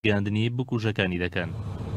گەاندنی بکوژەکانی دەکەن.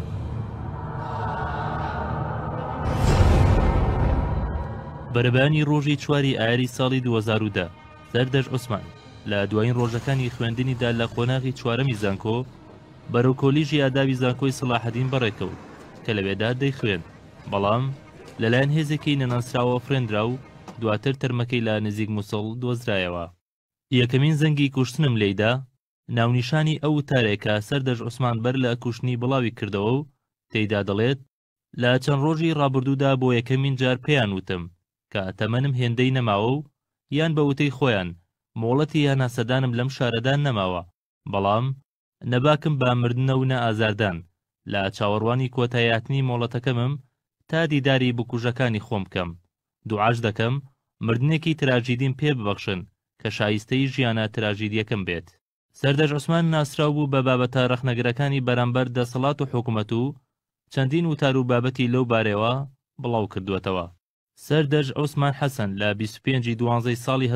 بەرەبەیانی ڕۆژی 4 ئایاری ساڵی 2010 سەردەژ عوسمان لە دوایین ڕۆژەکانی خوێندنیدا لە قۆناغی 4ەمی زانکۆ بەرەو کۆلیژی ئادابی زانکۆی سەلاحەدین بەڕێکەوت کە لەوێدا دەیخوێن، بەڵام لەلایەن هێزێکی نەناسراوە فرێنرا و دواتر تەرمەکەی لە نزیک موسڵ دۆزرایەوە. یەکەمین زەنگی کوشتنم لێیدا ناونیشانی ئەو وتارێکە سەردەژ عوسمان بەر لە کوشتنی بڵاوی کردەوە و تێیدا دەڵێت لە چەند ڕۆژی ڕابردوودا بۆ یەکەمین جار پێیان وتم کە تەمەنم هێندەی نەماوە و یان بە وتەی خۆیان مۆڵەتی یان ناسەدانم لەم شارەدان نەماوە، بەڵام نەباکم با مردنە و نە ئازاردان لە چاوەڕوانی کۆتاییاتنی مۆڵەتەکەمم تا دیداری بکوژەکانی خۆم بکەم. دوعاش دەکەم مردنێکی تراژیدیم پێ ببەخشن کە شایستەی ژیانە تراژیدیەکەم بێت. سەردەژ عوسمان ناسراو بوو بە بابەتە ڕەخنەگرەکانی بەرامبەر دەسەڵات و حکوومەت و چەندین وتار و بابەتی لەو بارەوە بڵاو کردووەتەوە. سەردەژ عوسمان حەسەن لە 25 دوانزەی ساڵی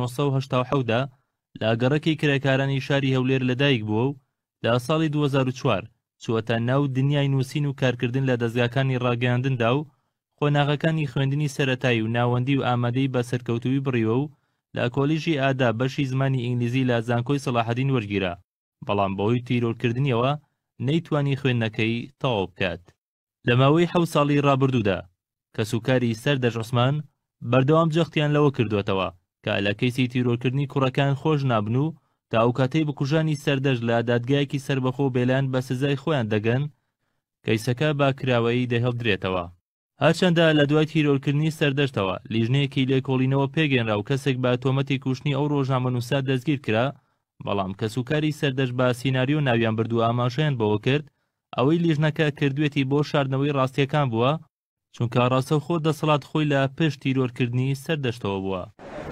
1970دا لە گەڕەکی کرێکارانی شاری هەولێر لەدایک بووە و لە ساڵی 2004 چووەتە ناو دنیای نووسین و کارکردن لە دەستگاکانی ڕاگەیاندندا و خۆناغەکانی خوێندنی سەرەتایی و ناوەندی و ئامادەی بە سەرکەوتووی بڕیوە و لە کۆلیژی ئادا بەشی زمانی ئینگلیزی لە زانکۆی سەلاحەدین وەرگیرا، بەڵام بەهۆی تیرۆرکردنیەوە نەیتوانی خوێندنەکەی تەواو بکات. لە ماوەی 7 ساڵی ڕابردوودا کە سوکاری سەردەژ عوسمان بەردەوام جەختیان لەوە کردوێتەوە کە لە کەیسی تیرۆرکردنی کوڕەکان خۆش نابن و تا ئەو کاتەی بکوژانی سەردەژ لە دادگایەکی سربەخۆ بێلان بە سزای خۆیان دەگەن کەیسەکە با کراوەیی دەهێڵدرێتەوە. هەرچەندە لە دوای تیرۆرکردنی سەردەشتەوە لیژنەیەکی لێکۆڵینەوە پێگەێنرا و کەسێک بە تۆمەتی کوشتنی ئەو ڕۆژنامەنووسا دەستگیر کرا، بەڵام کە سوکاری سەردەش بە سیناریۆ ناویان بردو ئاماژەیان بەوە کرد ئەوەی لیژنەکە کردوێتی بۆ شاردنەوەی ڕاستیەکان بووە، چونکە ڕاستەوخۆ دەسەڵات خۆی لە پشت تیرۆرکردنی سەردەشتەوە بووە.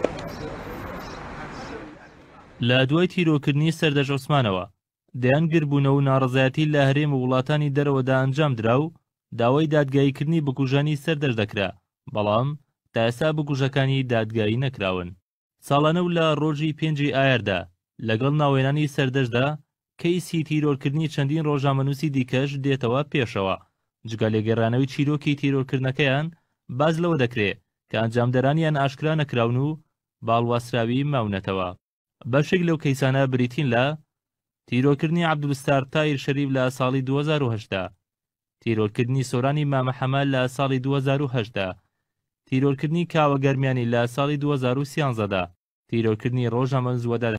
لە دوای تیرۆرکردنی سەردەژ عوسمانەوە دەیانگر بوونەوە و ناڕەزایەتی لە هەرێم و وڵاتانی دەرەوەدا ئەنجام درا و داوای دادگاییکردنی بکوژانی سەردەژ دەکرا، بەڵام تا ئێستا بکوژەکانی دادگایی نەکراون. ساڵانە و لە ڕۆژی 5 ئایاردا لەگەڵ ناوێنانی سەردەشدا کەیسی تیرۆرکردنی چەندین ڕۆژنامەنووسی دیکەش دێتەوە پێشەوە. جگە لێگەڕانەوەی چیرۆکی تیرۆرکردنەکەیان باز لەوە دەکرێت کە ئەنجامدەرانیان ئاشکرا نەکراون و باڵواسراوی ماونەتەوە. بەشێک لەو کەیسانە بریتین لە تیرۆرکردنی عەبدولستار تایر شەریف لە ساڵی 2008دا، تیرۆرکردنی سۆرانی مامەحەمەد لە ساڵی 2008دا، تیرۆرکردنی کاوە گەرمیانی لە ساڵی 2013دا، تیرۆرکردنی ڕۆژنامە زووەدا.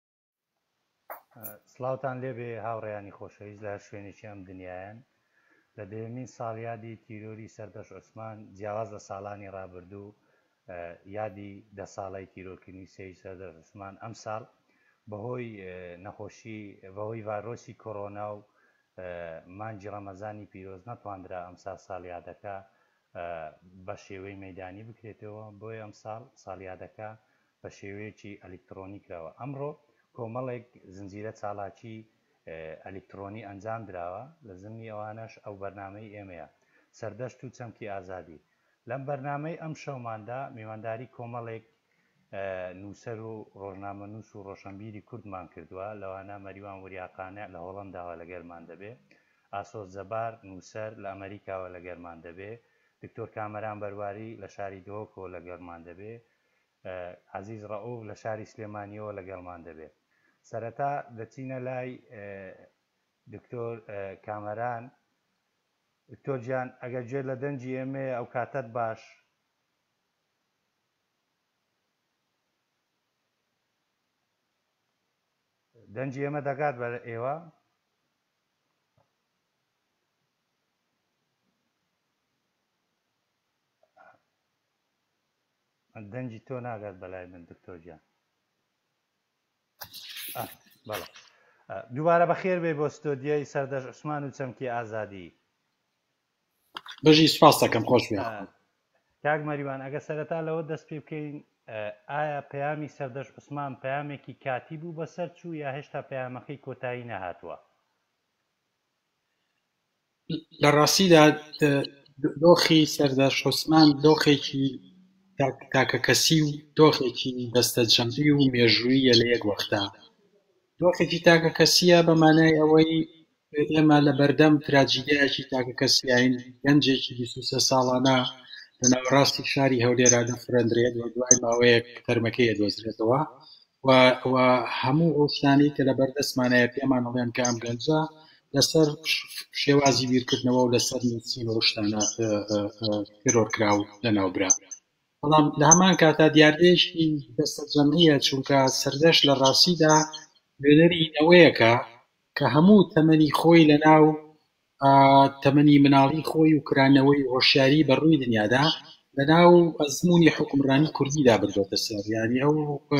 سڵاوتان لێبێ هاوڕێیانی خۆشەویست لە شوێنێکی ئەم دنیایان. لە دەیەمین ساڵیادی تیرۆری سەردەژ عوسمان جیاواز لە ساڵانی ڕابردوو یادی 10 ساڵی تیرۆرکردنی سەردەژ عوسمان ئەم ساڵ بەهۆی نەخۆشی بەهۆی ڤایرۆسی کۆڕۆنا و مانگی ڕەمەزانی پیرۆز نەتواندرا ئەمسا ساڵیادەکە بە شێوەی مەیدانی بکرێتەوە، بۆیە ئەم ساڵیادەکە بە شێوەیەکی ئەلکترۆنی کراوە. ئەمڕۆ کۆمەڵێک زنجیرە چالاکی ئەلکترۆنی ئەنجام دراوە، لە زمنی ئەوانەش ئەو بەرنامەی ئێمەیە سەردەشت و چەمکی ئازادی. لەم بەرنامەی ئەم شەوماندا میوانداری کۆمەڵێک نووسەر و ڕۆژنامە نووس و ڕۆشنبیری کوردمان کردووە، لەوانە مەریوان وریاقانە لە هۆڵەنداوە لەگەرمان دەبێ، ئاسۆس زەبار نووسەر لە ئەمریکاوە لەگەرمان دەبێ، دکتۆر کامەران بەرواری لە شاری دۆکۆ لەگەڵمان دەبێ، عەزیز ڕەئوف لە شاری سلێمانیەوە لەگەڵمان دەبێ. سەرەتا دەچینە لای دکتۆر کامەران. دکتۆر گیان ئەگەر گوێ لە دەنجی ئێمە ئەو کاتت باش. دەنجی ئێمە دەگات بە ئێوە؟ دەنجی تۆ ناگات بەلای من دکتۆر گیان. بەڵێ دووبارە بەخێر بێ بۆ ستۆدیۆی سەردەژ عوسمان و چەمکی ئازادی. بەژی سوپاس دەکەم، خۆش بێ. کاک مەریوان ئەگە سەرەتا لەوە دەست پێ بکەین، ئایا پەیامی سەردەژ عوسمان پەیامێکی کاتی بوو بەسەر چوو یا هێشتا پەیامەکەی کۆتایی نەهاتووە؟ لە ڕاستیدا دۆخی سەردەژ عوسمان دۆخێکی تاکەکەسی و دۆخێکی دەستە جەمعی و مێژووییە لە یەک وەختا. دۆخێکی تاکەکەسیە بە مانای ئەوەی ئێمە لە بەردەم تراجیدیایەکی تاکە کەسیین گەنجێکی 23 ساڵانە لە ناوەڕاستی شاری هەولێرا دەفرەندرێت و دوای ماوەیەک تەرمەکەی دۆزرێتەوە و هەموو ئەو شتانەی کە لە بەردەستمانەیە پێمان ئەڵێن کە ئەم گەنجە لەسەر شێوازی بیرکردنەوە و لەسەر نووسین و شتانە تێرۆرکراو لەناوبرا. بەڵام لە هەمان کاتا دیاردەیەکی دەستە جەمعیە چونکە سەردەش لە ڕاستیدا وێنەری ئەوەیەکە کە هەموو تەمەنی خۆی لەناو تەمەنی مناڵی خۆی و کرانەوەی هۆشیاری بەڕووی دنیادا لەناو ئەزمموی حکومڕانی کوردیدا بردۆتە سەر، یعنی ئەو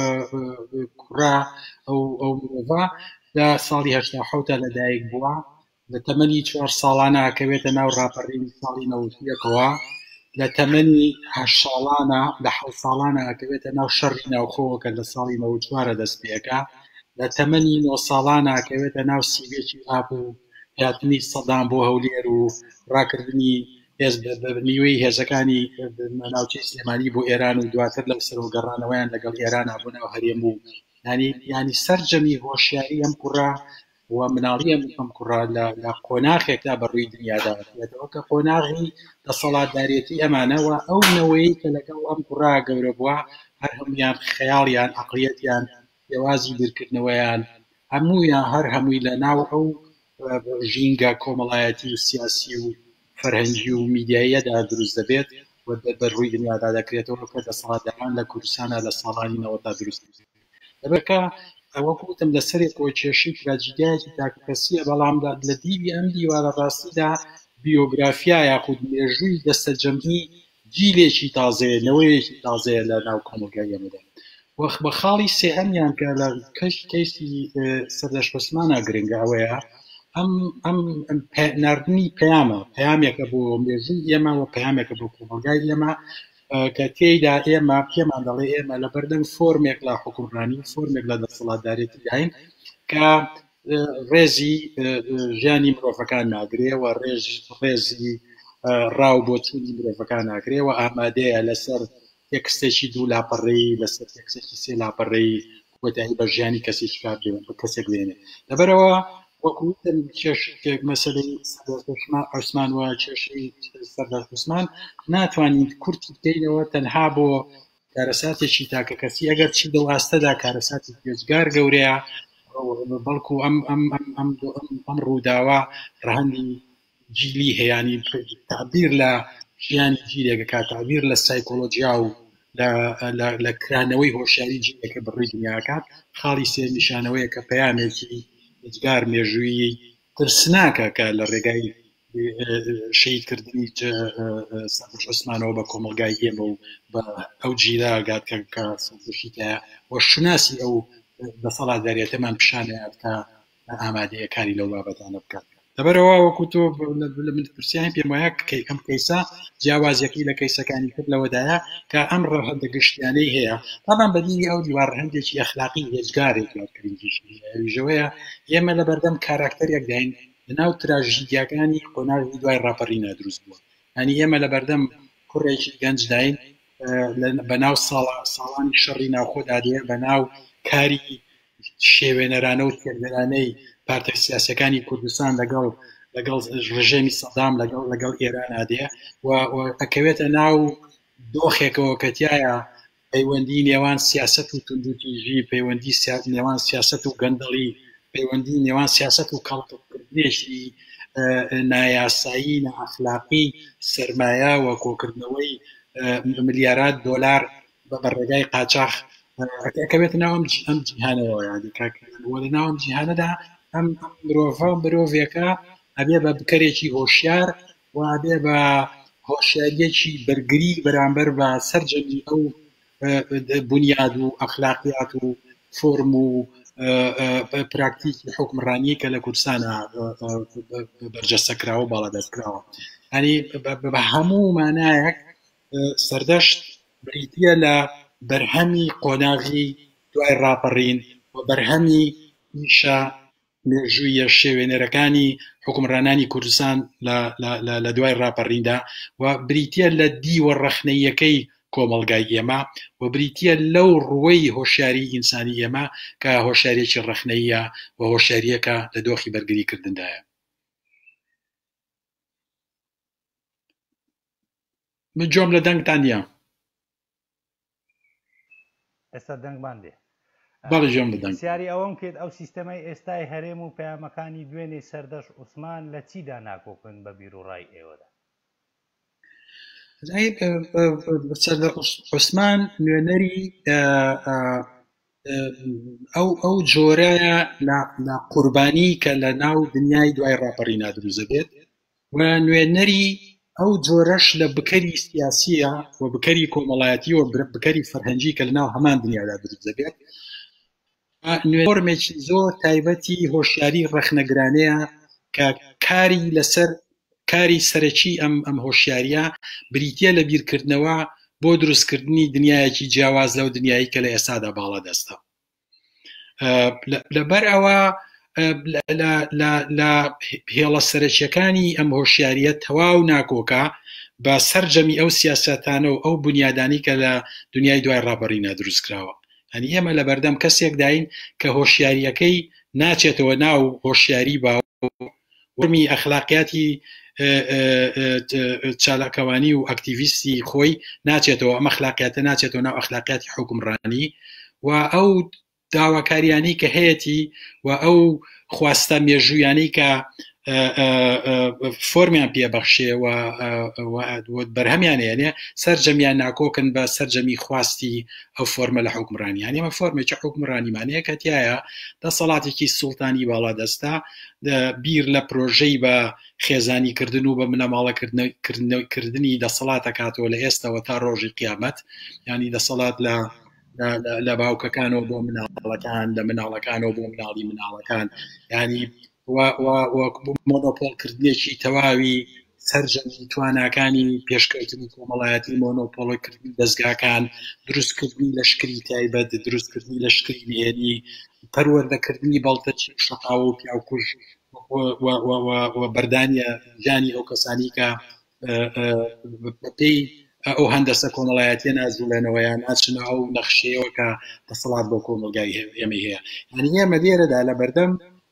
کوڕا ئەو مرۆڤە لە ساڵی 1970 لەدایک بووە، لە تەمەنی 4 ساڵانە ئەکەوێتە ناو ڕاپەڕینی ساڵی 91ەوە، لە تەمەنی 8 ساڵانە لە 7 ساڵانە ئەکەوێتە ناو شەڕی ناوخۆوەکە لە ساڵی 94 دەست پێەکە، لە تەمەنی 9 ساڵانە ئەکەوێتە ناو سیوێکی ئاپ و هاتنی سەدام بۆ هەولێر و ڕاکردنی نیوەی هێزەکانی ناوچەی سلێمانی بۆ ئێران و دواتر لەم سەرۆگەڕانەوەیان لەگەڵ ئێران بۆ ناو هەرێم و ینی سەرجەمی هۆشیاری ئەم کوڕا و مناڵی ئەم کوڕا لە قۆناغێکدا بەڕووی دنیادا دێتەوە کە قۆناغی دەسەڵاتدارێتی ئەمانەوە ئەو نەوەی کە لەگەڵ ئەم کوڕا گەورە بووە هەر هەمویان خەیاڵیان عەقڵیەتیان شێوازی بیرکردنەوەیان هەموویان هەر هەمووی لە ناو ئەو ژینگە کۆمەڵایەتی و سیاسی و فەرهەنگی و میدیاییەدا دروست دەبێت و بەڕووی دنیادا دەکرێتەوە کە دەسەڵاتداران لە کوردستانە لە ساڵانی 90 دروست دەبێتکە ئەوەکو وتم لەسەرێک کۆچێشی تراجیدیایەکی تاکەکەسیە، بەڵام لە دیوی ئەم دیوارە ڕاستیدا بیۆگرافیا یاخود مێژووی دەستە جەمعی جیلێکی تازەیە، نەوەیەکی تازەیە لە ناو کۆمەلگای ئێمەدا. وەخ بە خاڵی سێهەمیان کە لە کەیسی سەردەش عوسمانە گرنگە ئەوەیە ئەم ناردنی پەیامێکە بۆ مێژووی ئێمە و پەیامێکە بۆ کۆمەلگای ئێمە کە تێیدا ئێمە پێمان دەڵێ ئێمە لە بەردەم فۆرمێک لە حکومڕانی فۆرمێک لە دەسەڵاتدارێتی داین کە ڕێزی ژیانی مرۆڤەکان ناگرێ و ڕێزی ڕاو بۆچوونی مرۆڤەکان ناگرێ و ئامادەیە لەسەر تێکستێکی 2 لاپەڕەیی لەسەر تێکستێکی 3 لاپەڕەیی کۆتایی بە ژیانی کەسێکی کار کەسێک بێنێ. لەبەرەوە وەکوتم مەسەلەی عوسمان و کێشەی سەردار عوسمان ناتوانین کورتی بکەینەوە تەنها بۆ کارەساتێکی تاکە کەسی ئەگەر چی لەو ئاستەدا کارەساتی پێشگار گەورەیە، بەڵکو ئەم ڕووداوە ڕەهەندی جیلی هەیەی تعبیر لە ژیانی جیلێکە کە تعبیر لە سایکۆلۆجیا و لە کرانەوەی هۆشیاری جیلێکە بەڕووی دنیاکات. خاڵی سێ نیشانەوەیە کە پەیامێکی هیچگار مێژووی ترسناکە کە لە ڕێگای شەیدکردنی سەردەش عوسمانەوە بە کۆمەلگای ئێمە و بە ئەو جیلاگات کە سەردەشیتە و شناسی ئەو دەسەڵاتدارێتەمان پیشانەیە کە ئامادەیەکانی لەو بابەتانە بکات. لەبەرەوە وەکو تۆ لە من پرسیان پێم وایە ئەم کەیسە جیاوازیەکەی لە کەیسەکانی کرد لەوەدایە کە ئەم ڕەهەندە گشتیانەی هەیە، بەڵام بەدیری ئەو دیوار هەندێکی ئەخلاقی هێزگارێک یادکردنیژەوەیە ئێمە لە بەردەم کاراکتەرێک داین لەناو تراژیدیاکانی قۆناغی دوای ڕاپەڕینە دروست بووە. ینی ئێمە لە بەردەم کوڕێکی گەنج داین بەناو ساڵانی شەڕی ناوخۆدا دێ بەناو کاری شێوێنەرانە و تێکدەرانەی پارتە سیاسەکانی کوردستان لەگەڵ ڕژێمی سەدام لەگەڵ ئێران ئادێ و ئەکەوێتە ناو دۆخێکەوە کە تایە پەیوەندی نێوان سیاست و توندوتیژی، پەیوەندی نێوان سیاست و گەندەڵی، پەیوەندی نێوان سیاست و کەڵکردنێشی نایاسایی نەئەخلاقی سەرمایە و کۆکردنەوەی ملیارات دۆلار بە ڕێگای قاچاق ئەکەوێتە ناو ئەم جیهانەوە. یادی لە ناو ئەم جیهانەدا ئەم مرۆڤێکە ئەبێ بە بکەرێکی هۆشیار و ئەبێ بە هۆشیاریەکی بەرگری بەرامبەر بە سەرجەمی ئەو بنیاد و ئەخلاقیات و فۆرم و پراکتیکی حکمڕانی کە لە کوردستانە بەرجەستەکراوە باڵادەستکراوە. ینی بە هەموو مانایەک سەردەشت بریتیە لە بەرهەمی قۆناغی دوای ڕاپەڕین و بەرهەمی نیشە مێژوویە شێوێنەرەکانی حکومڕانانی کوردستان لە دوای ڕاپەڕیندا و بریتیە لە دیوە ڕەخنەیەکەی کۆمەلگای ئێمە و بریتیە لەو ڕووەی هۆشیاری ئینسانی ئێمە کە هۆشیارێکی ڕەخنەیە و هۆشیاریەکە لە دۆخی بەرگریکردندایە. من جۆم لە دەنگتان نیە. ئێستا دەنگمان دێ بەڵێ جۆم لە دەنگ. سیاری ئەوەم کرد ئەو سیستەمەی ئێستای هەرێم و پەیامەکانی دوێنێ سەردەش عوسمان لە چیدا ناکۆکن بە بیرروڕای ئێوەدا؟ سەردەش عوسمان نوێنەری ئەو جۆرەیە لە قوربانی کە لە ناو دنیای دوای ڕاپەڕینا دروست دەبێت و نوێنەری ئەو جۆرەش لە بکەری سیاسیە و بکەری کۆمەڵایەتی و بکەری فەرهەنگی کە لە ناو هەمان دنیادا دروست دەبێت. فۆرمێکی زۆر تایبەتی هۆشیاری ڕەخنەگرانەیە کە کاری سەرەکی ئەم هۆشیاریە بریتە لە بیرکردنەوە بۆ دروستکردنی دنیایەکی جیاواز لەو دنیایی کە لە ئێستادا باڵا دەستە. لەبەر ئەوە لە هێڵە سەرەکیەکانی ئەم هۆشیاریە تەواو ناکۆکە بە سەرجەمی ئەو سیاسەتانە و ئەو بنیادانی کە لە دنیای دوای ڕاپەڕینا دروستکراوە. هەنی ئێمە لە بەردەم کەسێک داین کە هۆشیاریەکەی ناچێتەوە ناو هۆشیاری با وەرمی ئەخلاقیاتی چالاکەوانی و ئەکتیڤیستی خۆی ناچێتەوە، ئەم ئەخلاقیاتە ناچێتەوە ناو ئەخلاقیاتی حکومڕانی و ئەو داواکاریانی کە هەیەی و ئەو خواستە مێژوویانی کە فۆرمیان پێبەخشێ و بەرهەمیانێنێ سەرجەمیان ناکۆکن بە سەرجەمی خواستی ئەو فۆرمە لە حکومڕانیان. ئێمە فۆرمێکی حکومڕانیمانەیە کە تایە دەسەڵاتێکی سوڵتانی باڵا دەستا بیر لە پرۆژەی بە خێزانیکردن و بە منەماڵەکردنی دەسەڵاتە کاتەوە لە ئێستاوە تا ڕۆژی قیامەت، ینی دەسەڵات لە باوکەکانەوە بۆ مناڵەکان، لە مناڵەکانەوە بۆ مناڵی مناڵەکان، ینی مۆنۆپۆلکردنێکی تەواوی سەرجەمی تواناکانی پێشکەوتنی کۆمەڵایەتی، مۆنۆپۆلکردنی دەستگاکان، دروستکردنی لەشکری تایبەت، دروستکردنی لەشکری نهێنی، پەروەردەکردنی بەڵتەچی شەقاوە و پیاوکوژ و بەردانیە ژیانی ئەو کەسانی کە بەپێی ئەو هەندەسە کۆمەڵایەتیە نازوولێنەوەیان ناچنە ئەو نەخشەیەوە کە دەسەڵات بۆ کۆمەلگای ئێمە هەیە. یعنی ئێمە لێرەدا لە بەردەم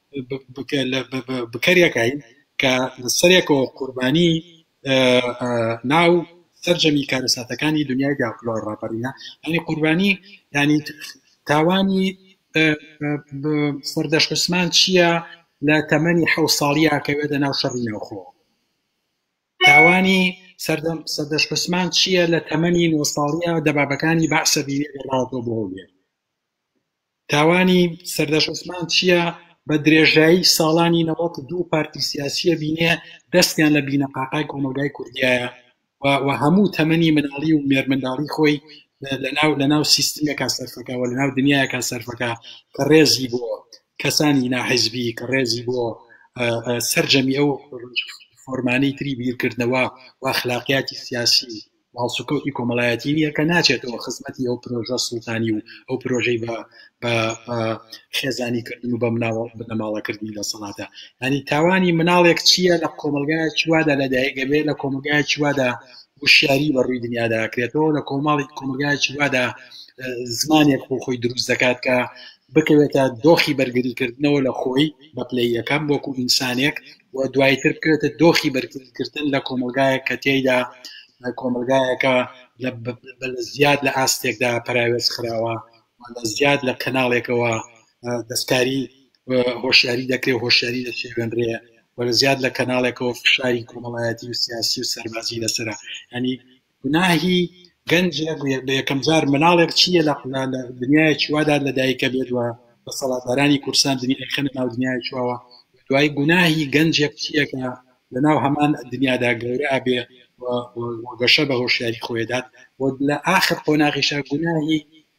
بکەریەکەین کە سەرێکەوە قوربانی ناو سەرجەمی کارەساتەکانی دنیای داخلۆ ڕاپەڕینا، ینی قوربانی ینی تاوانی سەردەش عوسمان چییە لە تەمەنی 7 ساڵیە کەوێتە ناو شەڕی ناوخۆ؟ تاوانی سەردەش عوسمان چییە لە تەمەنی 9 ساڵیە دەبابەکانی بەعسە بینێ ڕاوەتەوە بۆ هەولێر؟ تاوانی سەردەش عوسمان چییە بە درێژایی ساڵانی 92 پارتی سیاسیە بینێ دەستیان لە بینەقاقای کۆمەلگای کوردیایە و هەموو تەمەنی مناڵی و مێرمنداڵی خۆی لە ناو سیستمێکا سەرفەکەوە لە ناو دنیایەکە سەرفەکە کە ڕێزی بۆ کەسانی ناحیزبی، کە ڕێزی بۆ سەرجەمی ئەو فۆرمانەی تری بیرکردنەوە و ئەخلاقیاتی سیاسی ماڵسوکەوتی کۆمەڵایەتی نییە کە ناچێتەوە خزمەتی ئەو پرۆژە سوڵتانی و ئەو پرۆژەی بە خێزانیکردن و بە بنەماڵەکردنی دەسەڵاتە. ینی تاوانی مناڵێک چییە لە کۆمەلگای چوادا لەدایکە بێت، لە کۆمەلگای چوادا وشیاری بە ڕووی دنیادا ئەکرێتەوە، لە کۆمەلگای چوادا زمانێک بۆ خۆی دروست دەکات کە بکەوێتە دۆخی بەرگریکردنەوە لە خۆی بە پلەی یەکەم وەکو ئینسانێک و دوایتر بکەوێتە دۆخی بەرگریکردن لە کۆمەلگایەک کە تێیدا کۆمەلگایەکە زیاد لە ئاستێکدا پراوێز خراوە، زیاد لە کەناڵێکەوە دەستکاری هۆشیاری دەکرێت، هۆشیاری دەشێوێنرێ وە زیاد لە کەناڵێکەوە فشاری کۆمەڵایەتی و سیاسی و سەربازی لەسرە. ینی گوناهی گەنجێک بە یەکەم جار مناڵێک چییە لە دنیای چوادا لەدایکە بێت و بە سەڵاتدارانی کورسان دنیای خەنە ناو دنیای چواوە، دوای گوناهی گەنجێک چیەکە لە ناو هەمان دنیادا گەورە ئابێ گەشە بە هۆشیاری خۆیدات و لە ئاخر قۆناغیشە گوناهی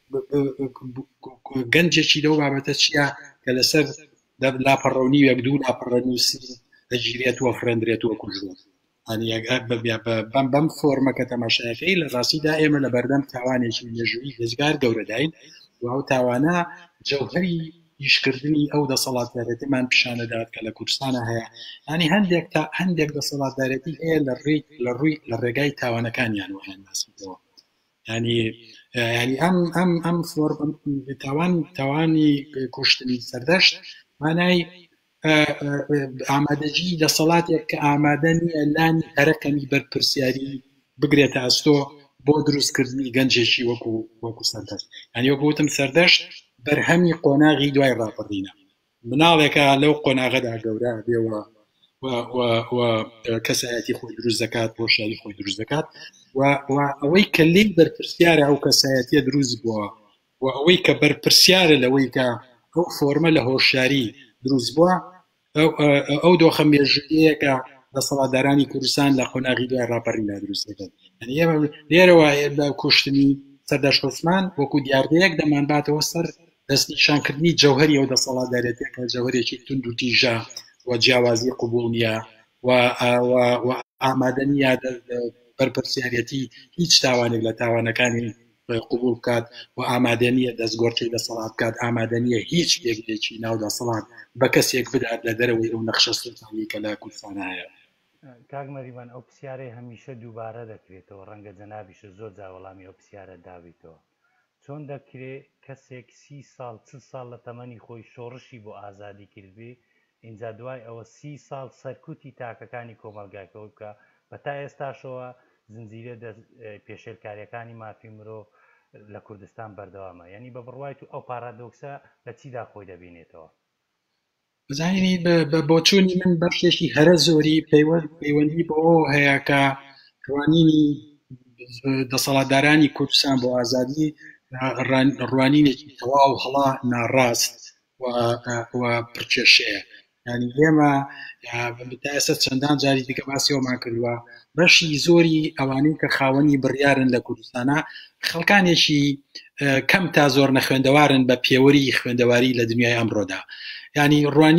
گەنجێکی لەو بابەتە چییە کە لەسەر لاپەڕەونی و یەکدوو لاپەڕەنووسی دەگیرێتوە فرێندرێتوە کوژوە. بەم فۆرمەکە تەماشایەکەی لە ڕاستیدا ئێمە لە بەردەم تاوانێکی مێژووی دەستگار گەورەداین و ئەو تاوانە جەوهەری ئیشکردنی ئەو دەسەڵاتدارەتیمان پیشانەدات کە لە کوردستانە هەیە. ینی هەندێک دەسەڵاتدارەتی هەیە لە ڕێگای تاوانەکانیان وهیان باسیتەوە. ینی ئەم تاوانی کوشتنی سەردەشت مانای ئامادەجی دەسەڵاتێک کە ئامادە نییە لانی هەرەکەمی بەرپرسیاری بگرێتە ئەستۆ بۆ دروستکردنی گەنجێکی وەکو سەردەشت. یعنی وەکو وتم سەردەشت بەرهەمی قۆناغی دوای ڕاپەڕینە، مناڵێکە لەو قۆناغەدا گەورە بێەوە کەسایەتی خۆی دروست دەکات، هۆشیاری خۆی دروست دەکات، و ئەوەی کە لێی بەرپرسیارە ئەو کەسایەتیە دروست بووە، و ئەوەی کە بەرپرسیارە لەوەی کە ئەو فۆرمە لە هۆشیاری دروست بووە، ئەو دۆخە مێژوویەکە دەسەڵاتدارانی کوردستان لە قۆناغی دوای ڕاپەڕیندا دروست دەکەن. لێرەوە بە کوشتنی سەردەشت عوسمان وەکو دیاردەیەک دەمانباتەوە سەر دەستنیشانکردنی جەوهەری ئەو دەسەڵاتدارێتێکە جەوهرێکی تند و تیژە و جیاوازی قبول نییە و ئامادە نییە بەرپرسیارەتی هیچ تاوانێک لە تاوانەکانی قبول بکات و ئامادە نییە دەستگۆڕکەی دەسەڵات بکات، ئامادە نییە هیچ یەکێکی ناو دەسەڵات بە کەسێک بدات لە دەرەوەی ئەو نەخشە سوڵتانی کە لە کوردستان هەیە. کاک مەریوان ئەو پرسیارەی هەمیشە دووبارە دەکرێتەوە، ڕەنگە جەنابیشە زۆر جا وەڵامی ئەو پرسیارە داویتەوە، چۆن دەکرێت کەسێک 30 ساڵ 40 ساڵ لە تەمەنی خۆی شۆڕشی بۆ ئازادی کردبێ، اینجا دوای ئەوە 30 ساڵ سەرکوتی تاکەکانی کۆمەلگاکەوە بکە، بە تا ئێستاشەوە زنجیرە پێشێلکاریەکانی مافی مرۆڤ لە کوردستان بەردەوامە. یعنی بە بڕوای تو ئەو پارادۆکسە لە چیدا خۆی دەبینێتەوە؟ بزانینی بۆ چوونی من بەشێکی هەرە زۆری پەیوەندی بۆ هەیە کە ڕوانینی دەسەڵاتدارانی کوردستان بۆ ئازادی ڕوانینێکی تەواو هەڵا ناڕاست و پرچێشەیە. ینی ئێمە تا ئێستا چەندان جاری دیکە باسیەوەمان کردووە، بەشی زۆری ئەوانەی کە خاوەنی بڕیارن لە کوردستانە خەڵکانێکی کەم تا زۆر نەخوێندەوارن بە پێوەری خوێندەواری لە دنیای ئەمڕۆدا. ینی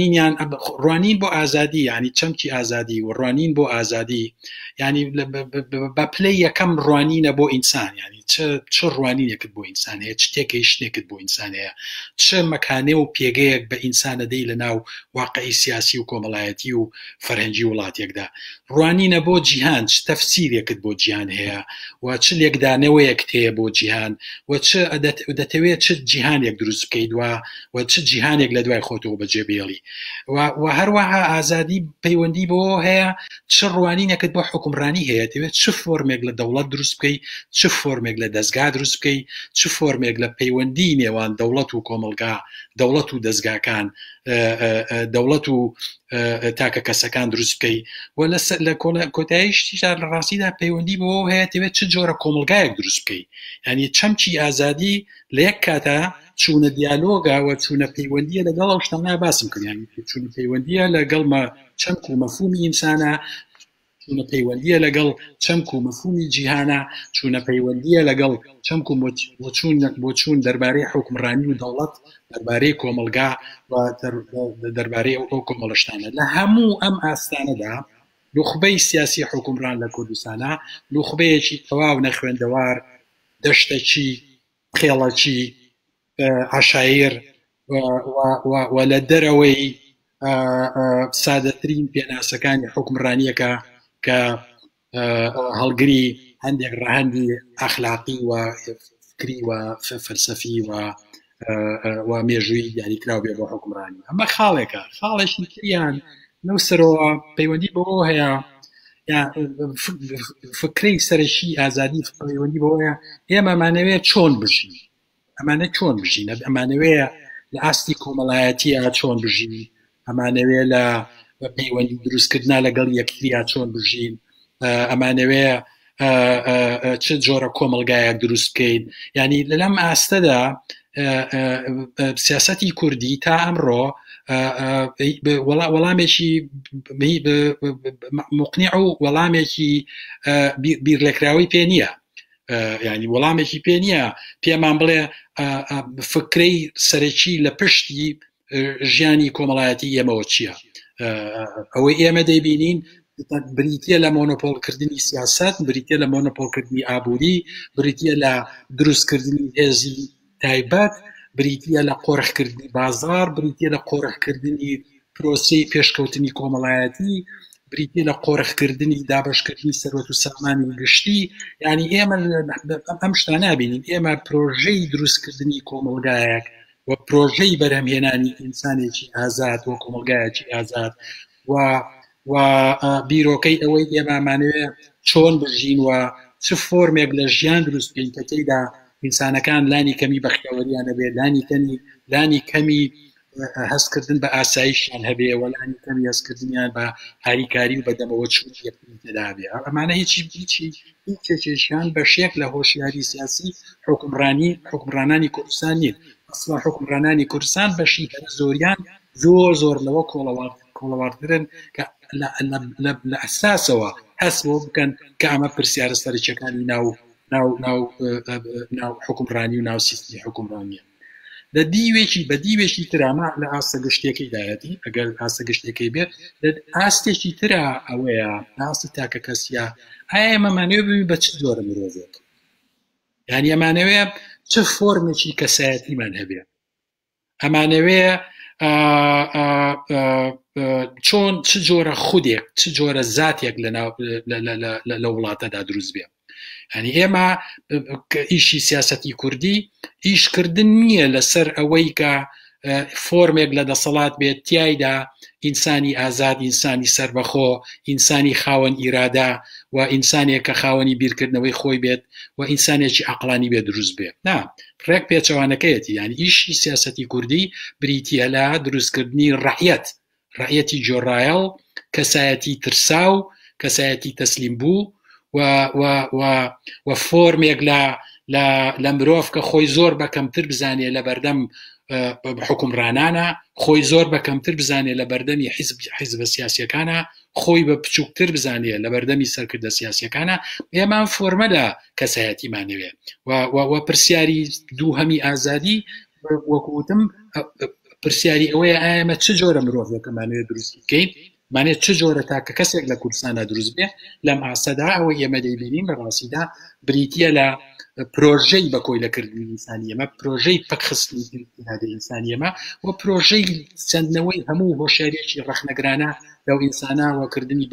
ڕوانین بۆ ئازادی، ینی چەمکی ئازادی و ڕوانین بۆ ئازادی، ینی بە پلەی یەکەم ڕوانینە بۆ ئینسان. ینی چ ڕوانینێکت بۆ ئینسان هەیە، چ تێکەی شتێکت بۆ ئینسان هەیە، چ مەکانێ و پێگەیەک بە ئینسانە دەی لە ناو واقعی سیاسی و کۆمەڵایەتی و فەرهەنگی وڵاتێکدا. ڕوانینە بۆ جیهان، چ تەفسیرێکت بۆ جیهان هەیە و چ لێکدانەوەیەکت هەیە بۆ جیهان، و چ دەتەوێت چ جیهانێک دروست بکەیت و چ جیهانێک لە دوای خۆتەوە بەجێبێڵی. و هەروەها ئازادی پەیوەندی بۆ هەیە چ ڕوانینێکت بۆ حکومڕانی هەیە، دەوێت چ فۆرمێک لە دەوڵەت دروست بکەیت، چ فۆرمێک لە دەستگا دروست بکەیت، چ فۆرمێک لە پەیوەندی نێوان دەوڵەت و کۆمەلگا، دەوڵەت و دەستگاکان، دەوڵەت و تاکە کەسەکان دروست بکەیت. و لە کۆتاییشتیدا لە ڕاستیدا پەیوەندی بۆ هەیە دەوێت چ جۆرە کۆمەلگایەک دروست بکەیت. ینی چەمکی ئازادی لە یەک کاتە چوونە دیالۆگا و چوونە پەیوەندیە لەگەڵ ئەو شتانە باسم کردیان، چوونە پەیوەندیە لەگەڵ چەمک و مەفهومی ئینسانە، چوونە پەیوەندیە لەگەڵ چەمک و مەفهومی جیهانە، چوونە پەیوەندیە لەگەڵ چەمک و بۆ چوون دەربارەی حکومڕانی و دەوڵەت، دەربارەی کۆمەلگا و دەربارەی ئەو کۆمەڵشتانە. لە هەموو ئەم ئاستانەدا لوخبەی سیاسی حکومڕان لە کوردستانە لوخبەیەکی تەواو نەخوێندەوار، دەشتێکی خێڵەکی عشایر و لە دەرەوەی سادەترین پێناسەکانی حکومڕانیەکە کە هەڵگری هەندێک ڕەهەندی ئەخلاقی و فکری و فەلسەفی و مێژووی دیاریکراو بێ بۆ حکومڕانی. ئەمە خاڵێکە، خاڵێکی تریان نەوسەرەوە پەیوەندی بەوە هەیە، فکرەی سەرەکی ئازادی پەیوەندی بەوە هەیە ئێمە ئەمانەوێت چۆن بژین، ئەمانە چۆن بژین، ئەمانەوەیە لە ئاستی کۆمەڵایەتیە چۆن بژین، ئەمانەوێ لە پەیوەندی دروستکردنا لەگەڵ یەکتریا چۆن بژین، ئەمانەوێ چ جۆرە کۆمەلگایەک دروست بکەین. ینی لەم ئاستەدا سیاسەتی کوردی تا ئەمڕۆ وەڵامێکی مقنیع و وەڵامێکی بیرلێکراوی پێ نییە. ینی وەڵامێکی پێ نییە پێمان بڵێ فکرەی سەرەکی لە پشتی ژیانی کۆمەڵایەتی ئێمەوە چییە. ئەوەی ئێمە دەیبینین بریتە لە مۆنۆپۆلکردنی سیاست، بریتە لە مۆنۆپۆلکردنی ئابووری، بریتە لە دروستکردنی هێزی تایبەت، بریتە لە قۆڕحکردنی بازار، بریتە لە قۆڕحکردنی پرۆسەی پێشکەوتنی کۆمەڵایەتی، بریتە لە قۆڕحکردنی دابەشکردنی سەرۆت و سامانی گشتی. ینی ئێمە ئەم شتە نابینین، ئێمە پرۆژەی دروستکردنی کۆمەلگایەک و پرۆژەی بەرهەمهێنانی ئینسانێکی ئازاد و کۆمەلگایەکی ئازاد و و بیرۆکەی ئەوەی ئێمامانوێ چۆن بژین و چ فۆرمێک لە ژیان دروست بکەین کە تێیدا ئینسانەکان لانی کەمی بەختیاوەریان هەبێ لانی کەمی هەستکردن بە ئاساییشیان هەبێ و لانی کەمی هەستکردنیان بە هاریکاری و بەدەمەوە چوون تێدا بێ ئەمانە هیچێکیان بەشێک لە هۆشیاری سیاسی حکمڕانانی کوردستان نیت ئەسڵا حکمڕانانی کوردستان بەشی زۆریان زۆر لەوە کۆڵەوارترن کە لە ئەساسەوە هەست بۆ بکەن کە ئەمە پرسیارە سەرچەکانی ناو حکمڕانی و ناو سیستمی حکمڕانیە بە دیوێکی ترامە لە ئاسە گشتێکەکەیدایەتی ئەگەر ئاسە گشتێکەکەی بێت ئاستێکی ترا ئەوەیە ئاسە تاکە کەسیە ئایا ئێمەمانوێ ببین بە چ جۆرە مرۆڤێک یعنی ئەمانەوێ چه فۆرمێکی کەسایەتیمان هەبێ ئەمانەوێ چۆن چ جۆرە خودێک چ جۆرە زاتێک لە وڵاتەدا دروست بێ ینی ئێمە ئیشی سیاسەتی کوردی ئیشکردن نییە لەسەر ئەوەی کە فۆرمێک لە دەسەڵات بێت تایدا ئینسانی ئازاد ئینسانی سربەخۆ ئینسانی خاوەن ئیرادا و ئینسانێک کە خاوەنی بیرکردنەوەی خۆی بێت و ئینسانێکی عەقڵانی بێ دروست بێت نا ڕێک پێچەوانەکەیەتی ینی ئیشی سیاسەتی کوردی بریتیە لە دروستکردنی ڕەعیەتی جۆڕایەڵ کەسایەتی ترساو کەسایەتی تەسلیم بوو و فۆرمێک لە مرۆڤ کە خۆی زۆر بەکەمتر بزانێ لە بەردەم حکمڕانانە خۆی زۆر بەکەمتر بزانێ لە بەردەمی حیزبە سیاسیەکانە خۆی بە بچووکتر بزانێ لە بەردەمی سەرکردە سیاسیەکانە ئێمان فۆرمە لە کەسایەتیمانەوێ و پرسیاری دووهەمی ئازادی وەکوتم پرسیاری ئەوەیە ئەمە چ جۆرە مرۆڤەکەمانوێت دروست بکەین مانێت چ جۆرە تاکە کەسێک لە کوردستانە دروست بێ لەم ئاسەدا ئەوەی ئێمە دەیبینین بەڕاستیدا بریتیە لە پرۆژەی بەکۆی لەکردنی ئینسانی ئێمە پرۆژەی پەکخستنی ئینسانی ئێمە و پرۆژەی چەندنەوەی هەموو هۆشیارێکی ڕەخنەگرانە لەو ئینساناوەکردنی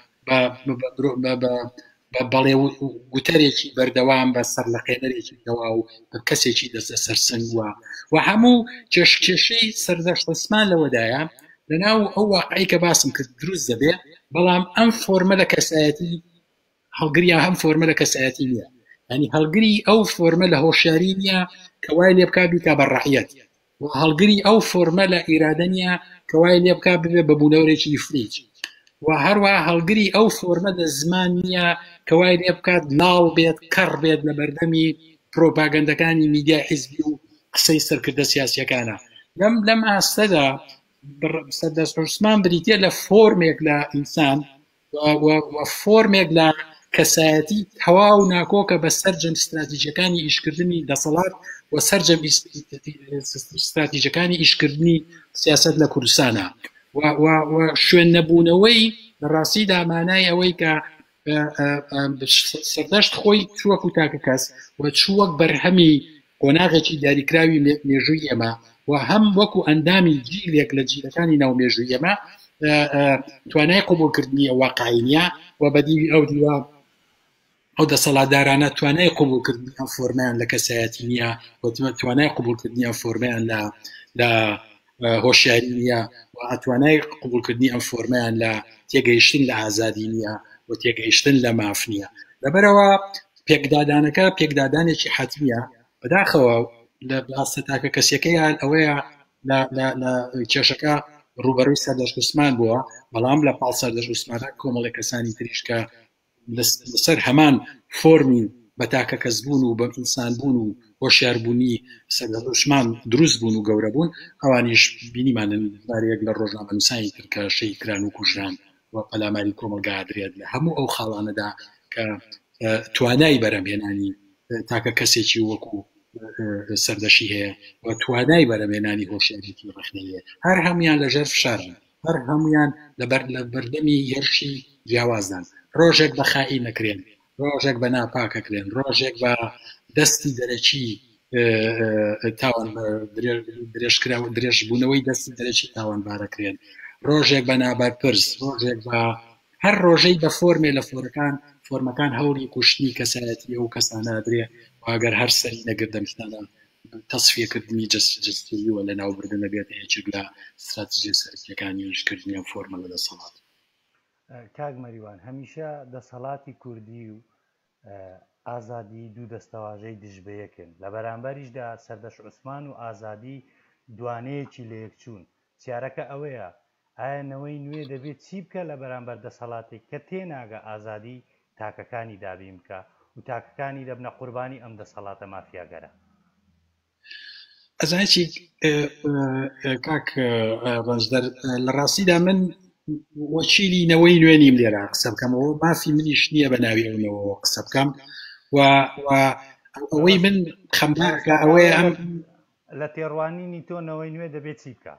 بەڵێ گوتەرێکی بەردەوام بە سەر لە قێنەرێکی دەوا و کەسێکی دەستە سەرسنگووە و هەموو کێشەی سەردەشت عوسمان لەوەدایە لەناو ئەو واقعی کە باسم کرد دروست دەبێ بەڵام ئەم فۆرمە لە کەسایەتی هەڵگریان هەم فۆرمە لە کەسایەتی نییە ینی هەڵگری ئەو فۆرمە لە هۆشیاری نییە کە وای لێ بکا بیکا بە ڕەحیەت و هەڵگری ئەو فۆرمە لە ئیرادە نییە کە وای لێ بکا ببێ بە بوونەوەرێکی فریج و هەروە هەڵگری ئەو فۆرمە لە زمان نییە کە وای لێ بکات لاڵ بێت کەڕ بێت لە بەردەمی پرۆپاگەندەکانی میدیای حیزبی و قسەی سەرکردە سیاسیەکانە لەم ئاستەدا سەردەست عوسمان بریتیە لە فۆرمێک لە ئینسان و فۆرمێک لە کەسایەتی تەواو ناکۆکە بە سەرجەم استراتیژیەکانی ئیشکردنی دەسەڵات و سەرجەم استراتیژیەکانی ئیشکردنی سیاست لە کوردستانە و شوێن نەبوونەوەی بەڕاستی دامانای ئەوەی کە سەردەشت خۆی چووەکو تاکە کەس و چووەک بەرهەمی قۆناغێکی دیاریکراوی مێژووی ئێمە و هەم وەکو ئەندامی جیلێک لە جیلەکانی ناو مێژووی ئێمە توانای قبولکردنی واقعینیە و بەدیوی ئەو دیوە ئەو دەسەڵاتدارانە توانای قبولکردنی ئەم فۆرمیان لە کەسایەتی نییە و توانای قبولکردنی ئەم فۆرمیان لە هۆشیاری نییە و ئەتوانای قبولکردنی ئەم فۆرمیان لە تێگەیشتن لە ئازادی نییە و تێگەیشتن لە ماف نییە لەبەرەوە پێکدادانەکە پێکدادانێکی حتمیە بەداخەوە لە باستە تاکە کەسەکەیان ئەوەیە لە کێشەکە ڕوبەڕووی سەردەشت عوسمان بووە بەڵام لە پاڵ سەردەشت عوسمانە کۆمەڵی کەسانی تریش کە لەسەر هەمان فۆرمی بە تاکە کەس بوون و بە ئینسان بوون و هۆشیاربوونی سەردەشت عوسمان دروست بوون و گەورە بوون ئەوانیش بینیمانن بارێک لە ڕۆژنامە نووسانی تر کە شەیکران و کوژران و پەلاماری کۆمەلگا درێت لە هەموو ئەو خاڵانەدا کە توانای بەرەمهێنانی تاکە کەسێکی وەکو سەردەشی هەیە و توانای بەرەمهێنانی هۆشیارێتی ڕەخنەیە هەر هەمویان لەژێر فشارن هەر هەمویان لە بەردەمی هێرشی جیاوازدان ڕۆژێک بە خائین نەکرێن ڕۆژێک بە ناپاکەکرێن ڕۆژێک بە دەستی دەرەکی تاوان درێژبوونەوەی دەستی دەرەکی تاوانبارەکرێن ڕۆژێک بە نابەرپرس ڕۆژێک بە هەر ڕۆژەی بە فۆرمێ لە فۆرمەکان هەوڵی کوشتنی کەسایەتی ئەو کەسانە درێ واگەر هەر سەری نەگردەمشتانە تەصفیەکردنی جستجوی و لە ناوبردن نەبێت هیچ لە استراتیژیە سەرکیەکانی ئیشکردنی ئەم فۆرمە لە دەسەڵات کاک مەریوان هەمیشە دەسەڵاتی کوردی و ئازادی دوو دەستەواژەی دژبەیەکن لە بەرامبەریشدا سەردەش عوسمان و ئازادی دوانەیەکی لە یەکچوون سیارەکە ئەوەیە ئایا نەوەی نوێ دەبێت چی بکە لە بەرامبەر دەسەڵاتێک کە تێناگە ئازادی تاکەکانی دابین بکە و تاکەکانی دەبنە قوربانی ئەم دەسەڵاتە مافیاگەرە ئەزانێکی کاک ڕەنجدەر لە ڕاستیدا من وەکیلی نەوەی نوێ نیم لێرە قسە بکەمەوە مافی منیش نییە بە ناوی ئەوەوە قسە بکەم و ئەوەی من خەمناکە ئەوەیە ئەم لە تێڕوانینی تۆ نەوەی نوێ دەبێت چی بکە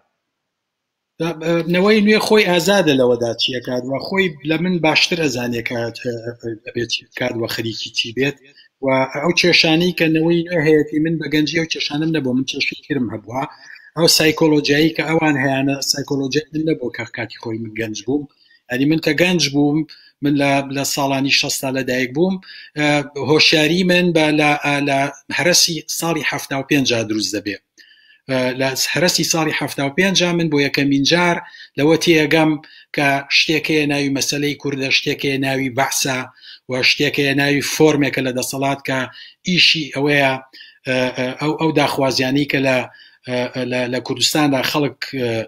نەوەی نوێ خۆی ئازادە لەوەدا چیەکات وە خۆی لە من باشتر ئەزانێکات بێت کات وە خەریکی چی بێت و ئەو کێشانەی کە نەوەی نوێ هەیەی من بە گەنجی ئەو کێشانم نەبوو من کێشی کرم هەبووە ئەو سایکۆلۆژیایی کە ئەوان هەیەە سایکۆلۆژیای من نەبوو کە کاتی خۆی من گەنج بووم ئەنی من کە گەنج بووم من لە ساڵانی 60 لەدایک بووم هۆشیاری من بە لە هەرسی ساڵی 75 دروست دەبێت لە هەرسی ساڵی 75 من بۆ یەکەمین جار لەوە تێگەم کە شتێکەیە ناوی مەسەلەی کوردە شتێکەیە ناوی بەحسە و شتێکەیە ناوی فۆرمێکە لە دەسەڵات کە ئیشی ئەوەیە ئەو داخوازیانی کە لە کوردستاندا خەڵک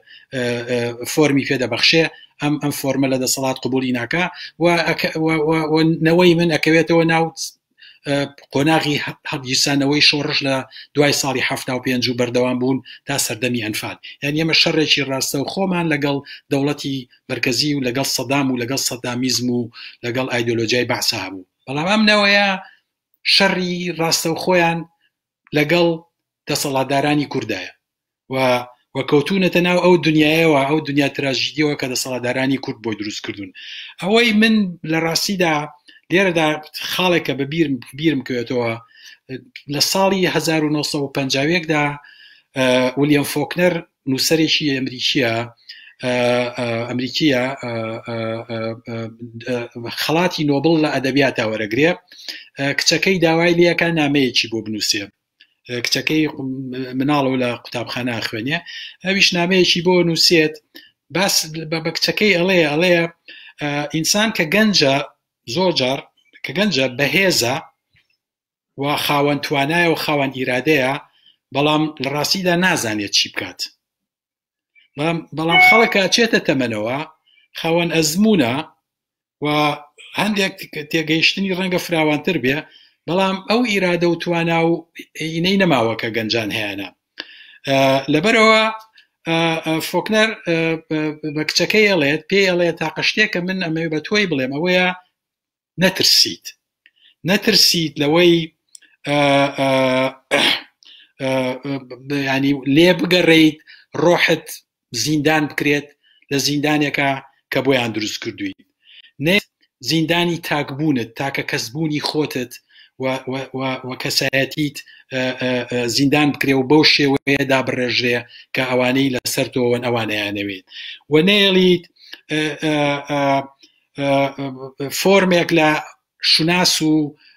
فۆرمی پێدەبەخشێ ئەم فۆرمە لە دەسەڵات قبولی ناکە و نەوەی من ئەکەوێتەوە ناو قۆناغی هەڵگیرسانەوەی شۆڕش لە دوای ساڵی 75 و بەردەوام بوون تا سەردەمی ئەنفال یعنی ئێمە شەڕێکی ڕاستە و خۆمان لەگەڵ دەوڵەتی مرکزی و لەگەڵ سەدام و لەگەڵ سەدامیزم و لەگەڵ ئایدۆلۆژیای بەعسا هەبوو بەڵام ئەم نەوەیە شەڕی ڕاستە و خۆیان لەگەڵ دەسەڵاتدارانی کوردایە و کەوتونەتە ناو ئەو دنیایەوە ئەو دنیا تراژیدیەوە کە دەسەڵاتدارانی کورد بۆی دروست کردوون ئەوەی من لە ڕاستیدا لێرەدا خاڵێکە بە بیرم کەوێتەوە لە ساڵی 1950دا ویلیام فۆکنەر نووسەرێکی ئەمریکیە خەڵاتی نۆبڵ لە ئەدەبیاتە وەرەگرێ کچەکەی داوای لێەکە نامەیەکی بۆ بنووسێ کچەکەی مناڵەوە لە قوتابخانە خوێنێ ئەویش نامەیەکی بۆ نووسێت باس بە کچەکەی ئەڵەیە ئینسان کە گەنجە زۆر جار کە گەنجە بەهێزە و خاوەن توانایە و خاوەن ئیرادەیە بەڵام لە ڕاستیدا نازانێت چی بکات بەڵام خەڵکە چێتە تەمەنەوە خاوەن ئەزمونە و هەندێک تێگەیشتنی ڕەنگە فراوانتر بێ بەڵام ئەو ئیرادە و توانا و ئینەی نەماوە کە گەنجان هەیەە لەبەرەوە فۆکنەر بە کچەکەی ئەڵێت پێی ئەڵێت تاقە شتێکە من ئەمەوێ بە تۆی بڵێم ئەوەیە نەترسیت لەوەی ینی لێ بگەڕێیت ڕۆحت زیندان بکرێت لە زیندانێکە کە بۆیان دروست کردوویت نێ زیندانی تاکبوونت تاکە کەسبوونی خۆتت و کەسایەتیت زیندان بکرێ و بەو شێوەیەدا بڕێژرێ کە ئەوانەی لەسەر تۆوەن ئەوانەیانەوێت و نێڵیت فۆرمێک لە شوناس و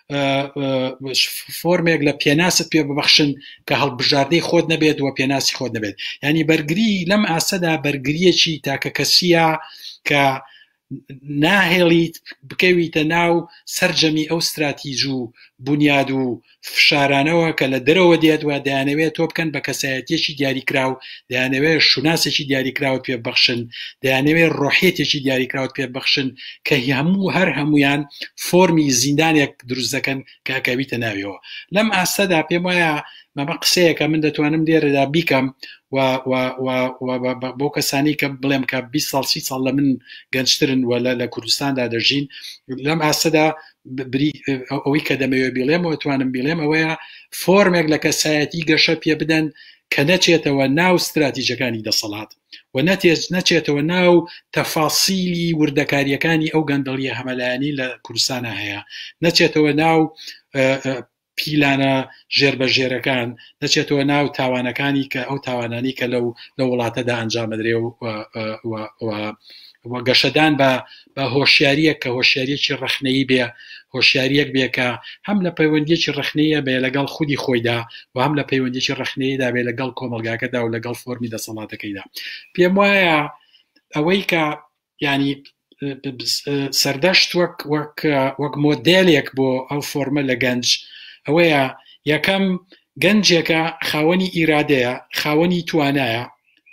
فۆرمێک لە پێناست پێ ببەخشن کە هەڵبژاردەی خۆت نەبێت و پێناسی خۆت نەبێت ینی بەرگری لەم ئاسەدا بەرگریەکی تاکە کەسیە کە ناهێڵیت بکەویتە ناو سەرجەمی ئەو استراتیژ و بنیاد و فشارانەوە کە لە دەرەوە دێت و دەیانەوێت تۆ بکەن بە کەسایەتیەکی دیاریکراو دەیانەوێت شوناسێکی دیاریکراوت پێ بەخشن دەیانەوێت ڕۆحیەتێکی دیاریکراوت پێ بەخشن کە هەمویان فۆرمی زیندانێک دروست دەکەن کە ئەکەویتە ناویەوە لەم ئاسەدا پێم وایە مەمە قسەیەکە من دەتوانم لێرەدا بیکەم بۆ کەسانی کە بڵێم کە 20 ساڵ 30 ساڵ لە من گەنجترن و لە کوردستاندا دەژین لەم ئاسەدا ئەوەی کە دەمەوێت بیڵێم و توانم بیڵێم ئەوەیە فۆرمێک لە کەسایەتی گەشە پێ بدەن کە نەچێتەوە ناو استراتیژەکانی دەسەڵات و نەچێتەوە ناو تەفاسیلی وردەکاریەکانی ئەو گەندەڵیە هەمەلایانی لە کوردستانە هەیە نەچێتەوە ناو پیلانە ژێربەژێرەکان نەچێتەوە ناو تاوانەکانی کە ئەو تاوانانی کە لە وڵاتەدا ئەنجامەدرێ و گەشەدان بە هۆشیاریەک کە هۆشیاریەکی ڕەخنەیی بێ هۆشیاریەک بێ کە هەم لە پەیوەندیەکی ڕەخنەیە بێ لەگەڵ خودی خۆیدا و هەم لە پەیوەندیەکی ڕەخنەیەدا بێ لەگەڵ کۆمەلگاکەدا و لەگەڵ فۆرمی دەسەڵاتەکەیدا پێم وایە ئەوەی کە ینی سەردەشت وەک مۆدێلێک بۆ ئەو فۆرمە لە گەنج ئەوەیە یەکەم گەنجێکە خاوەنی ئیرادەیە خاوەنی توانایە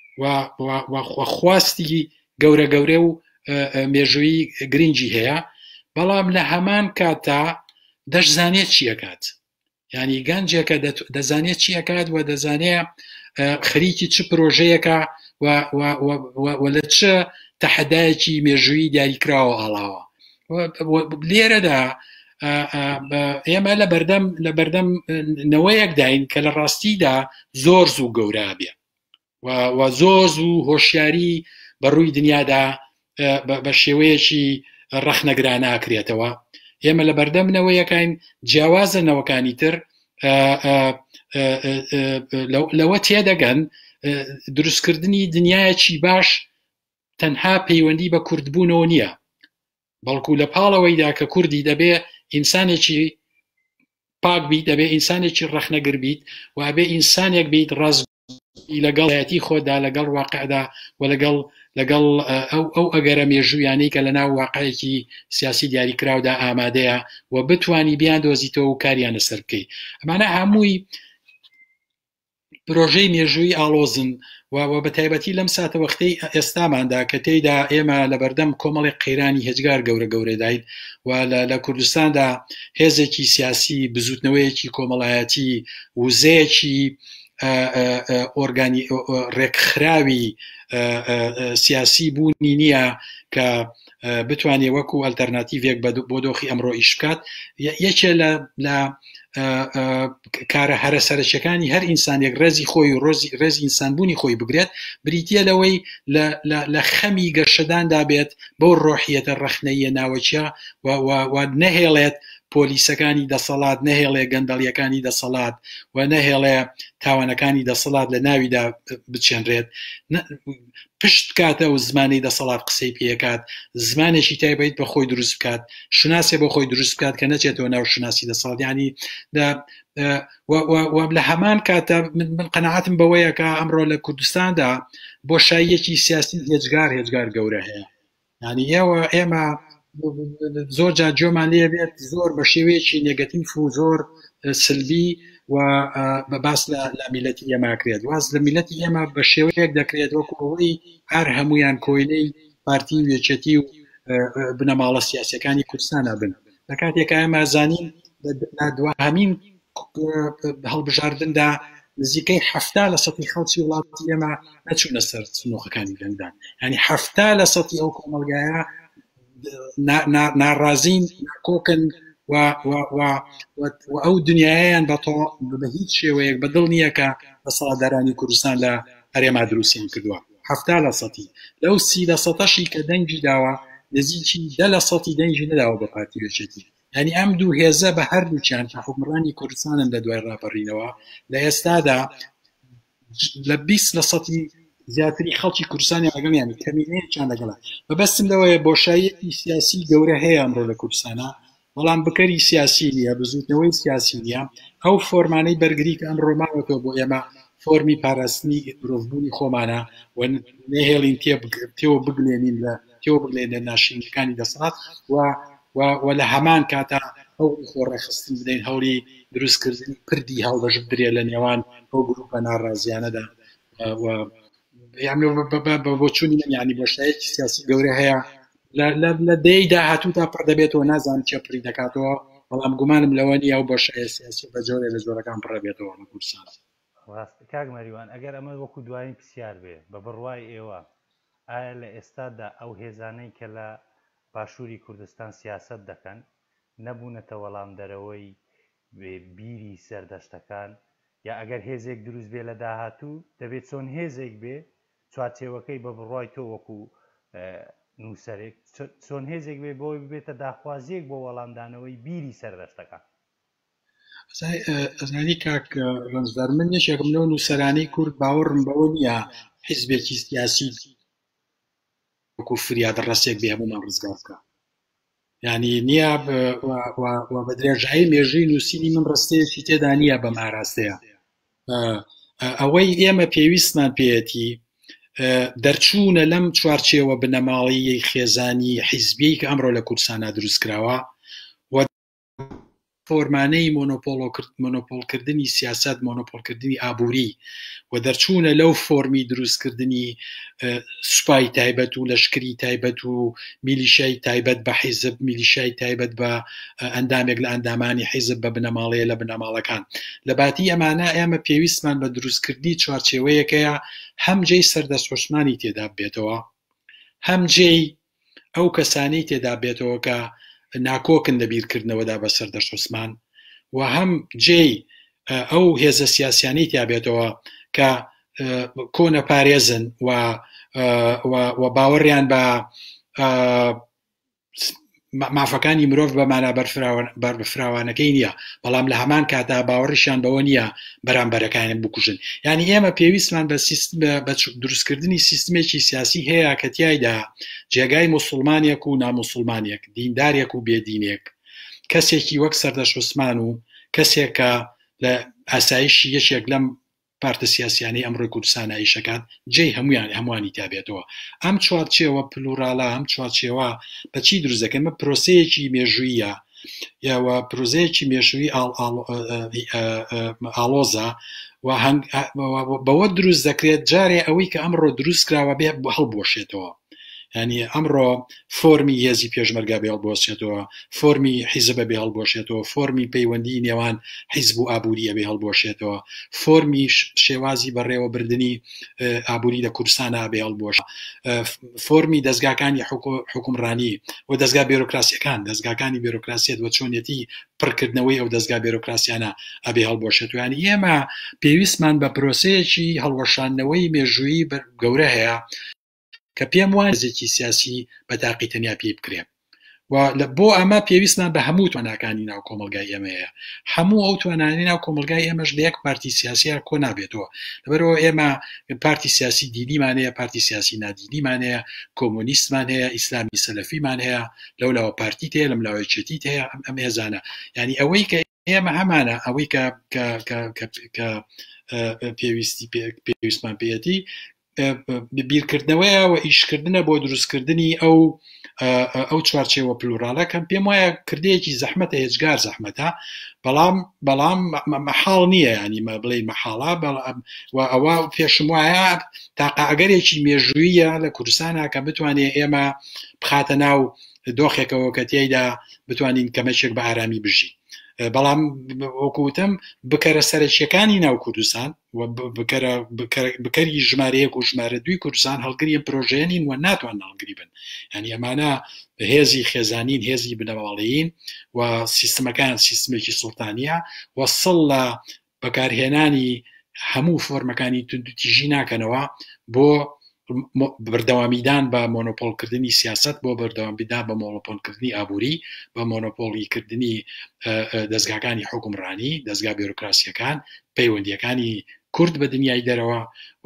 خواستی گەورە گەورە و مێژووی گرنگی هەیە بەڵام لە هەمان کاتا دەشزانێت چیەکات ینی گەنجێکە دەزانێت چیەکات و دەزانێت خەریکی چ پرۆژەیەکە و لە چ تەحەدایەکی مێژووی دیاریکراوە ئاڵاوە لێرەدا ئێمە لە بەردەم نەوەیەکداین کە لە ڕاستیدا زۆر زوو گەورە بێ و زۆر زوو هۆشیاری بەڕووی دنیادا بە شێوەیەکی ڕەخنەگران ناکرێتەوە ئێمە لە بەردەمنەوەیەکین جیاوازە نەوەکانی تر لەوە تێدەگەن دروستکردنی دنیایەکی باش تەنها پەیوەندی بە کوردبوونەوە نییە بەڵکو لە پاڵەوەیدا کە کوردی دەبێ ئینسانێکی پاک بیت دەبێ ئینسانێکی ڕەخنەگر بیت و ئەبێ ئینسانێک بیت ڕاست لەگەڵ حیاتی خۆدا لەگەڵ واقعدا و لەگەڵ ئەو ئەگەرە مێژوویانەی کە لە ناو واقعەیەکی سیاسی دیاریکراودا ئامادەیە و بتوانی بیان دۆزیتەوە و کاریانە سەر بکەیت ئەمانە هەمووی پرۆژەی مێژووی ئاڵۆزن و بە تایبەتی لەم ساتە وەختەی ئێستاماندا کە تێیدا ئێمە لە بەردەم کۆمەڵی قەیرانی هێجگار گەورە گەورەداین و لە کوردستاندا هێزێکی سیاسی بزوتنەوەیەکی کۆمەڵایەتی وزەیەکی ڕێکخراوی سیاسی بوونی نییە کە بتوانێت وەکو ئەلتەرناتیڤێک بۆ دۆخی ئەمڕۆ ئیش بکات یەکێ لە کارە هەرە سەرچەکانی هەر ئینسانێک ڕێزی خۆی و ڕێزی ئینسانبوونی خۆی بگرێت بریتە لەوەی لە خەمی گەشەداندا بێت بۆ ڕۆحیەتە ڕەخنەیە ناوەچە و نەهێڵێت پۆلیسەکانی دەسەڵات نەهێڵێ گەندەڵیەکانی دەسەڵات و نەهێڵێ تاوانەکانی دەسەڵات لە ناویدا بچێنرێت پشت کاتە و زمانی دەسەڵات قسەی پێکات زمانێکی تایبەت بە خۆی دروست بکات شناسێ بۆ خۆی دروست بکات کە نەچێتەوە ناو شناسی دەسەڵات ینی لە هەمان کاتە من قەناعەتم بەوەیە کە ئەمڕۆ لە کوردستاندا بۆشاییەکی سیاسی هێجگار گەورە هەیە ینی ئێمە زۆر جا جۆمان لێ بێت زۆر بە شێوەیەکی نێگەتیف و زۆر سلبی و باس لە میلەتی ئێمەکرێت واز لە میلەتی ئێمە بە شێوەیەک دەکرێت وەکو ئەوەی هەر هەمویان کۆیلەی پارتی وێچەتی و بنەماڵە سیاسەکانی کوردستانە بن لە کاتێکە ئێمە زانین دوهەمین هەڵبژاردندا نزیکەی 70% خەڵکی وڵاتی ئێمە نەچوونە سەر سنووخەکانی گەندان ینی 70% ئەو کۆمەڵگایە ناڕازین کۆکن و ئەو دنیایان بە هیچ شێوەیەک بەدڵ نییە کە بە سەڵاتدارانی کوردستان لە هەرێما دروستیان کردووە 70% لەو 30%شی کە دەنگی داوە نزیکی 10% دەنگی نەداوە بە پارتی وێچەتی ینی ئەم دوو هێزە بە هەردووچیان کە حکومڕانی کوردستانن لە دوای ڕاپەڕینەوە لە ئێستادا لە 20% زیاتری خەڵکی کوردستانی ئەگەڵیان کەمینەیەکیان لەگەڵە بەبەستم لەوەیە بۆشاییەتی سیاسی گەورە هەیە ئەمڕۆ لە کوردستانە بەڵام بکەری سیاسی نییە بزوتنەوەی سیاسی نییە ئەو فۆرمانەی بەرگری کە ئەمڕۆ ماوەتەوە بۆ ئێمە فۆرمی پاراستنی مرۆڤبوونی خۆمانە و نەهێڵین تێوە بگلێنین لە ناشرینەکانی دەسەڵات و لە هەمان کاتا ئەو خۆڕێخستن بدەین هەوڵی دروستکردنی پردی هەڵدەژ بدرێت لە نێوان ئەو گروپە ناڕازیانەدا بۆ چوونی ینی بۆشایەتی سیاسی گەورە هەیە لە دەیدا هاتوو تا پڕ دەبێتەوە نازانم چێ پڕی دەکاتەوە بەڵام گومانم لەوە نیە ئەو بۆشایە سیاسی بە جۆرێ لە جۆرەکان پڕەبێتەوە لە کوردستان کاک مەریوان ئەگەر ئەمە وەکو دوایین پرسیار بێ بە بڕوای ئێوە ئایا لە ئێستادا ئەو هێزانەی کە لە باشووری کوردستان سیاست دەکەن نەبوونەتە وەڵام دەرەوەی بیری سەردەشتەکان یا ئەگەر هێزێک دروست بێ لە داهاتوو دەبێت چۆن هێزێک بێ چوارچێوەکەی بە بڕوای تۆ وەکو نووسەرێک چۆن هێزێک بێ بۆی ببێتە داخوازیەک بۆ وەڵامدانەوەی بیری سەردەشتەکان ئەزانی کاک ڕەنجدار من یەکێکم لەو نووسەرانەی کورد باوەڕم بەوە نییە حیزبێکی سیاسی وەکو فریاد ڕەسێک بێ هەمومان ڕزگار بکە ینی نییە بە درێژایی مێژووی نووسینی من ڕستەیەکی تێدا نییە بەم ئاراستەیە ئەوەی ئێمە پێویستمان پێیەتی دەرچوونە لەم چوارچێوە بنەماڵی خێزانی حیزبی کە ئەمڕۆ لە کوردستانە دروستکراوە و فۆرمانەی مۆنۆپۆلکردنی سیاست، مۆنۆپۆلکردنی ئابووری و دەرچوونە لەو فۆرمی دروستکردنی سوپای تایبەت و لەشکری تایبەت و میلیشای تایبەت بە حیزب، میلیشای تایبەت بە ئەندامێک لە ئەندامانی حیزب بە بنەماڵەیە لە بنەماڵەکان. لە باتی ئەمانە ئێمە پێویستمان بە دروستکردنی چوارچێوەیەکەیە هەم جێی سەردەست عوسمانی تێدا بێتەوە، هەم جێی ئەو کەسانەی تێدا بێتەوە کە ناکۆکن لە بیرکردنەوەدا بە سەردەست عوسمان و هەم جێی ئەو هێزە سیاسیانەی تیا بێتەوە کە کۆنە پارێزن و باوەڕیان بە مافەکانی مرۆڤ بەمانە بەرفراوانەکەی نییە، بەڵام لە هەمان کاتا باوەڕیشان بەوە نییە بەرامبەرەکانیان بکوژن. یعنی ئێمە پێویستمان بە دروستکردنی سیستمێکی سیاسی هەیە کە تیایدا جێگای موسڵمانێک و ناموسڵمانێک، دیندارێک و بێدینێک، کەسێکی وەک سەردەست عوسمان و کەسێک کە لە ئاسایشی یەکێک لەم پارتە سیاسیانەی ئەمڕۆی کوردستان ئایشەکات جێی هەمووانی تابێتەوە. ئەم چوارچێوە پلوراڵە، ئەم چوارچێوە بەچی دروست دەکەن؟ پرۆسەیەکی مێژوویە یاوە پرۆزەیەکی مێژووی ئاڵۆزە و بەوە دروست دەکرێت جارێ ئەوەی کە ئەمڕۆ دروستکراوە بێ هەڵبۆشێتەوە. ینی ئەمڕۆ فۆرمی هێزی پێشمەرگا بێ هەڵبۆشێتەوە، فۆرمی حیزبە بێ هەڵبۆشێتەوە، فۆرمی پەیوەندی نێوان حیزب و ئابووریە بێ هەڵبۆشێتەوە، فۆرمی شێوازی بەڕێوەبردننی ئابووری لە کوردستانە بێ هەڵبۆش، فۆرمی دەستگاکانی حکومڕانی و دەستگا بێرۆکراسیەکان، دەستگاکانی بێرۆکراسیەت وە چۆنیەتی پڕکردنەوەی ئەو دەستگا بێرۆکراسیانە ئەبێ هەڵبۆشێتەوە. یعنی ئێمە پێویستمان بە پرۆسەیەکی هەڵوەشاندنەوەی مێژوویی گەورە هەیە کە پێم وایە هێزێکی سیاسی بە تاقی تەنیا پێی بکرێت و بۆ ئەمە پێویستمان بە هەموو تواناکانی ناو کۆمەلگای ئێمەیە. هەموو ئەو توانانی ناو کۆمەلگای ئێمەش لە یەک پارتی سیاسیە کۆ نابێتەوە. لەبەرەوە ئێمە پارتی سیاسی دینیمان هەیە، پارتی سیاسی نادینیمان هەیە، کۆمۆنیستمان هەیە، ئیسلامی سەلەفیمان هەیە، لەولاوە پارتیت هەیە، لەم لاوەی چێتیت هەیە. ئەم هێزانە یعنی ئەوەی کە ئێمە هەمانە ئەوەی کە پێویستمان پێەتی بیرکردنەوەیە و ئیشکردنە بۆ دروستکردنی ئەو چوارچێوە پلوراڵە کەم پێم وایە کردەیەکی زەحمەتە، هێچگار زەحمەتە، بەڵام مەحاڵ نییە، ینی بڵێ مەحاڵە و ئەوە پێشم وایە تاقا ئەگەرێکی مێژوویە لە کوردستانە کە بتوانێت ئێمە بخاتە ناو دۆخێکەوە کە تیایدا بتوانین کەمەچێک بە ئارامی بژی. بەڵام وەکوتم بکەرە سەرچیەکانی ناو کوردستان و بکەری ژمارەیەک و ژمارە دوی کوردستان هەڵگریان پرۆژێنین و ناتوان هەڵگری بن. ینی ئەمانە هێزی خێزانین، هێزی بنەماڵەیین و سیستمەکان سیستمێکی سوڵتانیە و سڵ لە بەکارهێنانی هەموو فۆرمەکانی تیژی ناکەنەوە بۆ بەردەوامیدان بە مۆنۆپۆلکردنی سیاست، بۆ بەردەوامیدان بە مۆنۆپۆلکردنی ئابووری، بە مۆنۆپۆلیکردنی دەستگاکانی حکومڕانی، دەستگا بێرۆکراسیەکان، پەیوەندیەکانی کورد بە دنیای دەرەوە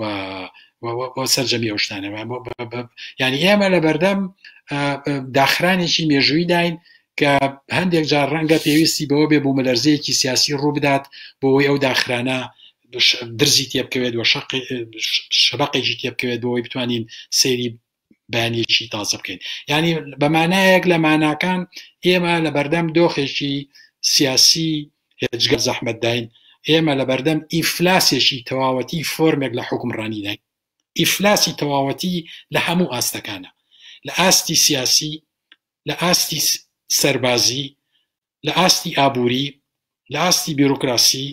و سەرجەمی ئەو شتانەوە. یعنی ئێمە لە بەردەم داخرانێکی مێژووی داین کە هەندێک جار ڕەنگە پێویستی بەوە بێ بۆ مەلەرزەیەکی سیاسی ڕوو بدات بۆەوەی ئەو داخرانە درزی تێبکەوێت و شەبقێکی تێبکەوێت بۆەوەی بتوانین سەیری بەیانێکی تازە بکەین. یعنی بەمانایەک لە ماناکان ئێمە لە بەردەم دۆخێکی سیاسی هێچگە زەحمەت داین، ئێمە لە بەردەم ئیفلاسێکی تەواوەتی فۆرمێک لە حکومڕانی داین، ئیفلاسی تەواوەتی لە هەموو ئاستەکانە، لە ئاستی سیاسی، لە ئاستی سەربازی، لە ئاستی ئابووری، لە ئاستی بیرۆکراسی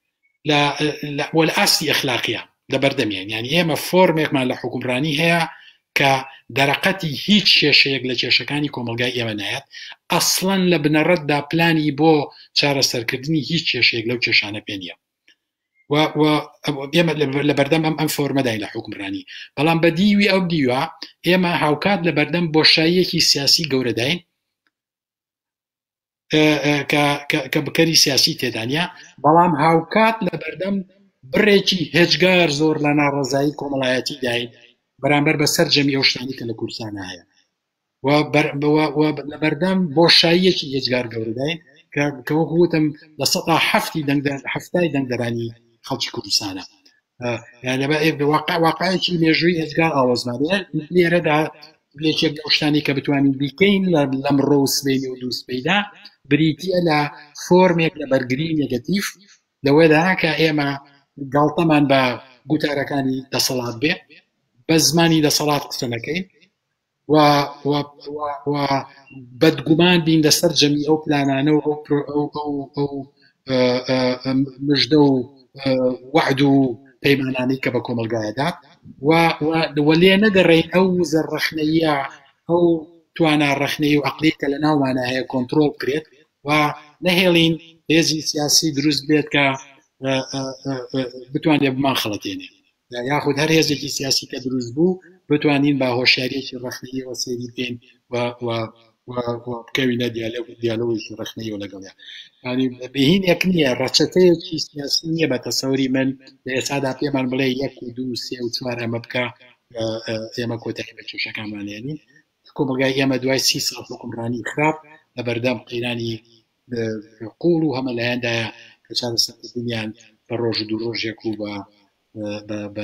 وە لە ئاستی ئەخلاقیە لە بەردەمیان. یعنی ئێمە فۆرمێکمان لە حکومڕانی هەیە کە دەرەقەتی هیچ کێشەیەک لە کێشەکانی کۆمەلگای ئێمە نایەت، ئەسڵەن لە بنەڕەتدا پلانی بۆ چارەسەرکردنی هیچ کێشەیەک لەو کێشانە پێ نییە و ئێمە لە بەردەم ئەم فۆرمەداین لە حکومڕانی. بەڵام بە دیوی ئەو دیوە ئێمە هاوکات لە بەردەم بۆشاییەکی سیاسی گەورەداین کە بکەری سیاسی تێدانیا، بەڵام هاوکات لە بەردەم بڕێکی هێچگار زۆر لە ناڕەزایی کۆمەڵایەتی داین بەرامبەر بە سەرجەمی ئەو شتانی کە لە کوردستانە هەیە و لە بەردەم بۆشاییەکی هێچگار گەورەداین کە وەکو وتم لە 170 دەنگدەرانی خەڵکی کوردستانە. واقعەکی مێژووی هێزگار ئاڵۆزمانێ لێرەدا لێکێک لەو شتانی کە بتوانین بیکەین لەم ڕۆ و سبەینی و دووسبەیدا بریتە لە فۆرمێک لە بەرگری نێگەتیڤ لەوەدا کە ئێمە گاڵتەمان بە گوتارەکانی دەسەڵات بێ بە زمانی دەسەڵات قسەنەکەین و بەدگومان بین لەسەر جەمی ئەو پلانانە و ئەو مژدە و وعد و پەیمانانەی کە بە کۆمەلگایەدات و لێ نەگەڕێین ئەو زەرڕەخنەیە ئەو توانە ڕەخنەی و عەقلی کە لە ناومانە هەیە کۆنتڕۆڵ بکرێت و نەهێڵین هێزی سیاسی دروست بێت کە بتوانێت بمان خەڵەتێنێ یاخود هەر هێزێکی سیاسی کە دروست بوو بتوانین با هۆشیارێکی ڕەخنەیەوە سەیری بکەین بکەوینە دیالۆگێکی ڕەخنەیەوە لەگەڵیان ینی بهینێک نییە ڕەچەتەیەکی سیاسی نییە بە تەسەوری من لە ئێستادا پێمان بڵێ 1 و 2 و 3 و 4 ئەمە بکە ئێمە کۆتایی بە کێشەکانمانێنین کۆمەلگای ئێمە دوای 30 ساڵ حکومڕانی خراپ لە بەردەم قەیرانی قوڵ و هەمە لایەندایە کە چارەسەردبوونیان بە ڕۆژ و دوو ڕۆژێک و بە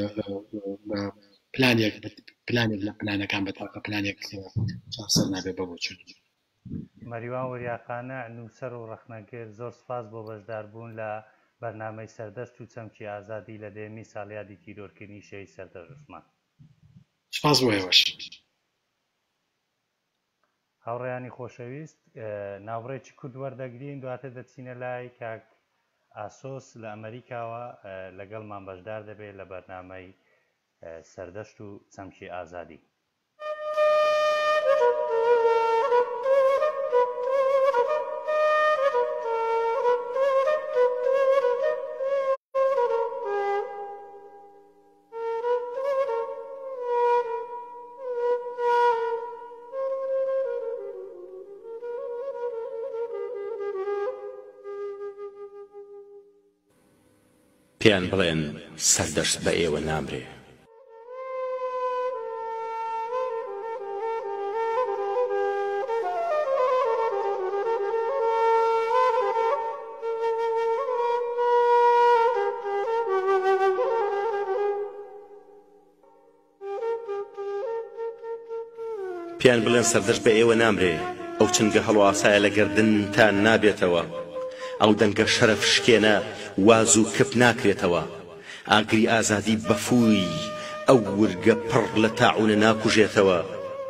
پلانێک لە پلانەکان بەتاقە پلانێک چاسەر نابێت بە بۆچون مەریوان وەریاخانە نووسەر و ڕەخنەگەر زۆر سپاس بۆ بەشداربوون لە بەرنامەی سەردەشت و چەمکی ئازادی لە دێمی ساڵیادی تیرۆرکردنی شەی سەردەشت عوسمان سپاس بۆ ئێوەش هاوڕێیانی خۆشەویست ناوڕێکی کورد وەردەگرین دواتر دەچینە لای کاک ئاسۆس لە ئەمریکاوە لەگەڵمان بەشدار دەبێت لە بەرنامەی سەردەشت و چەمکی ئازادی پێیان بڵێن سەردەشت بە ئێوە نامرێ پێیان بڵێن سەردەشت بە ئێوە نامرێ ئەو چنگە هەڵواسایە لە گەردنتان نابێتەوە ئەو دەنگە شەرەف شکێنە واز و کپ ناکرێتەوە ئاگری ئازادی بەفووی ئەو ورگە پڕ لە تاعونە ناکوژێتەوە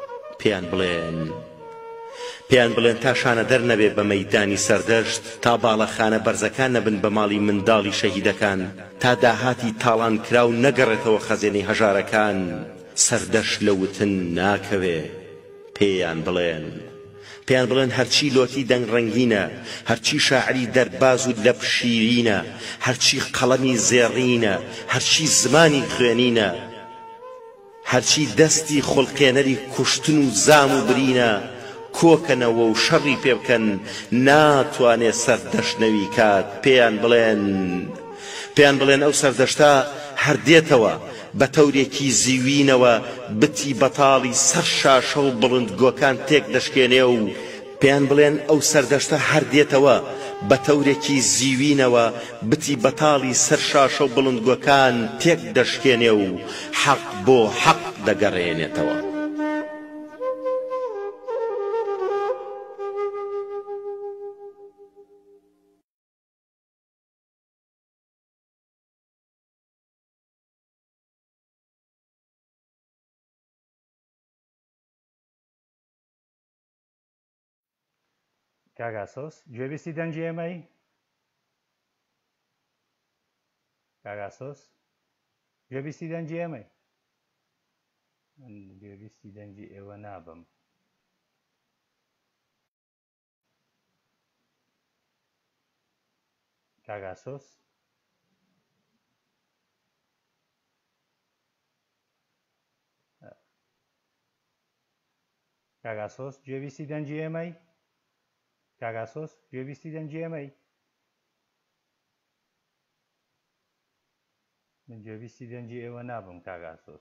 پێیان بڵێن تا شانە دەرنەبێ بە مەیدانی سەردەشت تا باڵەخانە بەرزەکان نەبن بە ماڵی منداڵی شەهیدەکان تا داهاتی تاڵان کراو نەگەڕێتەوە خەزێنەی هەژارەکان سەردەشت لە وتن ناکەوێ پێیان بڵێن هەرچی لۆتی دەنگ ڕەنگینە هەرچی شاعری دەرباز و لەب شیرینە هەرچی قەڵەمی زێڕینە هەرچی زمانی خوێنینە هەرچی دەستی خوڵقێنەری کوشتن و زام و برینە کۆکەنەوە و شەڕی پێ بکەن ناتوانێ سەردەشتنەوی کات پێیان بڵێن ئەو سەردەشتە هەردێتەوە بە تەورێکی زیوینەوە بتی بەتاڵی سەر شاشە و بڵند گۆکان تێک دەشکێنێ و پێیان بڵێن ئەو سەردەشتە هەردێتەوە بە تەورێکی زیوینەوە بتی بەتاڵی سەر شاشە و بڵند گۆکان تێک دەشکێنێ و حەق بۆ حەق دەگەڕێنێتەوە کاگاسۆس گوێبیستی دەنگی ئێمەی کاگاسۆس گوێبیستی دەنگی ئێمەی من گوێبیستی دەنگی ئێوە نابم کاگاسۆس کاگاسۆس گوێبیستی دەنگی ئێمەی کاگاسۆس گوێبیستی دەنگی ئێمەی من گوێبیستی دەنگی ئێوە نابم کاگاسۆس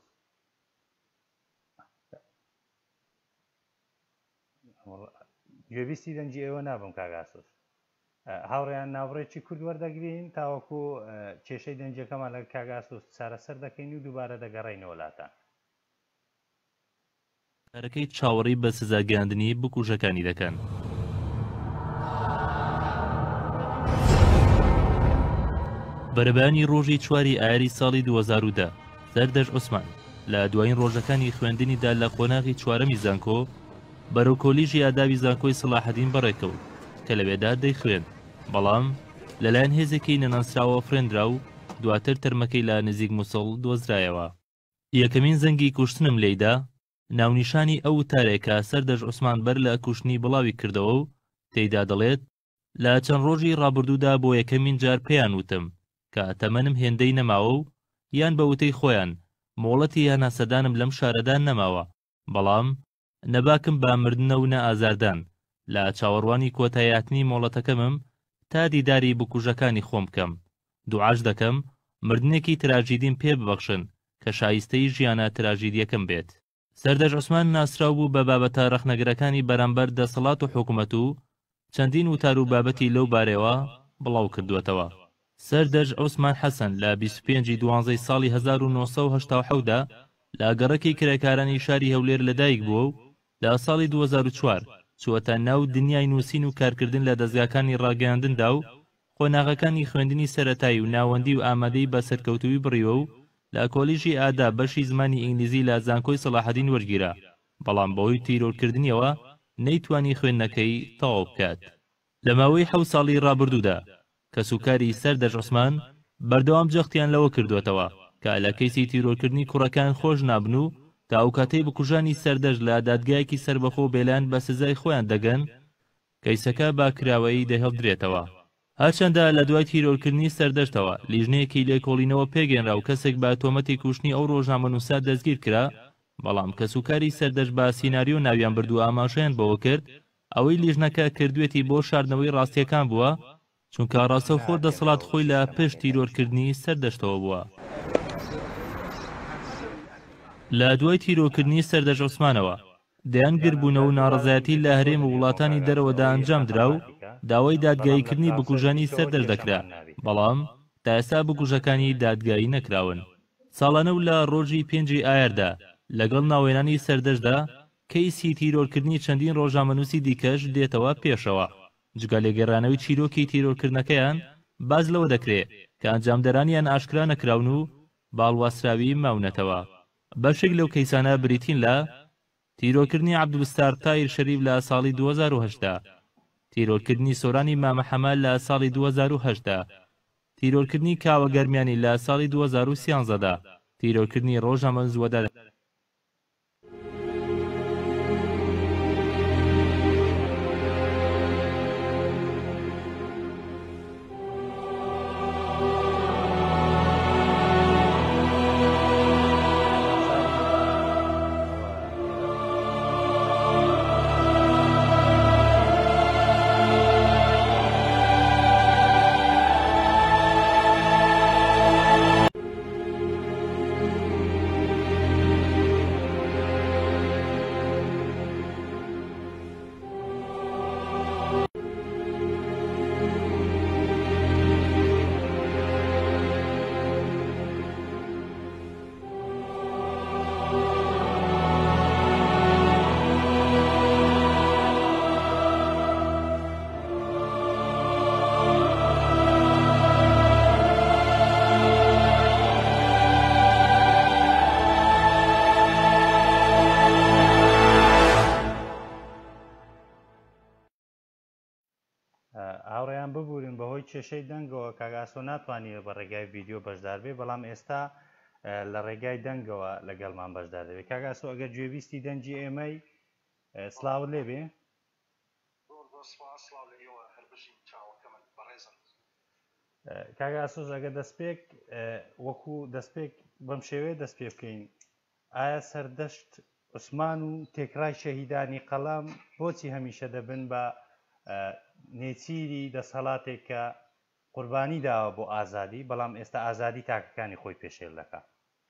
گوێبیستی دەنگی ئێوە نابم کاگاسۆس هاوڕێیان ناوڕێکی کورد وەردەگرین تاوەکو کێشەی دەنجەکەمان لە کاگاسوس چارەسەر دەکەین و دووبارە دەگەڕێینەوە لاتان. کارەکەی چاوەڕی بە سزاگەاندنی بکوژەکانی دەکەن. بەرەبەیانی ڕۆژی 4 ئایاری ساڵی 2010 سەردەژ عوسمان لە دوایین ڕۆژەکانی خوێندنیدا لە قۆناغی چوارەمی زانکۆ بەرەو کۆلیژی ئادابی زانکۆی سەلاحەدین بەڕێکەوت کە لەوێدا دەیخوێن، بەڵام لەلایەن هێزێکی نەناسراوە فرێنرا و دواتر تەرمەکەی لە نزیک موسڵ دۆزرایەوە. یەکەمین زەنگی کوشتنم لێیدا ناونیشانی ئەو وتارێکە سەردەژ عوسمان بەر لە کوشتنی بڵاوی کردەوە و تێیدا دەڵێت لە چەند ڕۆژی ڕابردوودا بۆ یەکەمین جار پێیان وتم کە تەمەنم هێندەی نەماوە و یان بە وتەی خۆیان مۆڵەتی هەناسەدانم لەم شارەدا نەماوە، بەڵام نەباکم با مردنە و نە ئازاردان لە چاوەڕوانی کۆتاییاتنی مۆڵەتەکەمم تا دیداری بکوژەکانی خۆم بکەم. دوعاش دەکەم مردنێکی تراژیدیم پێ ببەخشن کە شایستەی ژیانە تراژیدیەکەم بێت. سەردەژ عوسمان ناسراو بوو بە بابەتە ڕەخنەگرەکانی بەرامبەر دەسەڵات و حکوومەت و چەندین وتار و بابەتی لەو بارەوە بڵاو کردووەتەوە. سەردەژ عوسمان حەسەن لە 25 دوانزەی ساڵی 1970دا لە گەڕەکی کرێکارانی شاری هەولێر لەدایک بووە و لە ساڵی 2004 چووەتە ناو دنیای نووسین و کارکردن لە دەستگاکانی ڕاگەیاندندا و خۆناغەکانی خوێندنی سەرەتایی و ناوەندی و ئامادەی بە سەرکەوتووی بڕیوە و لە کۆلیژی ئادا بەشی زمانی ئینگلیزی لە زانکۆی سەلاحەدین وەرگیرا، بەڵام بەهۆی تیرۆرکردنیەوە نەیتوانی خوێندنەکەی تەواو بکات. لە ماوەی 7 ساڵی ڕابردوودا کە سوکاری سەردەژ عوسمان بەردەوام جەختیان لەوە کردوێتەوە کە لە کەیسی تیرۆرکردنی کوڕەکان خۆش نابن و تا ئەو کاتەی بکوژانی سەردەژ لە دادگایەکی سربەخۆ بێلان بە سزای خۆیان دەگەن کەیسەکە با کراوەیی دەهێڵدرێتەوە. هەرچەندە لە دوای تیرۆرکردنی سەردەشتەوە لیژنەیەکی لێکۆڵینەوە پێگەێنرا و کەسێک بە تۆمەتی کوشتنی ئەو ڕۆژنامەنووسا دەستگیر کرا، بەڵام کە سوکاری سەردەش بە سیناریۆ ناویان بردو ئاماژەیان بەوە کرد ئەوەی لیژنەکە کردوێتی بۆ شاردنەوەی ڕاستیەکان بووە، چونکە ڕاستەوخۆ دەسەڵات خۆی لە پشت تیرۆرکردنی سەردەشتەوە بووە. لە دوای تیرۆرکردنی سەردەژ عوسمانەوە دەیانگربوونەوە و ناڕەزایەتی لە هەرێم و وڵاتانی دەرەوەدا ئەنجام درا و داوای دادگاییکردنی بکوژانی سەردەژ دەکرا، بەڵام تا ئێستا بکوژەکانی دادگایی نەکراون. ساڵانە و لە ڕۆژی 5 ئایاردا لەگەڵ ناوێنانی سەردەشدا کەیسی تیرۆرکردنی چەندین ڕۆژنامەنووسی دیکەش دێتەوە پێشەوە. جگە لێگەڕانەوەی چیرۆکی تیرۆرکردنەکەیان باز لەوە دەکرێت کە ئەنجامدەرانیان ئاشکرا نەکراون و باڵواسراوی ماونەتەوە. بەشێک لەو کەیسانە بریتین لە تیرۆرکردنی عەبدولستار تایر شەریف لە ساڵی 2008دا، تیرۆرکردنی سۆرانی مامەحەمەد لە ساڵی 2008دا، تیرۆرکردنی کاوە گەرمیانی لە ساڵی 2013دا، تیرۆرکردنی ڕۆژنامە زووەدا هاوڕێیان ببورن بەهۆی کێشەی دەنگەوە کاگاسۆ ناتوانێت بە ڕێگای ڤیدیۆ بەشدار بێ، بەڵام ئێستا لە ڕێگای دەنگەوە لەگەڵمان بەشدار دەبێت. کاگاسۆ ئەگەر گوێویستی دەنگی ئێمەی سلااوت لێبێ. کاگاسۆز ئەگە دەستپێک وەکو دەستپێک بەم شێوەیە دەست پێ بکەین، ئایا سەردەشت عوسمان و تێکرای شەهیدانی قەڵام بۆچی هەمیشە دەبن بە نێچیری دەسەڵاتێک کە قوربانی داوە بۆ ئازادی، بەڵام ئێستا ئازادی تاکەکانی خۆی پێشێل دەکات؟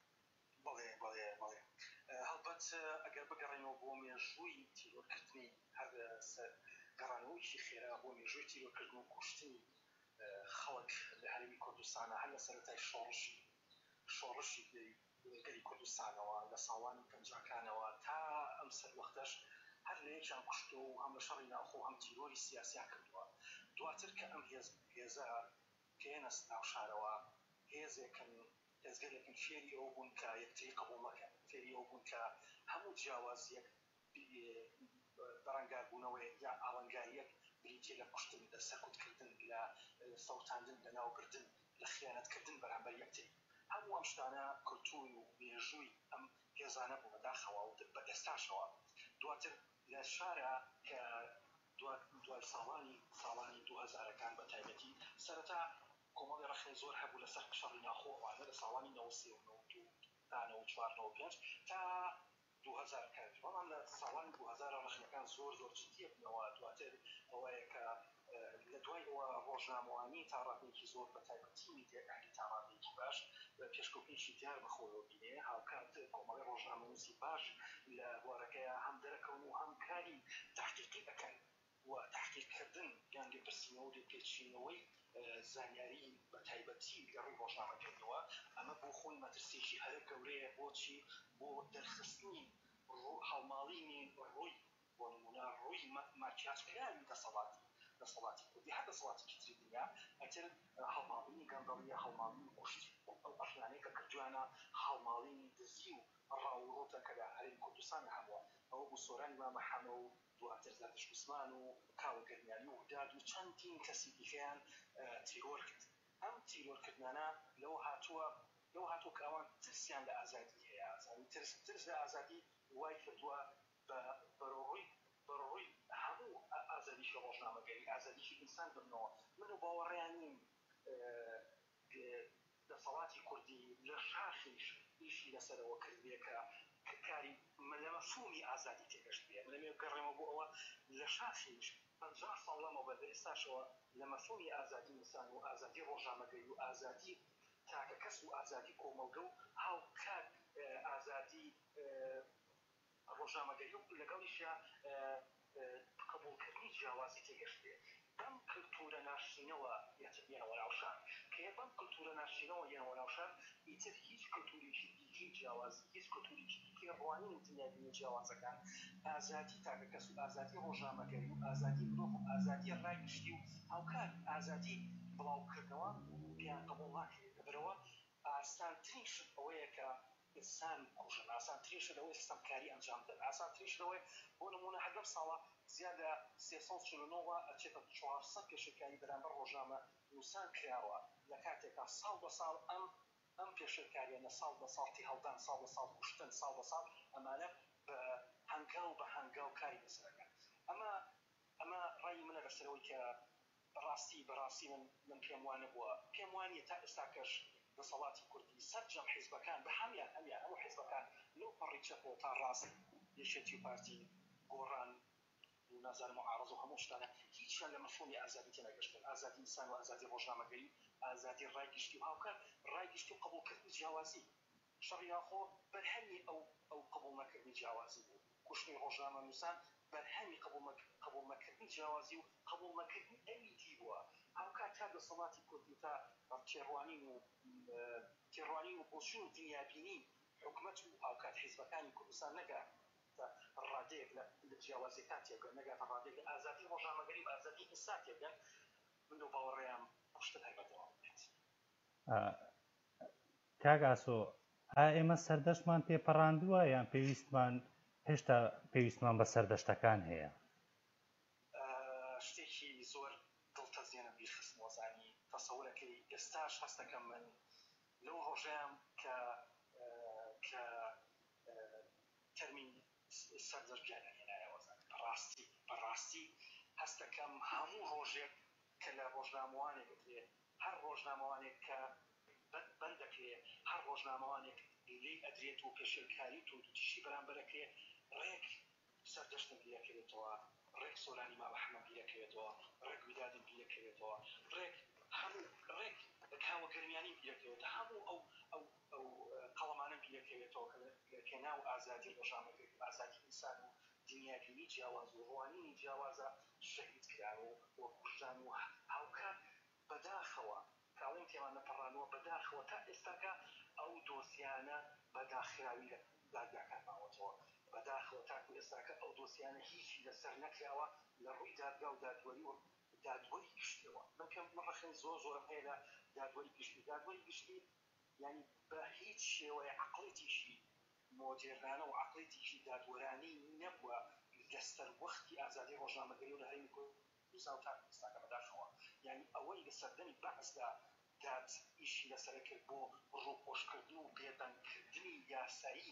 هەڵبەت ئەگەر بگەڕێنەوە بۆ مێژووی تیرۆرکردنی گەڕانەوەیکی خێرا بۆ مێژووی تیرۆکردن و کوشتنی خەڵک لە هەرێمی کوردستانە هەر لە سەرەتای شۆڕشی گەری کوردستانەوە لە ساڵانی پەنجاکانەوە تا ئەم سەر وەختەش هەر لە یەکیان کوشتۆ و هەم لە شەڕی ناوخۆ هەم تیرۆری سیاسیان کردووە. دواتر کە ئەم هێزە کە هێنەست ناو شارەوە هێزگەرێکن فێری ئەو بوون کە یەکتری قبوڵ مەکەن، فێری ئەو بوون کە هەموو جیاوازیەک بەڕەنگاربوونەوەی یا ئاڵنگاریەک بریتێ لە کوشتن لە سەرکوتکردن لە سەوتاندن لە ناوبردن لە خیانەتکردن بەرامبەر یەکتری. هەموو ئەم شتانە کولتوری و مێژووی ئەم هێزانە بوو بەداخەوە و بە ئێستاشەوە. دواتر لە شارە کە دوای ساڵانی 2000ەکان بە تایبەتی سەرەتا کۆمەڵی ڕەخنەی زۆر هەبوو لەسەر شەڕی ناوخۆوانە لە ساڵانی 93 تا 2000 بەڵام لە ساڵانی 2000 ڕەخنەکان زۆر جددیە بوونەوە. دواتر ئەوەیە کە لە دوای ئەوە ڕۆژنامەوانی تا ڕادێکی زۆر بە تایبەتی میدیاکانی تا ڕادێکی باش پێشکەوتنیشی دیار بەخۆیەوە بینێ هاوکات کۆمەڵی ڕۆژنامەنووسی باش لە بوارەکەیە هەم دەرەکەون و هەم کاری تحقیقی ئەکەن و تحقیقکردن یان لێپرسینەوە و لێپێچینەوەی زانیاری بە تایبەتی لە ڕووی ڕۆژنامەکردنەوە. ئەمە بۆ خۆی مەترسێکی هەرە گەورەیە بۆچی بۆ دەرخستنی هەڵماڵینی ڕووی بۆ نمونە ڕووی مارکیاژکراوی دەسەڵاتی کوردی هەر دەسەڵاتێکی تری دنیا ئەتر هەڵماڵینی گەندەڵیە هەڵماڵینی کوشتی ئەو ئەشیانەی کە کردویانە هەڵماڵینی دزی و ڕاوڕۆتە کە لە هەرێمی کوردستانە هەبووە. ئەوە بوو سۆرانی مامە حەمە و دواتر زادش عوسمان و کاوە گەرمیانی و هوداد و چەندین کەسی دیکەیان تیرۆر کرد. ئەم تیرۆرکردنانە لەوە هاتووە کە ئەوان ترسیان لە ئازادی هەیە، ترس لە ئازادی وای کردووە بەڕۆی هەموو ئازادیشی ڕۆژنامەگەری ئازادیشی ئینسان ببنەوە. من و باوەڕێیان نیم دەسەڵاتی کوردی لە شاخیش ئیشی لەسەرەوە کردوێ کە کاری لە مەفهومی ئازادی تێگەشت بێ. لەمێ گەڕێمە بۆ ئەوە لە شاخیش 50 ساڵ لەمەوە بە ئێستاشەوە لە مەفهومی ئازادی ئینسان و ئازادی ڕۆژنامەگەری و ئازادی تاکە کەس و ئازادی کۆمەلگە و هاوکات ئازادی ڕۆژنامەگەری و لەگەڵیشە قبولکردنی جیاوازی تێگەشت بێ. بەم کلتورە ناشرینەوە یەنەوە ناوشان کە بەم کلتورە ناشرینەوە یەنەوە ناوشان ئیتر هیچ کلتوریکی دیکەی جیاوازی هیچ کلتوریکی دیکەی ڕوانین دنیابینی جیاوازەکان ئازادی تاکە کەس و ئازادی ڕۆژنامەگەری و ئازادی مرۆڤ و ئازادی ڕایگشتی و هاوکات ئازادی بڵاوکردنەوە پێیان قبوڵ ناکرێت. لەبەرەوە ئاسانترین شت ئەوەیە کە ئینسان کوژن، ئاسانترین شت ئەوەیە ستەمکاری ئەنجام بدەن، ئاسانترین شت ئەوەیە بۆ نمونە هەر لەم ساڵە زیاد لە 349 ئەچێتە 400 پێشەکاری بەرامبەر ڕۆژنامە نووسان کراوە لە کاتێکا ساڵ بە ساڵ ئەم پێشەکاریانە ساڵ بە ساڵی هەڵدان ساڵ بە ساڵ کوشتن ساڵ بە ساڵ ئەمانە بە هەنگاو کاری بەسەرەکان. ئەمە ڕای منە لەسەرەوەی کە بەڕاستی من پێم وانە بووە پێم وانیە تا ئێستاکەش دەسەڵاتی کوردی سەرجەم حیزبەکان بە هەمان هەموو حیزبەکان لەو پەڕی چەپەوە تا ڕاست یەکێتی و پارتی گۆڕان و نازانم معارض و هەموو شتانە هیچیان لە مەفهومی ئازادی تێنەگەشتن. ئازادی ئینسان و ئازادی ڕۆژنامەگەری ئازادی ڕایگشتی و هاوکات ڕایگشتی و قبولکردنی جیاوازی شەڕی ناوخۆ بەرهەمی ئەو قبول نەکردنی جیاوازی بوو. کوشتنی ڕۆژنامەنووسان بەرهەمی قبول نەکردنی جیاوازی و قبول نەکردنی ئەمیتی بووە. هاوکات تا دەسەڵاتی کوردی تا تێڕوانین و بۆچوون و دنیابینی حکومەت و هاوکات حیزبەکانی کوردستان نەگات ڕادەیەک لە جیاوازیەکان تێبگەن، نەگاتە ڕادەیەک لە ئازادی ڕۆژنامەگەری و ئازادی ئینسان تێبگەن. من و باوەڕێیان شتە تایبەتەوە بێت. کاگاسۆ ئێمە سەردەشتمان پێپەڕاندووە یان هێشتا پێویستمان بە سەردەشتەکان هەیە؟ شتێکی زۆر دڵتەزیێنە بیرخست وەزانی تەسەورەکەی ئێستاش هەستەکەم من لەو ڕۆژەیەم کە تەرمین سەردەشت بیانهێنایە وەزانی بەڕاستی هەستەکەم هەموو ڕۆژێک کە لە ڕۆژنامەوانێک دێ هەر ڕۆژنامەوانێک کە بەند دەکرێت هەر ڕۆژنامەوانێک لێی ئەدرێت و پێشێلکاری تووتیشی بەرامبەرەکێ ڕێک سەردەشتم بیرەکەوێتەوە، ڕێک سۆرانی مامە حەمە بیرەکەوێتەوە، ڕێک ویدادم بیرەکەوێتەوە، ڕێک کاوە گەرمیانی بیرەکەوێتە، هەموو ئەو قەڵەمانم بیرەکەوێتەوە کە ناو ئازادی ڕۆژنامەگەری و ئازادی ئینسان و دنیابینی جیاواز و ڕوانینی جیاوازە شەهید کران و وەک بەداخەوە تا ئێستاکە ئەو دۆسیانە بەداخراوی لە دادگاکان ماوەتەوە بەداخەوە تاکو ئێستاکە ئەو دۆسیانە هیچی لەسەر نەکراوە لە ڕووی دادگا و دادوەری گشتیەوە من پێم ڕەخەی زۆرم هەیە لە دادوەری گشتی یعنی بە هیچ شێوەیە عەقڵێتیشی مۆدێرنانە و عەقڵێتیشی دادوەرانی نەبووە لەسەر وەختی ئازادی ڕۆژنامەگەری و لە هەرێمی کوردستان و تاکو ئێستاکە بەداخەوە یعنی ئەوەی لە سەردەمی بەعزدا داد ئیشی لەسەرە کرد بۆ ڕووپۆشکردن و بێدەنگکردنی یاسایی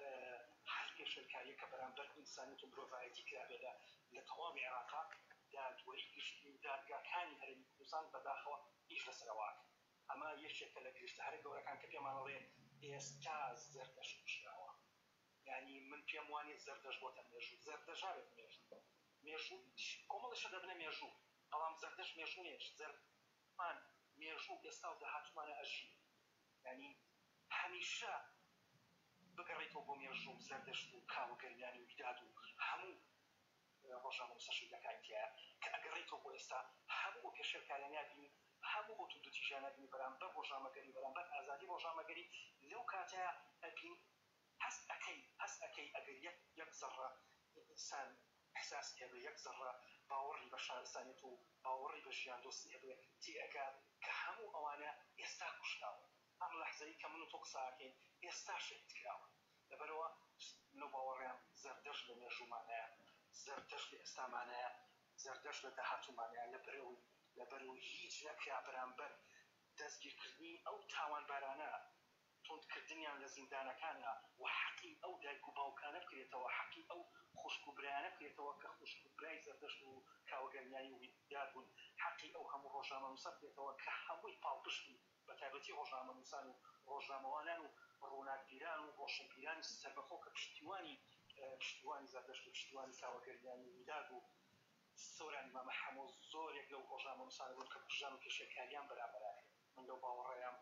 هەر کێشەکاریە کە بەرامبەر ئینسانیەت و مرۆڤایەتی کرابێدا لە تەواوی عێراقا دادوەری گشتی و دادگاکانی هەرێمی کوردستان بەداخەوە ئیش لەسەرەوەکە ئەمە یەکێکە لە گرفتە هەرە گەورەکان کە پێمانەڵێ ئێستا زەردەشت شراوە یعنی من پێم وانێ زەردەش بۆتە مێژوو زەردەژا بێت مێژوو کۆمەڵیشە دەبنە مێژوو بەڵام زەردەش مێژوو نیە زەرمان مێژوو ئێستا و داهاتوومانە ئەژی یعنی هەمیشە بگەڕێتەوە بۆ مێژوو زەردەشت و کاوەگەریانی و بیداد و هەموو ڕۆژنامە نووسەرشەکانی تایە کە ئەگەڕێتەوە بۆ ئێستا هەموو پێشێرکارانیا بینی هەموو بۆ تووتیژانە بینی بەرامبەر ڕۆژنامەگەری بەرامبەر ئازادی ڕۆژنامەگەری لەو کاتەیە ئەبین هەست ئەەکەی ئەگەر یەک زەڕە ئینسان احساسی هەبێ یەک زەڕە باوەڕی بە شارستانیەت و باوەڕی بە ژیان دۆستی هەبێ تێئەکا کە هەموو ئەوانە ئێستا کوشتاوە ئەم لەحزەی کە من و تۆ قساکەین ئێستا شەهید کراوە لەبەرەوە لەو باوەڕیان زەردەش لە مێژوومانەیە زەردەش لە ئێستامانەیە زەردەش لە داهاتوومانەیە لەبەرەوەی هیچ نەکرا بەرامبەر دەستگیرکردنی ئەو تاوانبارانە تۆندکردنیان لە زیندانەکانە و حەقی ئەو دایک و باوکانە بکرێتەوە حەقی ئەو خوشکوبرایانە بکرێتەوە کە خوشکوبرای زەردەشت و کاوەگەرنیانی و بیدار بوون حەقی ئەو هەموو ڕۆژنامە نووسە بکرێتەوە کە هەمووی پاڵپشتی بە تایبەتی ڕۆژنامە نووسان و ڕۆژنامەوانان و ڕووناکبیران و ڕۆشنبیرانی سەربەخۆ کە پشتیوانی زەردەشت و پشتیوانی کاوەگەرنیانی و بیدار بوو سۆرانی مامە هەموو زۆرێک لەو ڕۆژنامە نووسانە بوون کە کوژان و کێشەکاریان بەرامبەرانێ من لەو باوەڕەیەم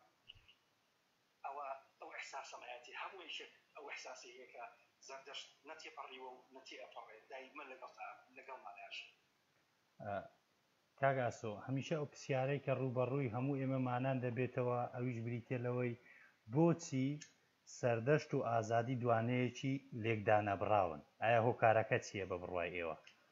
ئەو ئەحساسەمەیەتی هەموو یەکێک ئەو ئەحساسی هەیە کە زەردەشت نەتێپەڕیوە و نەتێئەپەڕێت دایمەن لەگەڵمانەیەش کاگاسۆ هەمیشە ئەو پرسیارەی کە ڕووبەڕووی هەموو ئێمەمانان دەبێتەوە ئەویش بریتێ لەوەی بۆچی سەردەشت و ئازادی دوانەیەکی لێکدانەبراون ئایا هۆکارەکە چییە بە بڕوای ئێوە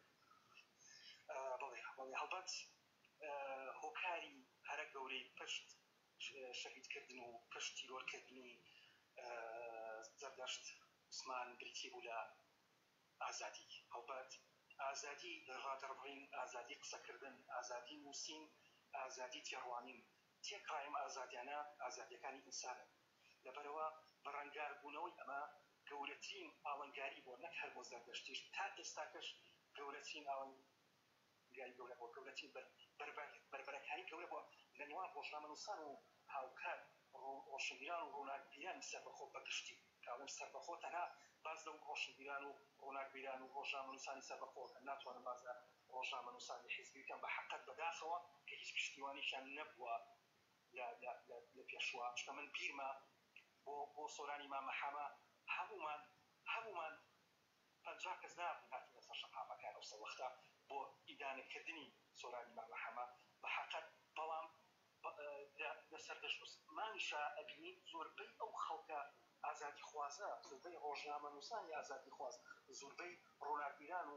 هەڵبەت هۆکاری هەرە گەورەی پشت شەهیدکردن و پشت تیرۆرکردنی زەردەشت عوسمان بریتی بوو لە ئازادی هەڵبەت ئازادی ڕادەڕبڕین ئازادی قسەکردن ئازادی نووسین ئازادی تێڕوانین تێکڕایم ئازادیانە ئازادیەکانی ئینسانن لەبەرەوە بەڕەنگار بوونەوەی ئەمە گەورەترین ئاڵنگاری بۆ نەک هەر بۆ زەردەشتیش تا ئێستاکەش گەورەترین ئاڵنگاری گەورە بۆ گەورەترین بربەرەکانی گەورە بۆ لە نێوان ڕۆژنامە نووسان و هاوکار ڕۆشنبیران و ڕووناکبیرانی سەربەخۆ بەگشتی کاڵم سەربەخۆ تەنها باز لەو ڕۆشنبیران و ڕووناکبیران و ڕۆژنامە نووسانی سەربەخۆ ناتوانم باز لە ڕۆژنامە نووسانی حیزبی بکەم بە حەقەت بەداخەوە کە هیچ پشتیوانیشیان نەبووە لە پێشوە چکە من بیرمە بۆ سۆرانی مامەحەمە هەمومان 50 کەس نابوون هاتوونە سەر شەقامەکان ئەو سەوەختە بۆ ئیدانەکردنی سۆرانی مامەحەمە بە حەقەت بەڵام لە سەردەشت عوسمانیشا ئەبینی زۆربەی ئەو خەڵکە ئازادی خوازە زۆربەی ڕۆژنامە نووسانی ئازادی خواز زۆربەی ڕووناکبیران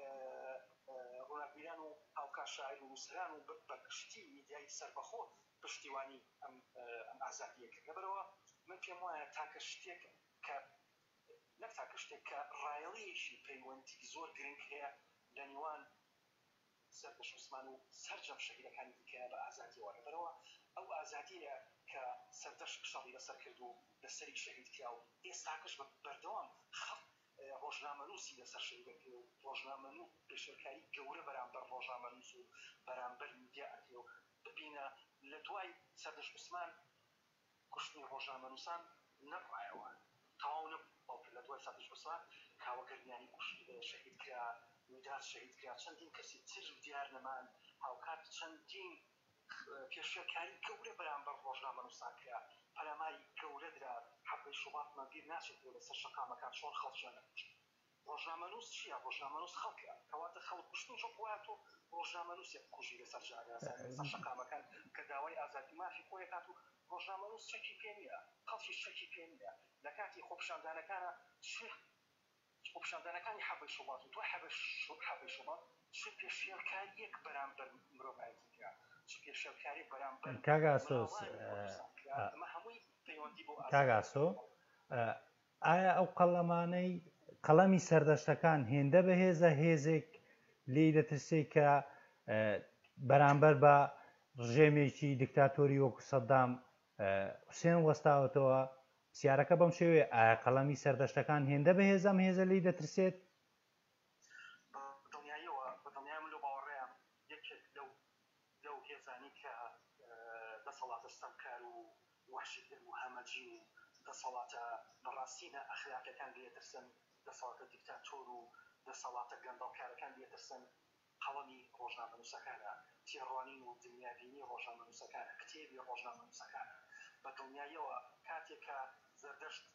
و هاوکار شاعیر و نووسەران و بەگشتی میدیای سەربەخۆ پشتیوانی ئەم ئازادیە کرد لەبەرەوە من پێم وایە تاکە شتێک کە نەک تاکە شتێک کە ڕایەڵیەشی پەیوەندی زۆر گرنگ هەیە لە نێوان زەردەشت عوسمان و سەرجەم شەهیدەکانی دیکەیە بە ئازادیەوە لەبەرەوە ئەو ئازادیە کە سەردەشت کشەڵی لەسەر کرد و لەسەری شەهید کرا و ئێستاکەش بەردەوام ڕۆژنامە نووسی لەسەر شەهیدەکرێ و ڕۆژنامە نووس پێشێرکاری گەورە بەرامبەر ڕۆژنامە نووس و بەرامبەر میدیا ئەکرێ و ببینە لە دوای سەردەشت عوسمان کوشتنی ڕۆژنامە نووسان نەڕایەوە تەواو نەبوو لە دوای سەردەشت عوسمان کاوەگەرنیانی شەهید کرا میداد شەهید کرا چەندین کەسی تر دیار نەمان هاوکات چەندین پێشێرکاری گەورە بەرامبەر ڕۆژنامە نووسان کرا پەلاماری گەورە درا حەبەی شوباتمان بیر ناچێتەوە لەسەر شەقامەکان چۆن خەڵکیان نەکوشت ڕۆژنامەنووس چییە؟ ڕۆژنامەنووس خەڵکە کەواتە خەڵک کوشتن چۆ وایەوە ڕۆژنامەنووسێک کوژی لەسەر جاگەسەر شەقامەکان کە داوای ئازادی مافی خۆی هات و ڕۆژنامەنووس چەکی پێ نییە خەڵکی چەکی پێ نییە لە کاتی خۆپیشاندانەکانە خۆپیشاندانەکانی حەبەی شوڵات و دوای حەبەی شوڵات چ پێشێڵکاریەک بەرامبەر مرۆڤایەتیکە چ پێشێڵکاری بەرامبەر کاگاسۆس ئەمە هەمووی پەیوەندی بۆ کاگاسۆ ئایا ئەو قەڵەمانەی قەڵەمی سەردەشتەکان هێندە بەهێزە هێزێک لێی دەترسێ کە بەرامبەر بە ڕژێمێکی دیکتاتۆری وەکو سەدام حوسێن وەستاوەتەوە پرسیارەکە بەم شێوەیە ئایا قەڵەمی سەردەشتەکان هێندە بەهێز ئەم هێزە لێی دەترسێت بەدڵنیام لەو باوەڕێیان یەکێک لەو هێزانی کە دەسەڵاتە ستەمکار و وحشیگر و هەمەجی و دەسەڵاتە بەڕاستینە ئەخلاقیەکان لێترسن دەسەڵاتە دیکتاتۆر و دەسەڵاتە گەندەڵکارەکان لێترسن قەڵەمی ڕۆژنامەنووسەکانە تێڕوانین و دنیابینی ڕۆژنامەنووسەکانە کتێبی ڕۆژنامەنووسەکانە بەدڵنیاییەوە کاتێکە زەردەشت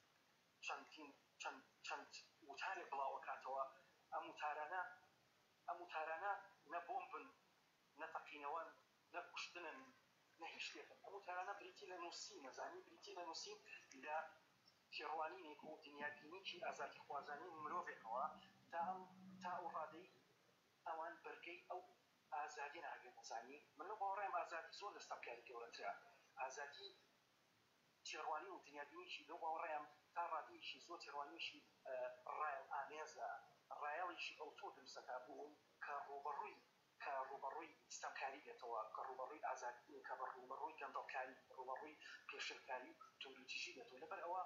چەند وتارێک بڵاوە کاتەوە ئەم وتارانە نە بۆمبن نە تەقینەوەن نە کوشتنن نە هیچ شتێکن ئەم وتارانە بریتی لە نووسی نەزانی بریتی لە نووسی لە تێڕوانینێک و دنیابینیکی ئازادی خوازانی مرۆڤێکەوە تا ئەو ڕادەی ئەوان بەرگەی ئەو ئازادی ناگەن نەزانی من لەو باوەڕێم ئازادی زۆر لە ستەمکاری گەورەترە ئازادی تێڕوانی و دنیابینیکی لەو باوەڕێم تا ڕادەیەکی زۆر تێڕوانیشی ڕایڵ ئامێزە ڕایڵێکی ئەوتۆ دروستەکە بوو کە ڕوبەڕووی ستەمکاری بێتەوە کە ڕوبەڕووی ئازادی کە ڕوبەڕووی گەندەڵکاری ڕوبەڕووی پێشێلکاری تولیدیژی بێتەوە لەبەر ئەوە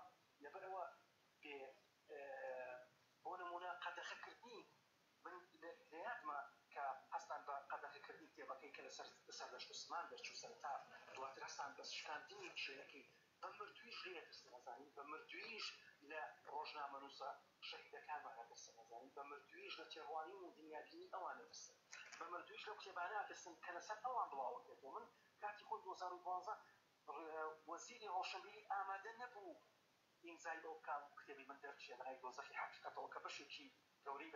بۆ نمونە قەدەغەکردنی من لە یادمە کە هەستان بە قەدەغەکردنی کتێبەکەی کە لەسەر دەشت عوسمان دەرچوو سەرەتا دواتر هەستان بە شکاندنی شوێنەکەی بە مردوویش لێترسن نەزانی بە مردوویش لە ڕۆژنامەنووسە شەهیدەکانمان نەترسن نەزانی بە مردوویش لە تێڕوانی و دنیابینی ئەوان نەترسن بە مردوویش لەو کتێبانە نەترسن کە لەسەر ئەوان بڵاوە بێتەوە من کاتی خۆی 2012 وەزیری ڕۆشنبیری ئامادە نەبوو ئیمزای بۆ بکات کتێبی من دەرچێ لەلای دۆزەخی حەقیقەتەوە کە بەشێکی گەورەی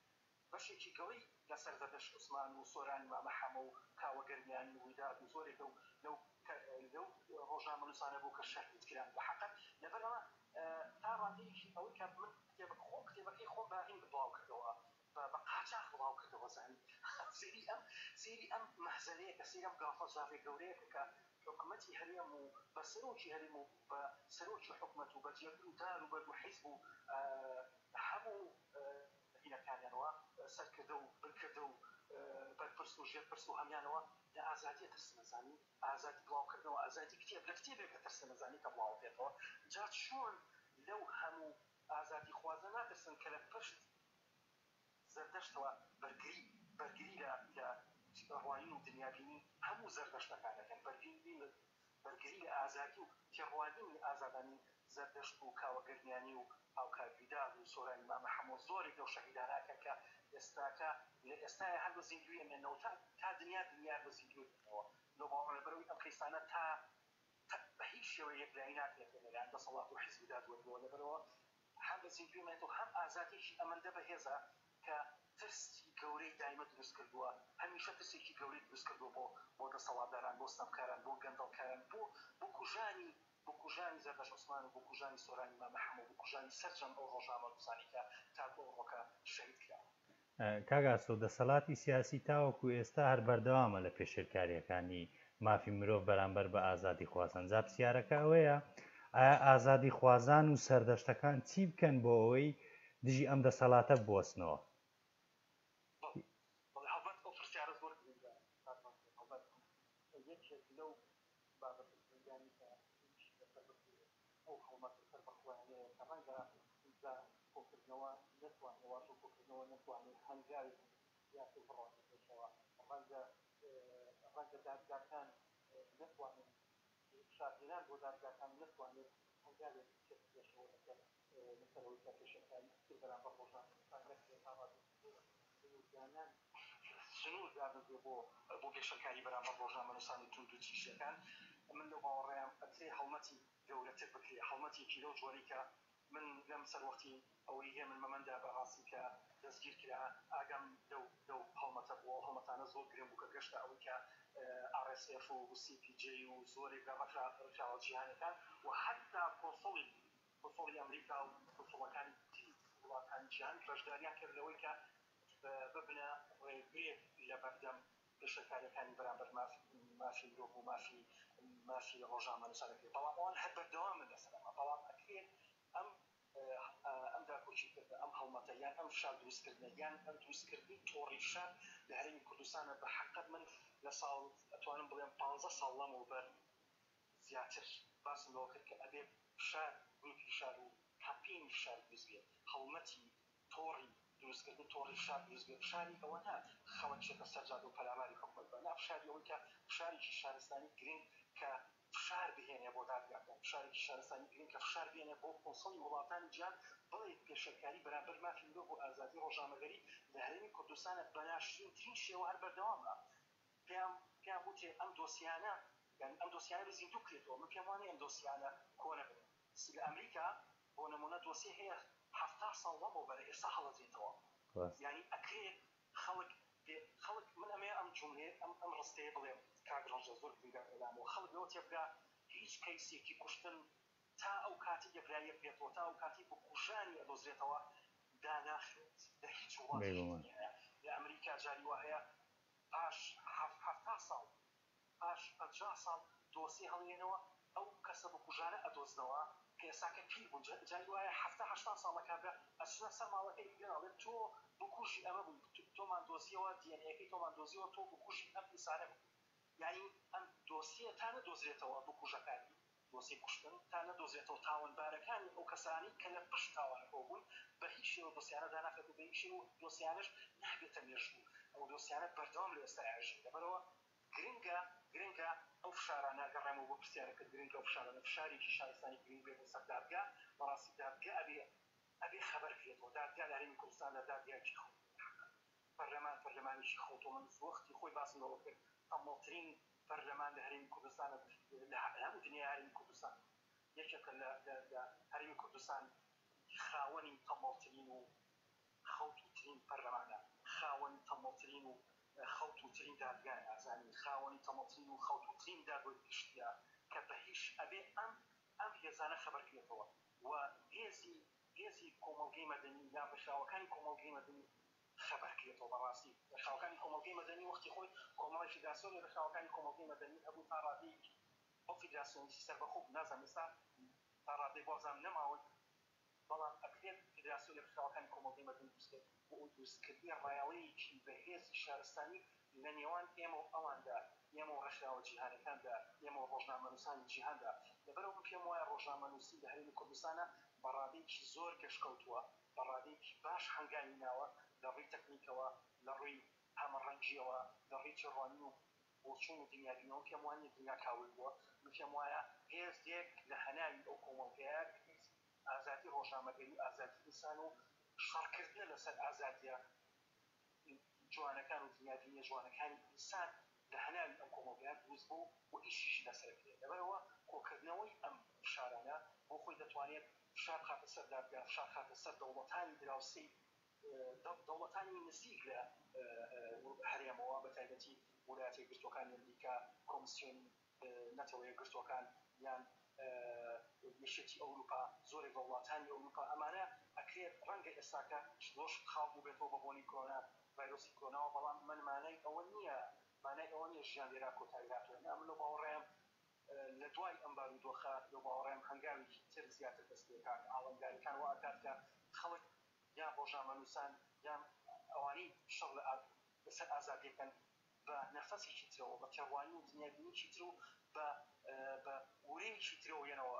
لەسەر زەردەشت عوسمان و سۆرانی مامە حەمە و کاوەگەرمیانی و ویداد و زۆرێک لەو ڕۆژنامەنووسانە بوو کە شەهیدکران بەحەقەت لەبەرەوە تا ڕادەیەکی ئەوەی کە من کتێبەکەی خۆم باهین بڵاو کردەوە بە قاچاق بڵاو کردەوە زانی سێری ئەم مەحزەرەیە کە سێری ئەم گافەزافێ گەورەیەکە کە حکومەتی هەرێم و بە سەرۆکی هەرێم و بە سەرۆکی حکومەت و بە جێگیر و دار و بەرد و حیزب و هەموو هینەکانیانەوە سەرکردە و بنکردە و بەرپرس و ژێرپرس و هەمیانەوە لە ئازادیە ترسن نەزانی ئازادی بڵاوکردنەوە ئازادی کتێب لە کتێبێکە ترسن نەزانی کە بڵاو بێتەوە جا چۆن لەو هەموو ئازادی خوازە ناترسن کە لە پشت زەردەشتەوە بەرگری لە ڕوانین و دنیابینی هەموو زەردەشتەکانەکەن بەرگری لە ئازادی و تێڕوانینی ئازادانی زەردەشت و کاوەگەرمیانی و هاوکارویداد و سۆرانی مامە حەموو زۆرێک لەو شەهیداناکەن کە ئێستای هەر بە زیندوی ئەمێنەوە تا دنیا بە زیندوی بێنەوە لەو باوەڕە لەبەرەوەی ئەم کەیسانە تا بە هیچ شێوەیە یەکلایی ناکرێتێنە لەلایەن دەسەڵات و حیزبیداد وەرگەوە لەبەرەوە هەم بە زیندوی ئەمێنێتەوە هەم ئازادیێکی ئەمەندە بەهێزە کە ترسی گەورەی دایمە دروست کردووە هەمیشە ترسێکی گەورەی دروست کردووە بۆ دەسەڵاتداران بۆ ستەمکاران بۆ گەندەڵکاران بۆ کوژانی زەردەشت عوسمان و بۆ کوژانی سۆرانی مامە حەمە و بۆ کوژانی سەرجەم ئەو ڕۆژنامەنووسانی کە تاکو ئەو ڕۆکە شەهید کراوە کاگاسۆ دەسەڵاتی سیاسی تاوەکو ئێستا هەر بەردەوامە لە پێشێلکاریەکانی مافی مرۆڤ بەرامبەر بە ئازادی خوازان جا پرسیارەکە ئەوەیە ئایا ئازادی خوازان و سەردەشتەکان چی بکەن بۆ ئەوەی دژی ئەم دەسەڵاتە بوەستنەوە کۆکردنەوە نتوانێت واژۆ کۆکردنەوە نتوانێت هەنگاوی یاخی بڕۆنی پێشەوە ڕەنگە دادگاکان نتوانێت شاهێنان بۆ دادگاکان نتوانێت هەنگاوێک بچێت پێشەوە لەسەرەوەی کە پێشەکاری تر بەرامبەر ڕۆژنامەنووسان نەکرێت تا ڕادیۆدانان سنوور دابێت بۆ پێشەکاری بەرامبەر ڕۆژنامەنووسانی تند و تیژەکان من لەو باوەڕێیان ئەترێ هەڵمەتی گەورەتر بکرێ هەڵمەتێکی لەو جۆرەی کە من لەم سەروەختی ئەوەی هەیە من مەمەندا بەڕاستی کە دەستگیر کرا ئاگام دەو هەڵمەتە بووە هەڵمەتانە زۆر گرنگ بوو کە گەشتە ئەوەی کە RSF و CPJ و زۆرێک لە ڕێکخراوە جیهانیەکان و حتا کۆنسڵی ئەمریکا و کۆنسڵەکانی وڵاتانی جیهان بەشداریان کرد لەوەی کە ببنە ڕێگرێک لە بەردەم پێشەکاریەکانی بەرامبەر مافی مرۆڤ و مافی ڕۆژنامە نووسانەکەی بەڵام ئەوان هەر بەردەوامن لەسەرەوە بەڵام ئەکرێت ئەم داکۆچیکردە ئەم هەڵمەتە یان ئەم فشار دروستکردنە یان ئەم دروستکردنی تۆڕی فشار لە هەرێمی کوردستانە بە حەقیقەت من لە ساڵ ئەتوانم بڵێم 15 ساڵ لەمەوبەر زیاتر باسم لەوە کرد کە ئەبێ فشار گروپی فشار و کامپینی فشار دروست بێت هەڵمەتی تۆڕی دروستکردن تۆڕی فشار دروست بێت فشاری ئەوە نا خەڵکێکە سەرجادە و پەلاماری حکومەت بە نا فشاری ئەوەی کە فشارێکی شارستانی گرنگ کە فشار بهێنێ بۆ دادگاکان فشارێکی شارستانی گرنگ کە فشار بهێنێ بۆ کۆنسڵی وڵاتانی جیهان بڵێ پێشەکاری بەرامبەر مافی مرۆڤ و ئازادی ڕۆژنامەگەری لە هەرێمی کوردستانە بە ناشرینترین شێوە هەر بەردەوامە پێیان وتێ ئەم دۆسیانە یعنی ئەم دۆسیانە بزیندوو بکرێتەوە من پێم وانێ ئەم دۆسیانە کۆنە بن لە ئەمریکا بۆ نمونە دۆسی هەیە 70 ساڵ لەمەوبەر ئێستا هەڵەدرێتەوە یعنی ئەکرێت خەڵک من ئەمێ ئەم جملێ ئەم ڕستەیە بڵێم کاگڕۆژە زۆر گرنگە ئەلامەوە خەڵک لەوە تێبگا هیچ کەیسێکی کوشتن تا ئەو کاتی یەکلایە بێتەوە تا ئەو کاتی بۆ کوژانی ئەدۆزرێتەوە داناخرێت لە هیچ وڵاتی لە ئەمریکا جاری وا هەیە پاش 70 ساڵ پاش 50 ساڵ دۆسی هەڵێنەوە ئەو کەسە بە کوژانە ئەدۆزنەوە کە ئێساکە پیر بوون جاری وایە 70 ساڵەکە ئەچنە سەر ماڵەکەی بگەنەڵێت تۆ بکوژی ئەمە بووی تۆمان دۆزیەوە دیێنەیەکەی تۆمان دۆزیەوە تۆ بکوژی ئەم ئینسانە بووی یعنی ئەم دۆسیە تا نەدۆزرێتەوە بکوژەکانی دۆسی کوشتن تا نەدۆزرێتەوە تاوانبارەکانی ئەو کەسانی کە لە پشت تاوانەکەەوە بوون بە هیچ شێوە دۆسیانە داناخێت و بە هیچ شێوە دۆسیانش نابێتە مێژوو ئەو دۆسیانە بەردەوام لە ئێستا ئاژین لەبەرەوە گرنگە ئەو فشارانە گەڕێمەوە بۆ پرسیارەکە گرنگە ئەو فشارانە فشارێکی شارستانی گرنگ بێت بۆ سەر دادگا بەڕاستی دادگا ئەبێ خەبەر بکرێتەوە دادگا لە هەرێمی کوردستاندا دادگایەکی خۆ پەرلەمانێکی خۆتۆ من وەختی خۆی باسم لەوە کرد تەمەڵترین پەرلەمان لە هەرێمی کوردستانە لە هەموو دنیای هەرێمی کوردستان یەکێکە لە هەرێمی کوردستان خاوەنی تەمەڵترین و خەوتوترین پەرلەمانە خاوەنی تەمەڵترین و خەوتوترین دادگای ئازانی خاوەنی تەمەڵترین و خەوتوترین دادگای گشتیە کە بە هیچ ئەبێ ئەم هێزانە خەبەرکرێتەوە و هێزی کۆمەڵگەی مەدەنی یا بەشاوەکانی کۆمەڵگەی مەدەنی خەبەرکرێتەوە بەڕاستی بەشاوەکانی کۆمەڵگەی مەدەنی وەختی خۆی کۆمەڵی فیدراسیۆنی بەشاوەکانی کۆمەڵگەی مەدەنی هەبوو تا ڕادەیەکی ئەو فیدراسیۆنیستی سەربەخۆ نازانم ئێستا تا ڕادەی بازام نەماوە بەڵام ئەکرێت فیدراسیۆنی بەشاوەکانی کۆمەڵگەی مەدەنی بکرێت بۆ ئەو دروستکردنی ڕایەڵەیەکی بەهێزی شارستانی لە نێوان ئێمە و ئەواندا ئێمە و ڕێکخراوە جیهانیەکاندا ئێمە و ڕۆژنامەنووسانی جیهاندا لەبەرەوە من پێم وایە ڕۆژنامەنووسی لە هەرێمی کوردستانە بە ڕادەیەکی زۆر گەشتکەوتووە بە ڕادەیەکی باش هەنگاوی ناوە لە ڕووی تەکنیکەوە لە ڕووی هەمەڕەنگیەوە لە ڕووی چڕوانی و بۆچوون و دنیابینەوە پێم وانە دنیا کاول بووە من پێم وایە هێزێک لە هەناوی ئەو کۆمەڵگەیە ئازادی ڕۆژنامەگەری و ئازادی ئینسان و شەڕکردنە لەسەر ئازادیە جوانەکان و دنیابینیە جوانەکانی ئینسان لە هەناوی ئەم کۆمەڵگەیە دروست بوو و ئیشیش لەسەرکرێت لەبەرەوە کۆکردنەوەی ئەم فشارانە بۆ خۆی دەتوانێت فشار خاتە سەر دادگا فشار خاتە سەر دەوڵەتانی دراوسەی دەوڵەتانی نزیک لە هەرێمەوە بەتایبەتی وڵاتە یەکگرتووەکانی ئەمریکا کۆمیسیۆنی نەتەوە یەکگرتووەکان یان یەکێتی ئەوروپا زۆرێک لە وڵاتانی ئەوروپا ئەمانە ئەکرێت ڕەنگە ئێستاکە زۆر خاڵ بێتەوە بە بۆنی کۆرونا ڤایرۆسی کۆرۆناوە بەڵام من مانای ئەوە نییە مانای ئەوە نییە ژیان لێرا کۆتایی هاتووە من لەو باوەڕێم لە دوای ئەم بارودۆخە لەو باوەڕێم هەنگاوێکی تر زیاتر دەست پێکات ئاڵنگاریەکان وا ئەکات کە خەڵک یان ڕۆژنامەنووسان یان ئەوانەی شەڕ لەسەر ئازادیەکەن بە نەفەسێکی ترەوە بە تێڕوانی و دنیابینیی تر و بە وورەیەکی ترەوە ێنەوە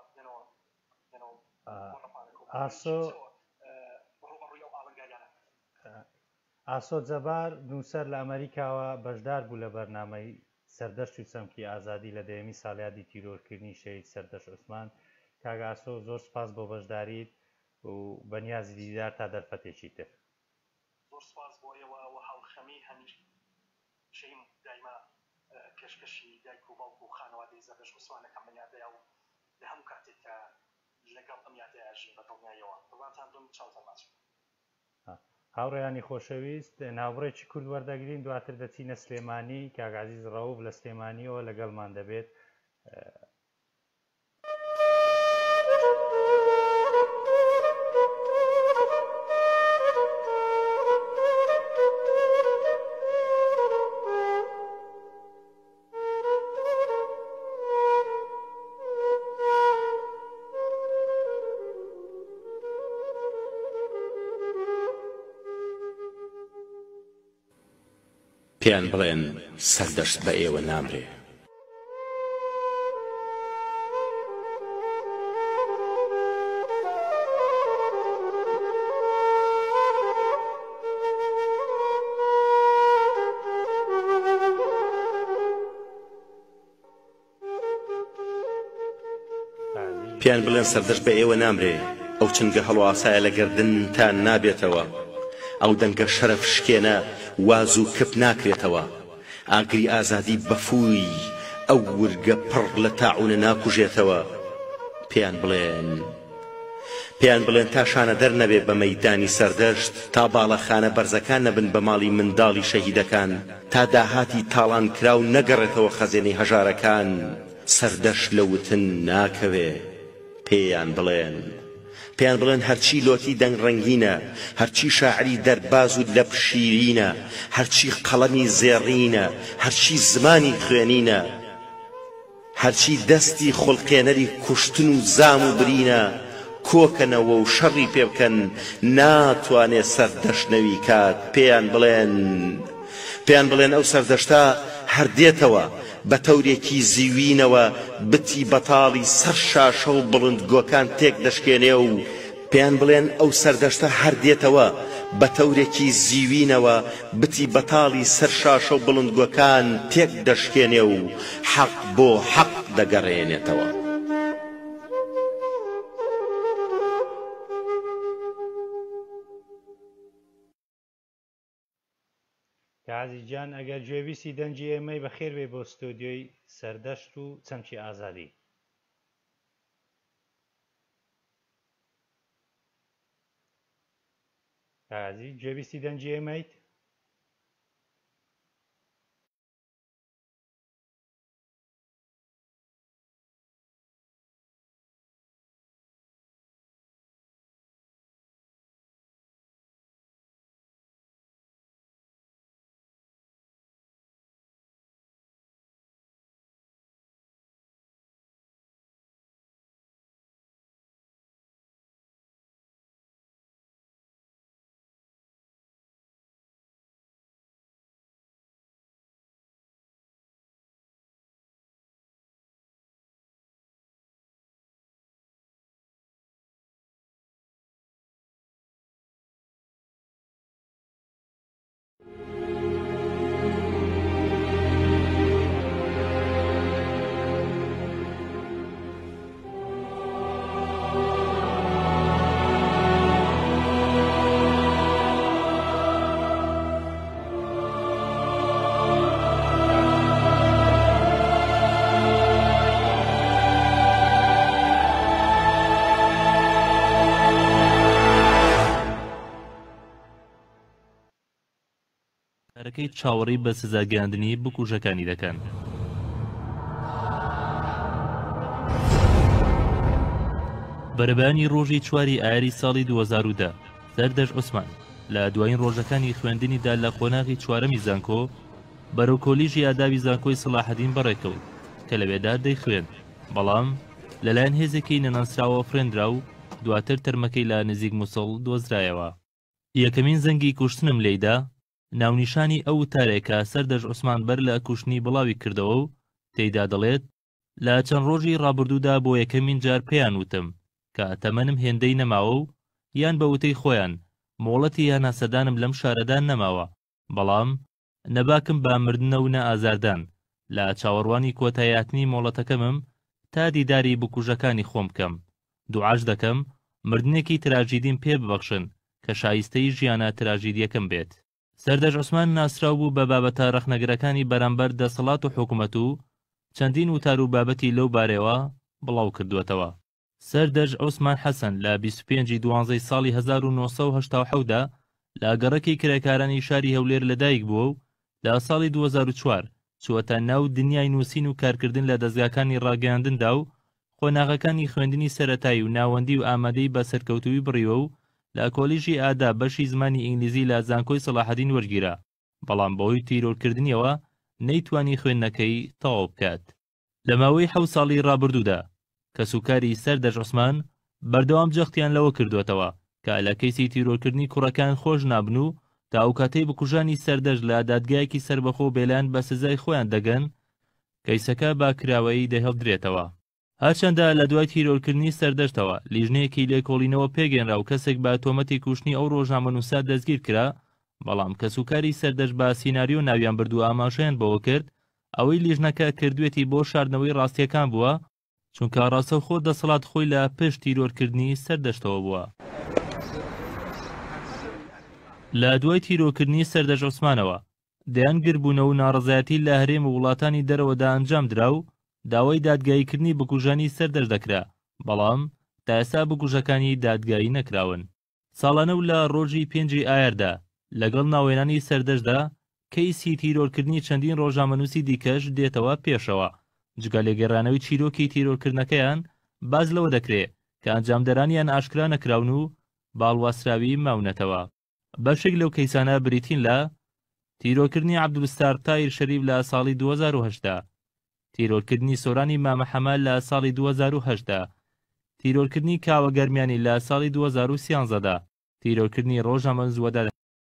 ڕۆبەڕووی ئەو ئاڵنگاریانە ئاسۆ جەبار نووسەر لە ئەمریکاوە بەشدار بوو لە بەرنامەی سەردەشت و چەمکی ئازادی لە دەیەمی ساڵیادی تیرۆرکردنی شەهید سەردەشت عوسمان کاگە ئاسۆ زۆر سپاس بۆ بەشداریت و بەنیازی دیدار تا دەرفەتێکی تر زۆر سپاس بۆ ئێوە و هەڵخەمی هەمیشەی دایما پێشکەشی دایک و باوک و خانەوادەی سەردەشت عوسمانەکەم بەنیادەیە و لە هەموو کاتێک کە لەگەڵ ئەم یادەیەژین بە دڵنیایەوە بڕواتان بم چاوتان باش هاوڕێیانی خۆشەویست ناوڕێکی کورد وەردەگرین دواتر دەچینە سلێمانی کاگازیز ڕەوف لە سلێمانیەوە لەگەڵمان دەبێت پێیان بڵێن سەردەشت بە ئێوە نامرێ پێیان بڵێن سەردەشت بە ئێوە نامرێ ئەو چنگە هەڵواسایە لە گردنتان نابێتەوە ئەو دەنگە شەرەف شکێنە واز و کپ ناکرێتەوە ئاگری ئازادی بەفووی ئەو ورگە پڕ لە تاعونە ناکوژێتەوە پێیان بڵێن تا شانە دەرنەبێ بە مەیدانی سەردەشت تا باڵەخانە بەرزەکان نەبن بە ماڵی منداڵی شەهیدەکان تا داهاتی تاڵان کراو نەگەڕێتەوە خەزێنەی هەژارەکان سەردەشت لە وتن ناکەوێ پێیان بڵێن هەرچی لۆتی دەنگ ڕەنگینە هەرچی شاعری دەرباز و لەب شیرینە هەرچی قەڵەمی زێڕینە هەرچی زمانی خوێنینە هەرچی دەستی خوڵقێنەری کوشتن و زام و برینە کۆکەنەوە و شەڕی پێ بکەن ناتوانێ سەردەشتنەوی کات پێیان بڵێن ئەو سەردەشتە هەردێتەوە بە تەورێکی زیوینەوە بتی بەتاڵی سەر شاشە و بڵند گۆکان تێک دەشکێنێ و پێیان بڵێن ئەو سەردەشتە هەردێتەوە بە تەورێکی زیوینەوە بتی بەتاڵی سەر شاشە و بڵند گۆکان تێک دەشکێنێ و حەق بۆ حەق دەگەڕێنێتەوە کازیجان ئەگەر گوێویستی دەنجی ئێمەی بەخێر بێ بۆ ستۆدیۆی سەردەشت و چەمکی ئازادی کازی گوێویستی دەنجی ئێمەیت کارەکەی چاوەڕێی بە سزاگەاندنی بکوژەکانی دەکەن. بەرەبانی ڕۆژی 4 ئایاری ساڵی 2010 سەردەشت عوسمان لە دوایین ڕۆژەکانی خوێندنیدا لە قۆناغی 4ەمی زانکۆ بەرەو کۆلیژی ئادابی زانکۆی سەلاحەدین بەڕێکەوت کە لەوێدا دەیخوێن، بەڵام لەلایەن هێزێکی نەناسراوە فرێندرا و دواتر تەرمەکەی لە نزیک موسڵ دۆزرایەوە. یەکەمین زەنگی کوشتنم لێیدا ناونیشانی ئەو وتارێکە سەردەشت عوسمان بەر لە کوشتنی بڵاوی کردەوە و تێیدا دەڵێت لە چەند ڕۆژی ڕابردوودا بۆ یەکەمین جار پێیان وتم کە تەمەنم هێندەی نەماوە و یان بە وتەی خۆیان مۆڵەتی یان هەسەدانم لەم شارەدا نەماوە، بەڵام نەباکم با مردنە و نە ئازاردان لە چاوەڕوانی کۆتاییاتنی مۆڵەتەکەمم تا دیداری بکوژەکانی خۆم بکەم. دوعاش دەکەم مردنێکی تراژیدیم پێ ببەخشن کە شایستەی ژیانە تراژیدیەکەم بێت. سەردەشت عوسمان ناسراو بوو بە بابەتە ڕەخنەگرەکانی بەرامبەر دەسەڵات و حکوومەت و چەندین وتار و بابەتی لەو بارەوە بڵاو کردووەتەوە. سەردەژ عوسمان حەسەن لە 25 دوانزەی ساڵی 1970دا لە گەڕەکی کرێکارانی شاری هەولێر لەدایک بووە و لە ساڵی 2004 چووەتە ناو دنیای نووسین و کارکردن لە دەستگاکانی ڕاگەیاندندا و خۆناغەکانی خوێندنی سەرەتایی و ناوەندی و ئامادەی بە سەرکەوتووی بڕیوە و لە کۆلیژی ئادا بەشی زمانی ئینگلیزی لە زانکۆی سەلاحەدین وەرگیرا، بەڵام بەهۆی تیرۆرکردنیەوە نەیتوانی خوێندنەکەی تەواو بکات. لە ماوەی 7 ساڵی ڕابردوودا کەسوکاری سەردەژ عوسمان بەردەوام جەختیان لەوە کردوێتەوە کە لە کەیسی تیرۆرکردنی کوڕەکان خۆش نابن و تا ئەو کاتەی بکوژانی سەردەژ لە دادگایەکی سربەخۆ بێلان بە سزای خۆیان دەگەن، کەیسەکە با کراوەیی دەهێڵدرێتەوە. هەرچەندە لە دوای تیرۆرکردنی سەردەشتەوە لیژنەیەکی لێکۆڵینەوە پێگەێنرا و کەسێک بە تۆمەتی کوشتنی ئەو ڕۆژنامەنووسا دەستگیر کرا، بەڵام کەسوکاری سەردەش بە سیناریۆ ناویان بردو ئاماژەیان بەوە کرد ئەوەی لیژنەکە کردوێتی بۆ شاردنەوەی ڕاستیەکان بووە، چونکە ڕاستەوخۆ دەسەڵات خۆی لە پشت تیرۆرکردنی سەردەشتەوە بووە. لە دوای تیرۆرکردنی سەردەژ عوسمانەوە دەیانگربوونەوە و ناڕزایەتی لە هەرێم و وڵاتانی دەرەوەدا ئەنجام درا و داوای دادگاییکردنی بکوژانی سەردەژ دەکرا، بەڵام تا ئێستا بکوژەکانی دادگایی نەکراون. ساڵانە و لە ڕۆژی 5 ئایاردا لەگەڵ ناوێنانی سەردەشدا کەیسی تیرۆرکردنی چەندین ڕۆژنامەنووسی دیکەش دێتەوە پێشەوە. جگە لێگەڕانەوەی چیرۆکی تیرۆرکردنەکەیان باز لەوە دەکرێت کە ئەنجامدەرانیان ئاشکرا نەکراون و باڵواسراوی ماونەتەوە. بەشێک لەو کەیسانە بریتین لە تیرۆرکردنی عەبدولستار تایر شەریف لە ساڵی 2008دا، تیرۆرکردنی سۆرانی مامە حەمال لە ساڵی 2008دا، تیرۆرکردنی کاوە گەرمیانی لە ساڵی 2013دا، تیرۆرکردنی ڕۆژنامە زووەدا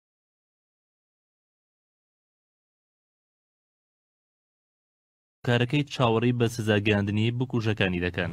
کارەکەی چاوەڕی بە سزاگەاندنی بکوژەکانی دەکەن.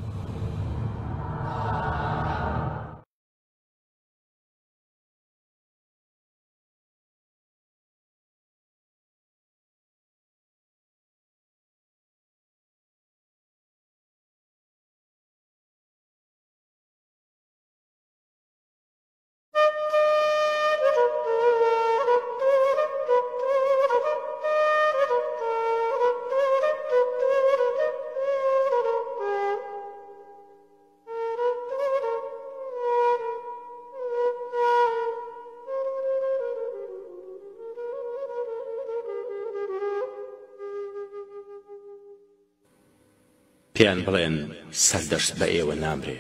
پێیان بڵێن سەردەشت بە ئێوە نامرێ.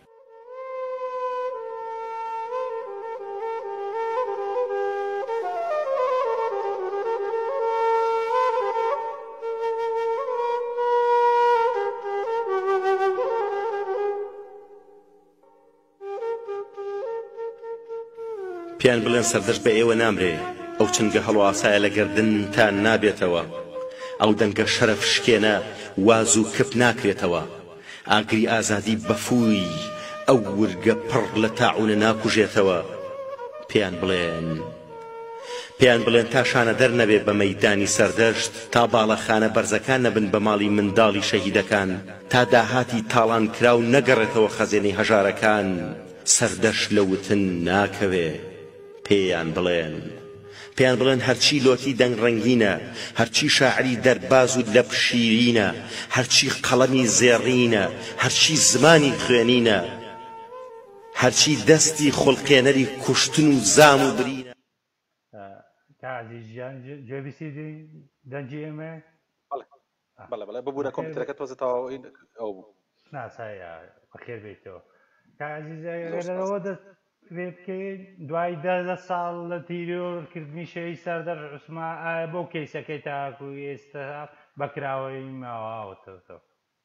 پێیان بڵێن سەردەشت بە ئێوە نامرێ، ئەو چنگە هەڵواسایە لە گردن تا نابێتەوە، ئەو دەنگە شەرەف شکێنە واز و کپ ناکرێتەوە، ئاگری ئازادی بەفووی ئەو ورگە پڕ لە تاعونە ناکوژێتەوە. پێیان بڵێن تا شانە دەرنەبێ بە مەیدانی سەردەشت، تا باڵەخانە بەرزەکان نەبن بە ماڵی منداڵی شەهیدەکان، تا داهاتی تاڵان کراو نەگەڕێتەوە خەزێنەی هەژارەکان، سەردەشت لە وتن ناکەوێ. پێیان بڵێن هەرچی لۆتی دەنگ ڕەنگینە، هەرچی شاعری دەرباز و لەب شیرینە، هەرچی قەڵەمی زێڕینە، هەرچی زمانی خوێنینە، هەرچی دەستی خوڵقێنەری کوشتن و زام و برینە. عزیزیان جێبیسی دەنجی ئێمە بەڵێ ببوورە کۆمپیوتەرەکە تۆزە تاوا ئەو بوو ناسایە بەخێر بێتەوە. عزیزەوە دەست پێ بکەین دوای 10 ساڵ لە تیرۆرکردنی شەی سەردەژ عوسمان بۆ کەیسەکەی تاکو ئێستا بەکراوەی ماوەتەوە.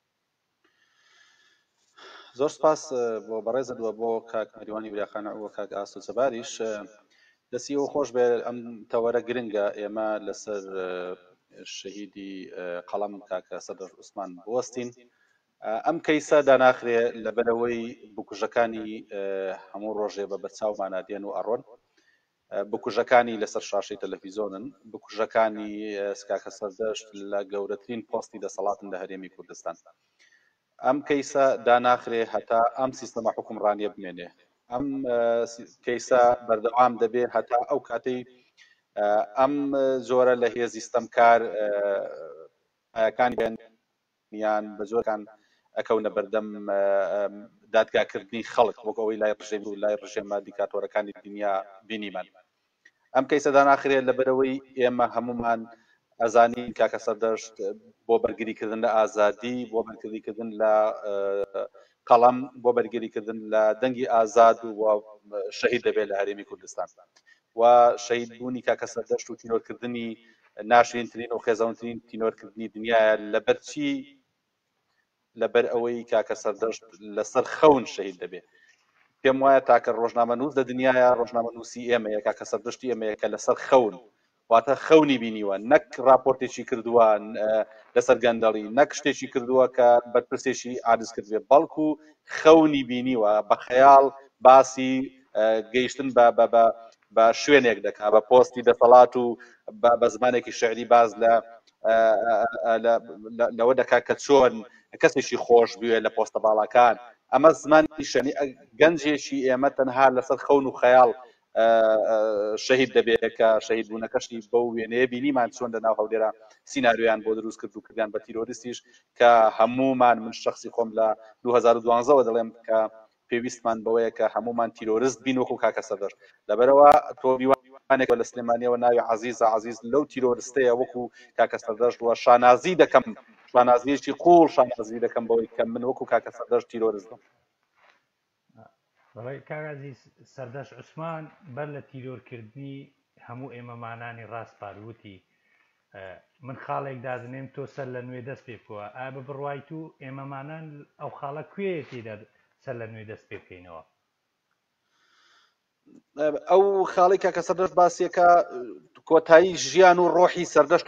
زۆر سپاس بۆ بەڕێزەوە بۆ کاک مەریوانی وریاخانە و کاک ئاستۆ جەباریش. دەستی ئەو خۆش بێ ئەم تەوەرە گرنگە ئێمە لەسەر شەهیدی قەڵەم کاکە سەردەژ عوسمان بوەستین. ئەم کەیسە داناخرێ لەبەرەوەی بکوژەکانی هەموو ڕۆژێ بە بەرچاومانە دێن و ئەڕۆن، بکوژەکانی لەسەر شاشەی تەلەڤیزۆنن، بکوژەکانی کاکە سەردەشت لە گەورەترین پۆستی دەسەڵاتن لە هەرێمی کوردستان. ئەم کەیسە داناخرێ هەتا ئەم سیستەمە حکومڕانیە بمێنێ. ئەم کەیسە بەردەوام دەبێت هەتا ئەو کاتەی ئەم زۆرە لە هێزی ستەمکار ئایەکانی بێن یان بە زۆرکان ئەکەونە بەردەم دادگاکردنی خەڵک وەکەوەی لای ڕژێمی و لای ڕژێمە دیکاتۆرەکانی دنیا بینیمان. ئەم کەیسەدا ناخرێت لەبەرەوەی ئێمە هەمومان ئەزانین کاکە سەردەشت بۆ بەرگریکردن لە ئازادی، بۆ بەرگریکردن لە قەڵەم، بۆ بەرگریکردن لە دەنگی ئازاد و شەهید دەبێت لە هەرێمی کوردستان و شەهید بوونی کاکە سەردەشت و تینۆرکردنی ناشرینترین و خێزەونترین تینۆرکردنی دنیاە لەبەر چی؟ لەبەر ئەوەی کاکە سەردەشت لەسەر خەون شەهید دەبێت. پێم وایە تاکە ڕۆژنامە نووس لە دنیاە ڕۆژنامە نووسی ئێمەیە کاکە سەردەشتی ئێمەیە کە لەسەر خەون واتە خەونی بینیوە، نەک راپۆرتێکی کردووە لەسەر گەندەڵی، نەک شتێکی کردووە کە بەرپرسێکی عاجز کردوێ، بەڵکو خەونی بینیوە بە خەیاڵ باسی گەیشتن بە شوێنێک دەکا، بە پۆستی دەسەڵات و بە زمانێکی شعری باز لەوە دەکا کە چۆن کەسێکی خۆش بوێ لە پۆستە باڵەکان. ئەمە زمانی شەنی گەنجێکی ئێمە تەنها لەسەر خەون و خەیاڵ شەهید دەبێت کە شەهید بوونەکەشی بەو وێنەیە بینیمان چۆن لەناو هەولێرە سیناریۆیان بۆ دروست کرد و کردیان بە تیرۆریستیش کە هەمومان من شخصی خۆم لە 2012 دەڵێم کە پێویستمان بەوەیە کە هەمومان تیرۆریست بین وەکو کاکە سەردەشت. لەبەرەوە تۆ دیوانێک لە سلێمانیەوە ناوی عەزیز لەو تیرۆریستەیە وەکو کاکە سەردەشت وە شانازی دەکەم، شانازیەکی قوڵ شانازی دەکەم بەوەی کە من وەکو کاکە سەردەشت تیرۆریستم. کاغازی سەردەشت عوسمان بەر لە تیرۆرکردنی هەموو ئێمەمانانی ڕاستپاروتی من خاڵێک دادنێم تۆ سەر لە نوێ دەست پێ بکەوە، ئا بە بڕوایت و ئێمەمانان ئەو خاڵە کوێیەتێدا سەر لە نوێ دەست پێ بکەینەوە؟ ئەو خاڵی کاکە سەردەشت باسیەکە کۆتایی ژیان و ڕۆحی سەردەشتە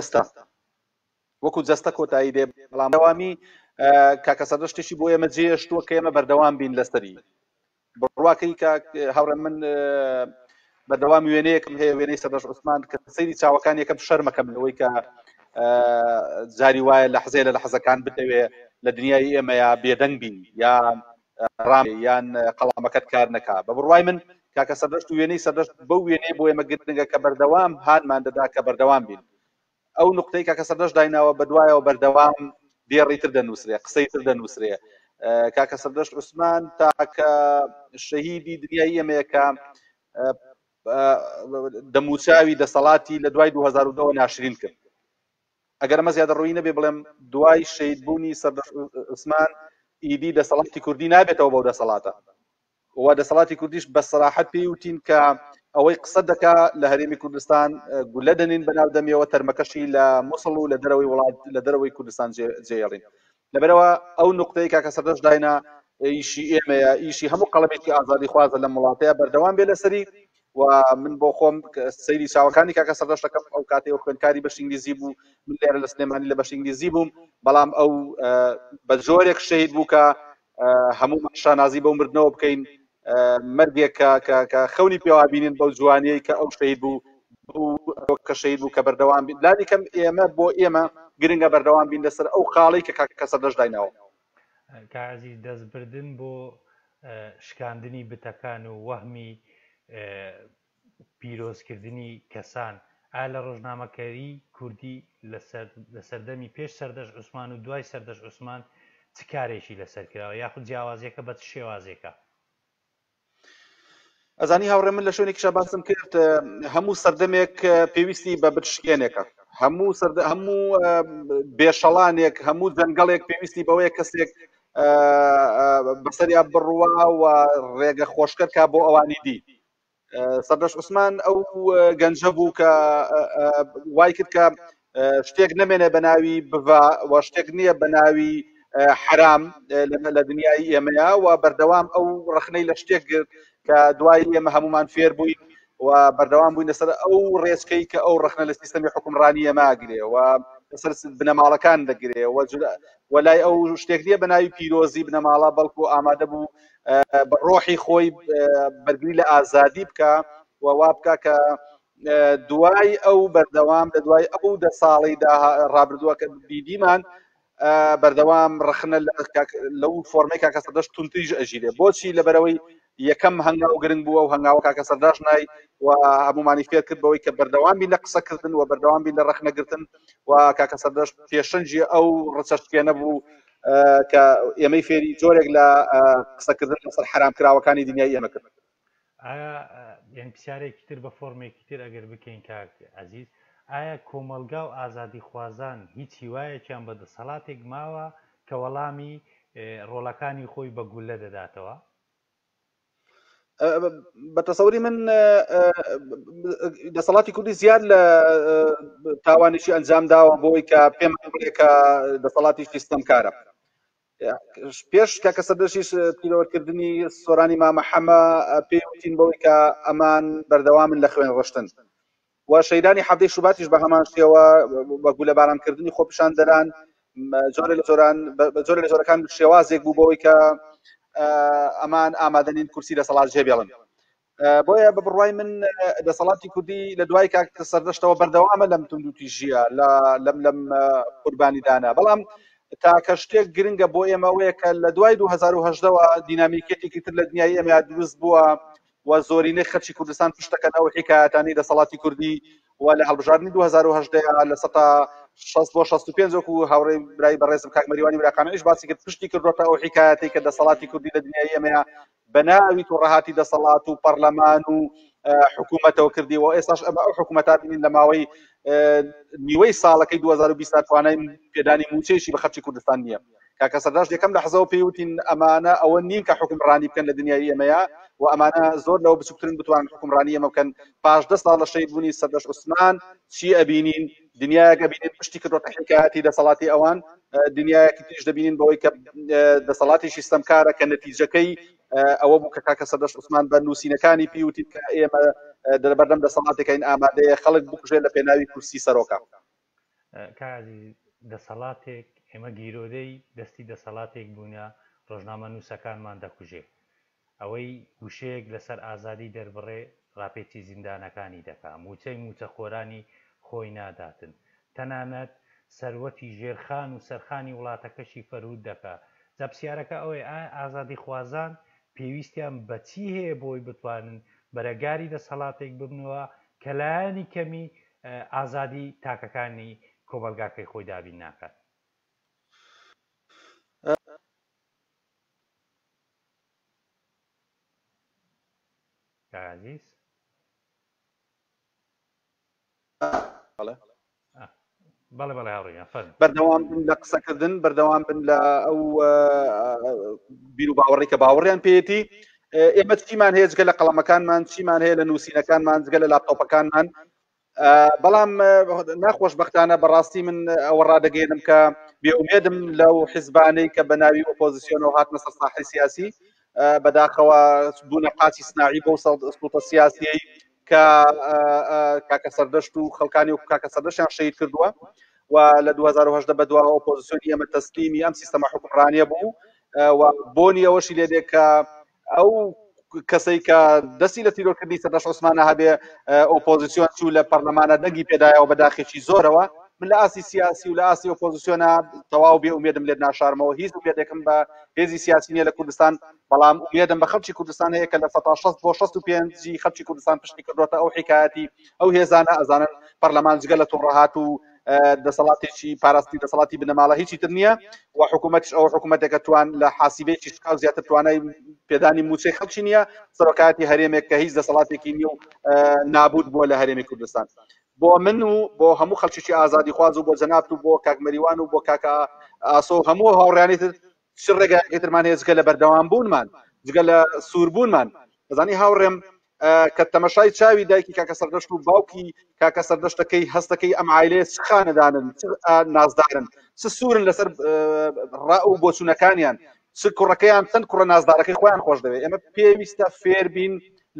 وەکو جەستە کۆتایی دێ، بەڵام دەوامی کاکە سەردەشتێکی بۆ ئێمە جێشتووە کە ئێمە بەردەوام بین لەسەری. بڕواکەی هاوڕێ من بەردەوام وێنەیەکم هەیە، وێنەی سەردەشت عوسمان، کە سەیری چاوەکان یەکەم شەرمەکەم لەوەی کە جاری وایە لەحزەیە لە لەحزەکان بتەوێ لە دنیای ئێمە یا بێدەنگ بین یا ڕام یان قەڵامەکەت کار نەکا. بە بڕوای من کاکە سەردەشت و وێنەی سەردەشت بەو وێنەی بۆ ئێمە گرنگە کە بەردەوام هانمان دەدا کە بەردەوام بین. ئەو نقطەی کاکە سەردەشت دایناوە بەدوایەوە بەردەوام دێڕیتر دەنووسرێ، قسەیتر دەنووسرێ. کاکە سەردەشت عوسمان تاکە شەهیدی دنیای ئێمەیە کە دەموچاوی دەسەڵاتی لە دوای 2002 ناشرین کرد. ئەگەر ئەمە زیادە ڕووی نەبێ بڵێم دوای شەهید بوونی سەردەشت عوسمان ئیدی دەسەڵاتی کوردی نابێتەوە بەو دەسەڵاتە، و دەسەڵاتی کوردیش بە سەراحەت پێی وتین کە ئەوەی قسە دەکا لە هەرێمی کوردستان گولە دەنین بەناو دەمیەوە، تەرمەکەشی لە مووسڵ و لە دەرەوەی وڵات لە دەرەوەی کوردستان جێڵین. لەبەرەوە ئەو نقطەی کاکە سەردەشت داینا ئیشی ئێمەیە، ئیشی هەموو قەڵەمێکی ئازادی خوازە لە وڵاتەیە بەردەوام بێ لەسەری. و من بۆ خۆم سەیری چاوەکانی کاکە سەردەشت دەکەم، ئەو کاتێ خوێندکاری بەش ئینگلیزی بوو، من لێرە لە سلێمانی لە بەش ئینگلیزی بووم، بەڵام ئەو بە جۆرێک شەهید بوو کە هەموو شانازی بەو مردنەوە بکەین، مەرگێک کە خەونی پێوا بینین بەو جوانیەی کە ئەو شەهید بوو کە شەهید بوو کە بەردەوام بین. لانی کەم ئێمە بۆ ئێمە گرنگە بەردەوام بین لەسەر ئەو خاڵی کە کاکە سەردەشت دایناوە. کاغازی دەستبردن بۆ شکاندنی بتەکان و وەهمی پیرۆزکردنی کەسان لە ڕۆژنامەکاری کوردی لە سەردەمی پێش سەردەشت عوسمان و دوای سەردەشت عوسمان چ کارێکی لەسەر کراوە یاخود جیاوازیەکە بە چ شێوازێکە؟ ئەزانی هاوڕێ من لە شوێنێکیشە باسم کرد، هەموو سەردەمێک پێویستی بە بتشکێنێکە، هەموو بێشەڵانێک، هەموو جەنگەڵێک پێویستی بەوەیە کەسێک بەسەریا بڕوا و ڕێگە خۆشکەرکە بۆ ئەوانی دی. سەردەشت عوسمان ئەو گەنجە بوو کە وای کرد کە شتێک نەمێنێ بە ناوی بڤ و شتێک نییە بە ناوی حرام لە دنیای ئێمەیە، و بەردەوام ئەو ڕخنەی لە شتێک گرت کە دوای ئێمە هەمومان فێر بووین و بەردەوام بووین لەسەر ئەو ڕێچکەی کە ئەو ڕخنە لە سیستەمی حکومڕانی ئێماگرێ و لەسەر بنەماڵەکان دەگرێ و لای ئەو شتێک نییە بە ناوی پیرۆزی بنەماڵە، بەڵکو ئامادە بوو بە ڕۆحی خۆی بەرگری لە ئازادی بکە و وا بکە کە دوای ئەو بەردەوام لە دوای ئەو 10 ساڵی ڕابردووە کە بیدیمان بەردەوام ڕخنە لەو فۆرمەی کاکە سەردەشت تونتریش ئەژیرێ. بۆچی؟ لەبەرەوەی یەکەم هەنگاو گرنگ بووە و هەنگاوە کاکە سەردەشت نای و هەمومانی فێر کرد بەوەی کە بەردەوام بین لە قسەکردن و بەردەوام بین لە ڕخنەگرتن، و کاکە سەردەشت پێشەنجی ئەو ڕچەشتکێنە بوو کە ئێمەی فێری جۆرێک لە قسەکردن لەسەر حرامکراوەکانی دنیای ئێمە کرد. ئایا یان پرسیارێکی تر بە فۆرمێکی تر ئەگەر بکەین کاک عەزیز، ئایا کۆمەلگا و ئازادی خوازان هیچ هیوایەکیان بە دەسەڵاتێک ماوە کە وەڵامی ڕۆڵەکانی خۆی بە گولە دەداتەوە؟ بە تەسەوری من دەسەڵاتی کوردی زیاد لە تاوانێکی ئەنجام داوە بۆی کە پێم بڵێ کە دەسەڵاتی سیستەمکارە. پێش کاکە سەردەشیش پیرۆکردنی سۆرانی مامەحەمە پێوتین بەوەی کە ئەمان بەردەوامن لە خوێن ڕۆشتن و شەیدانی حەفتەی شوباتیش بە هەمان شێوە بە گولە بارانکردنی خۆپیشان دەران جۆرە لە جۆرەکان شێوازێک بوو بەوەی کە ئەمان ئامادەنین کورسی دەسەڵات جێبێڵن. بۆیە بە بڕوای من دەسەڵاتی کوردی لە دوای کاکە سەردەشتەوە بەردەوامە لەم توندوتیژیە لەم قوربانی دانا، بەڵام تاکە شتێک گرنگە بۆ ئێمەوەیە کە لە دوای 2010ەوە دینامیکێتێکی تر لە دنیای ئێمە دروست بووە و زۆرینەی خەڵکی کوردستان پشتەکەنەوە حکایەتانی دەسەڵاتی کوردی و لە هەڵبژاردننی 2010 لە 60 بۆ 65 وەکو هاوڕێی برای بەڕێزم کاک مەریوانی براکانەوەیش باسی کرد پشتی کردوەتە ئەو حکایەتی کە دەسەڵاتی کوردی لە دنیای ئێمە بە ناوی تووڕەهاتی دەسەڵات و پەرلەمان و حکوومەتەوە کردی و ئێستاش ئەمە ئەو حکوومەتا بینین لە ماوەی نیوەی ساڵەکەی 2020 توانای پێدانی موچەیەکی بە خەڵکی کوردستان نییە. کاکە سەرداش یەکەم لە حەزەوە پێیوتین ئەمانە ئەوە نین کە حکومڕانی بکەن لە دنیای ئێمەیە و ئەمانە زۆر لەوە بچووکترن بتوانن حکومڕانی ئێمە بکەن. 15 ساڵ لە شەید بوونی سەردەش عوسمان چی ئەبینین؟ دنیایەک ئەبینین پشتی کردوەتە حکایەتی دەسەڵاتی ئەوان، دنیایەکی تریش دەبینین بەوەی کە دەسەڵاتی سیستەمکارە کە نەتیجەکەی ئەوە بوو کە کاکە سەردەش عوسمان بە نووسینەکانی پێوتین کە ئێمە بەردەم دەسەڵاتێکین ئامادەیە خەڵک بکوژێت لە پێناوی کورسی سەرۆکە. کازی دەسەڵاتێک ئێمە گیرۆدەی دەستی دەسەڵاتێک بوونە ڕۆژنامە نووسەکانمان دەکوژێ، ئەوەی وشەیەک لەسەر ئازادی دەربڕێ ڕاپێچی زیندانەکانی دەکا، موچەی موچەخۆرانی خۆی ناداتن، تەنانەت سەروەتی ژێرخان و سەرخانی وڵاتەکەشی فەرود دەکا. جا پرسیارەکە ئەوەی ئازادی خوازان پێویستیان بەچی هەیە بۆی بتوانن بەرەگاری دەسەڵاتێک ببنەوە کە لایەنی کەمی ئازادی تاکەکانی کۆمەلگاکەی خۆی دابین ناکات؟ عزیز بەڵێ بەڵێ هاوڕێیان فەرموو. بەردەوام بن لە قسەکردن، بەردەوام بن لە ئەو بیر و باوەڕی کە باوەڕیان پێێتی. ئێمە چیمان هەیە جگە لە قەڵەمەکانمان، چیمان هەیە لە نووسینەکانمان، جگە لە لاپتۆپەکانمان، بەڵام ناخۆشبەختانە بەڕاستی من ئەوە ڕادەگەێنم کە بێئومێدم لەو حیزبانەی کە بە ناوی ئۆپۆزیسیۆنەوە هاتنە سەر ساحەی سیاسی بەداخەوە بوونە قاچی سناعی بۆ سەڵتە سیاسیەی کە کاکە سەردەشت و خەڵکانی و کاکە سەردەشیان شەید کردووە و لە 2010 بەدواوە ئۆپۆزیسیۆنی ئێمە تەسلیمی ئەم سیستەمە حکومڕانیە بوو و بۆنی ئەوەشی لێ دێت کە ئەو کەسەی کە دەستی لە تیرۆرکردنی سەردەش عوسمانە هەبێ ئۆپۆزیسیۆن چوو لە پەرلەمانە دەنگی پێدایەوە بەداخێکی زۆرەوە. من لە ئاسی سیاسی و لە ئاسی ئۆپۆزیسیۆنە تەواو بێ ئومێدم لێت ناشارمەوە، هیچ ئومێدێکم بە هێزی سیاسی نییە لە کوردستان، بەڵام ئومێدم بە خەڵکی کوردستان هەیە کە لە 60 بۆ 65 خەڵکی کوردستان پشتی کردوەتە ئەو حکایەتی ئەو هێزانە ئەزانن پەرلەمان جگە لە تووڕەهات و دەسەڵاتێکی پاراستی دەسەڵاتی بنەماڵە هیچی تر نییە و حکوومەتش ئەو حکوومەتێکە توان لە حاسیبێکی شکاو زیاتر توانای پێدانی موچەی خەڵکی نییە، سەرۆکایەتی هەرێمێک کە هیچ دەسەڵاتێکی نییە و نابود بووە لە هەرێمی کوردستان. بۆ من و بۆ هەموو خەڵکیی ئازادی خواز و بۆ جەنابەت و بۆ کاک مەریوان و بۆ کاکە ئاسۆ و هەموو هاوڕیانی تر چ ڕێگایەکترمان هەیە جگە لە بەردەوام بوونمان، جگە لە سووربوونمان. دەزانی هاوڕێم کە تەمەشای چاوی دایکی کاکە سەردەشت و باوکی کاکە سەردەشتەکەی هەستەکەی ئەم عایلەیە چ خانەدانن، چ نازدارن، چ سوورن لەسەر ڕا و بۆچوونەکانیان، چ کوڕەکەیان چەند کوڕە نازدارەکەی خۆیان خۆش دەوێت. ئێمە پێویستە فێر بین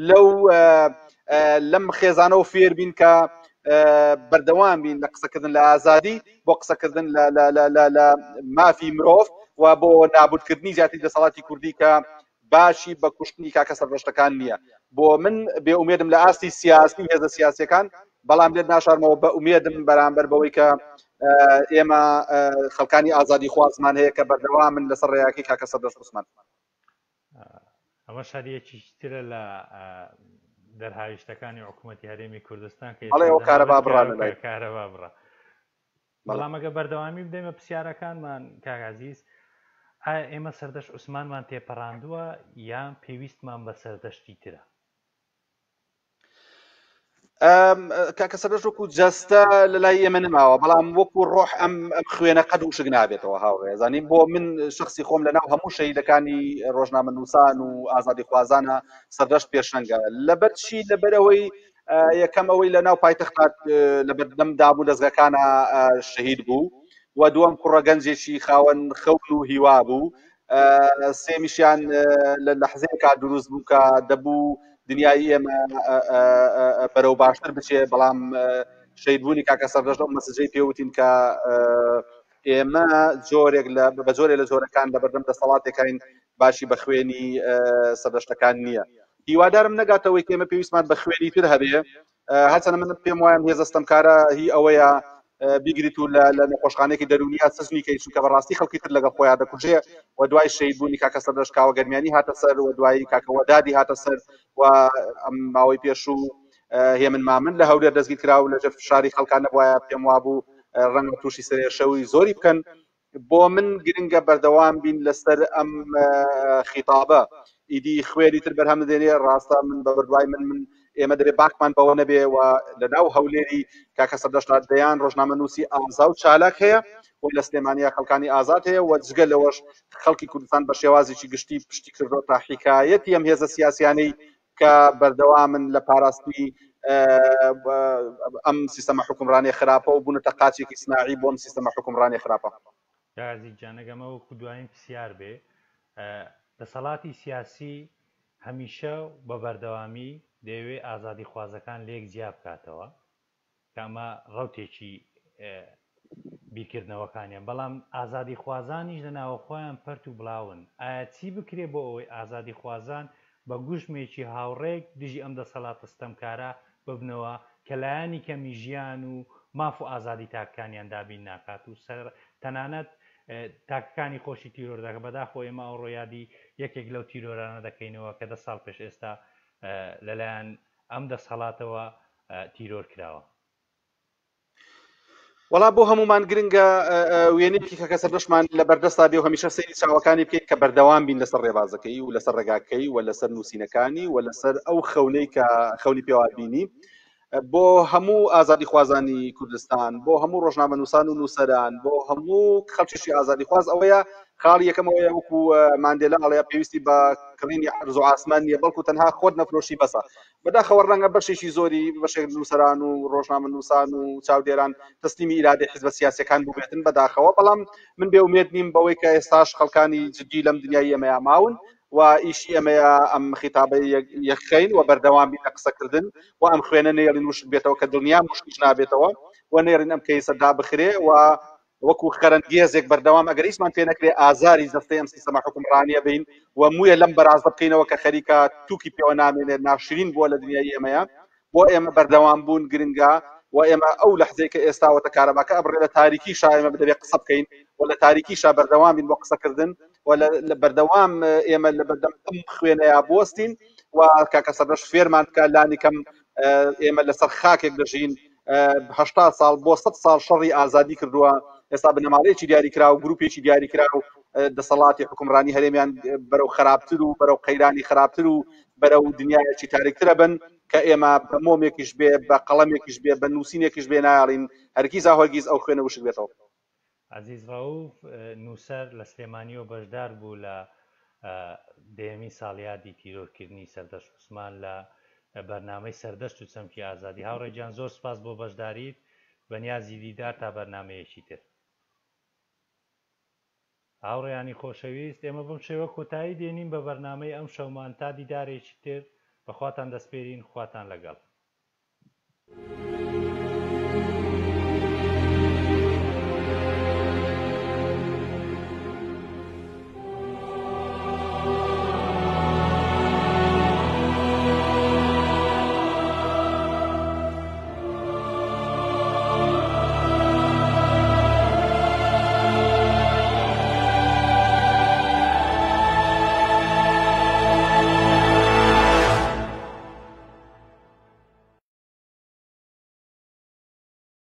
لەم خێزانەوە فێر بین کە بەردەوام بین لە قسەکردن لە ئازادی، بۆ قسەکردن لە مافی مرۆڤ و بۆ نابودکردنی زیاتری دەسەڵاتی کوردی کە باشی بە کوشتنی کاکە سەردەشتەکان نییە. بۆ من بێ ئومێدم لە ئاستی سیاسی هێزە سیاسیەکان، بەڵام لێت ناشارمەوە بە ئومێدم بەرامبەر بەوەی کە ئێمە خەڵکانی ئازادی خوازمان هەیە کە بەردەوامن لەسەر ڕێیاکی کاکە سەردەشت عوسمان. ئەمە شاریەکی ترە لە دەرهاویشتەکانی حکوومەتی هەرێمی کوردستان کە ئەوە کارەبا بڕا لەلای کارەبا بڕا. بەڵام ئەگە بەردەوامی بدەمە پرسیارەکانمان کاک عەزیز، ئایا ئێمە سەردەشت عوسمانمان تێپەڕاندووە یان پێویستمان بە سەردەشتی ترە؟ کاکە سەردەشت وەکو جەستە لە لای ئێمە نماوە، بەڵام وەکو ڕۆح ئەم خوێنە قەد و شک نابێتەوە هاوڕێ. زانیم بۆ من شخصی خۆم لەناو هەموو شەهیدەکانی ڕۆژنامەنووسان و ئازادی خوازانە سەردەشت پێشەنگە. لەبەر چی؟ لەبەرەوەی یەکەم ئەوەی لە ناو پایتەختات لە بەردەم دابوو دەستگاکانە شەهید بوو، و دووەم کوڕە گەنجێکی خاوەن خەوت و هیوا بوو، سێمیشیان لە لەحزەیەکا دروست بوو کە دەبوو دنیای ئێمە بەرەو باشتر بچێ، بەڵام شەیدبوونی کاکە سەردەشت ئەو مەسەجەی پێوتین کە ئێمە جۆرێک بە جۆرێک لە جۆرەکان لە بەردەم دەسەڵاتێکین باشی بە خوێنی سەردەشتەکان نییە. هیوادارم نەگاتەوەی کە ئێمە پێویستمان بە خوێنی تر هەبێ، هەرچەندە من پێم وایە هێزەستەمکارە هی ئەوەیە بیگریت و لە نەخۆشخانەیەکی دەرونیە سزنی کەی، چونکە بەڕاستی خەڵکی تر لەگەڵ خۆیان دەکوژێ، و دوای شەیدبوونی کاکە سەردەشت کاوە گەرمیانی هاتە سەر، و دوای کاکە وەدادی هاتە سەر، و ئەم ماوەی پێشوو هێمن مامن لە هەولێر دەستگیر کراو لەژێر فشاری خەڵکان نەبوایە، پێم وابوو ڕەنگە تووشی سەرێشەوی زۆری بکەن. بۆ من گرنگە بەردەوام بین لەسەر ئەم خیتابە، ئیدی خوێنی تر بەرهەم دێنێ. ڕاستە من بە بردوای من ئێمە دەبێت باکمان بەوە نەبێ، و لەناو هەولێری کاکە سەردەشت دەیان ڕۆژنامەنووسی ئازا و چالاک هەیە، و لە سلێمانیا خەڵکانی ئازاد هەیە، و جگە لەوەش خەڵکی کوردستان بە شێوازێکی گشتی پشتی کردەوە تا حیکایەتی ئەم هێزە سیاسیانەی کە بەردەوامن لە پاراستی ئەم سیستەمە حکومڕانی خراپە و بوونەتە قاچێکی سناعی بۆ ئەم سیستەمە حکومڕانی خراپە. یازی جانەگەمە وەکو دوایین پرسیار بێ، دەسەڵاتی سیاسی هەمیشە بە بەردەوامی دەیەوێ ئازادی خوازەکان لێک جیا بکاتەوە، کە ئەمە ڕەوتێکی بیرکردنەوەکانیان، بەڵام ئازادی خوازانیش لە ناوەخۆیان پەرت و بڵاون. ئایا چی بکرێ بۆ ئەوەی ئازادی خوازان بە گوژمێکی هاوڕێک دژی ئەم دەسەڵاتە ستەمکارە ببنەوە کە لایانی کەمی ژیان و ماف و ئازادی تاکەکانیان دابین ناکات، و تەنانەت تاکەکانی خۆشی تیرۆر دەکە. بەداخۆ ئێمە ئەو ڕۆیادی یەکێک لەو تیرۆرانە دەکەینەوە کە 10 ساڵ پێش ئێستا لەلایەن ئەم دەسەڵاتەوە تیرۆر کراوە. وەڵا بۆ هەمومان گرنگە وێنێکی کاکە سەردەشتمان لە بەردەستا بێ و هەمیشە سەیری چاوەکانی بکەین کە بەردەوام بین لەسەر ڕێبازەکەی و لەسەر ڕێگاکەی و لەسەر نووسینەکانی و لەسەر ئەو خەونەی کە خەونی پێوابینی بۆ هەموو ئازادی خوازانی کوردستان، بۆ هەموو ڕۆژنامەنووسان و نووسەران، بۆ هەموو خەڵکیشی ئازادی خواز. ئەوەیە خاڵی یەکەمەوەیە وەکو ماندێلا ئەڵەیە پێویستی بە کڕینی عەرز و ئاسمان نییە، بەڵکو تەنها خۆت نەفرۆشی بەسە. بەداخەوە ڕەنگە بەشێکی زۆری بەشێک نووسەران و ڕۆژنامەنووسان و چاودێران تەسلیمی ئیرادەی حیزبە سیاسیەکان ببێتن بەداخەوە، بەڵام من بێومێد نیم بەوەی کە ئێستاش خەڵکانی جدی لەم دنیای ئێمەیە ماون، و ئیشی ئەمەیە ئەم خیتابەی یەکخەین و بەردەوام بین لە قسەکردن، و ئەم خوێنە نێڵین وشک بێتەوە کە دڵنیا مشکیش نابێتەوە، و نێڕین ئەم کەیسە دابخرێ، و وەکو خەرەنگێزێک بەردەوام ئەگەر هیچمان پێ نەکرێ ئازاری جەستەی ئەم سیستەمە حکومڕانیە بین، و مویە لەم بەرازە بکەینەوە کە خەریکە تووکی پێوە نامێنێت، ناشرین بووە لە دنیای ئێمەیە. بۆ ئێمە بەردەوام بوون گرنگە، و ئێمە ئەو لەحزەی کە ئێستاوەتە کارەباکە ئەبڕێ لە تاریکیشا ئێمە دەبێت قسە بکەین، و لە تاریکیشا بەردەوام بین بۆ قسەکردن، و لە بەردەوام ئێمە لە بەردەم ئەم خوێنەیە بوەستین، و کاکە سەردەشت فێرمان بکە لانی کەم ئێمە لەسەر خاکێک دەژین 80 ساڵ بۆ 100 ساڵ شەڕی ئازادی کردووە، ئێستا بنەماڵەیەکی دیاری کرا و گروپێکی دیاری کرا و دەسەڵاتی حکومڕانی هەرێمیان بەرەو خراپتر و بەرەو قەیرانی خراپتر و بەرەو دنیایەکی تاریکترە بن، کە ئێمە بە مۆمێکیش بێ، بە قەڵەمێکیش بێ، بە نووسینێکیش بێ نایاڵین هەرگیز هەرگیز ئەو خوێنە وشک بێتەوە. عزیز ڕەوف نووسەر لە سلێمانیەوە بەشدار بوو لە دەیەمی ساڵیادی تیرۆرکردنی سەردەشت عوسمان لە بەرنامەی سەردەشت و چەمکی ئازادی. هاوڕێجان زۆر سپاس بۆ بەشداریت، بەنیازی دیدار تا بەرنامەیەکی تر. هاوڕێیانی خۆشەویست، ئێمە بەم شێوە کۆتایی دێنین بە بەرنامەی ئەم شەومان تا دیدارێکی تر. بەخواتان دەسپێرین، خواتان لەگەڵ.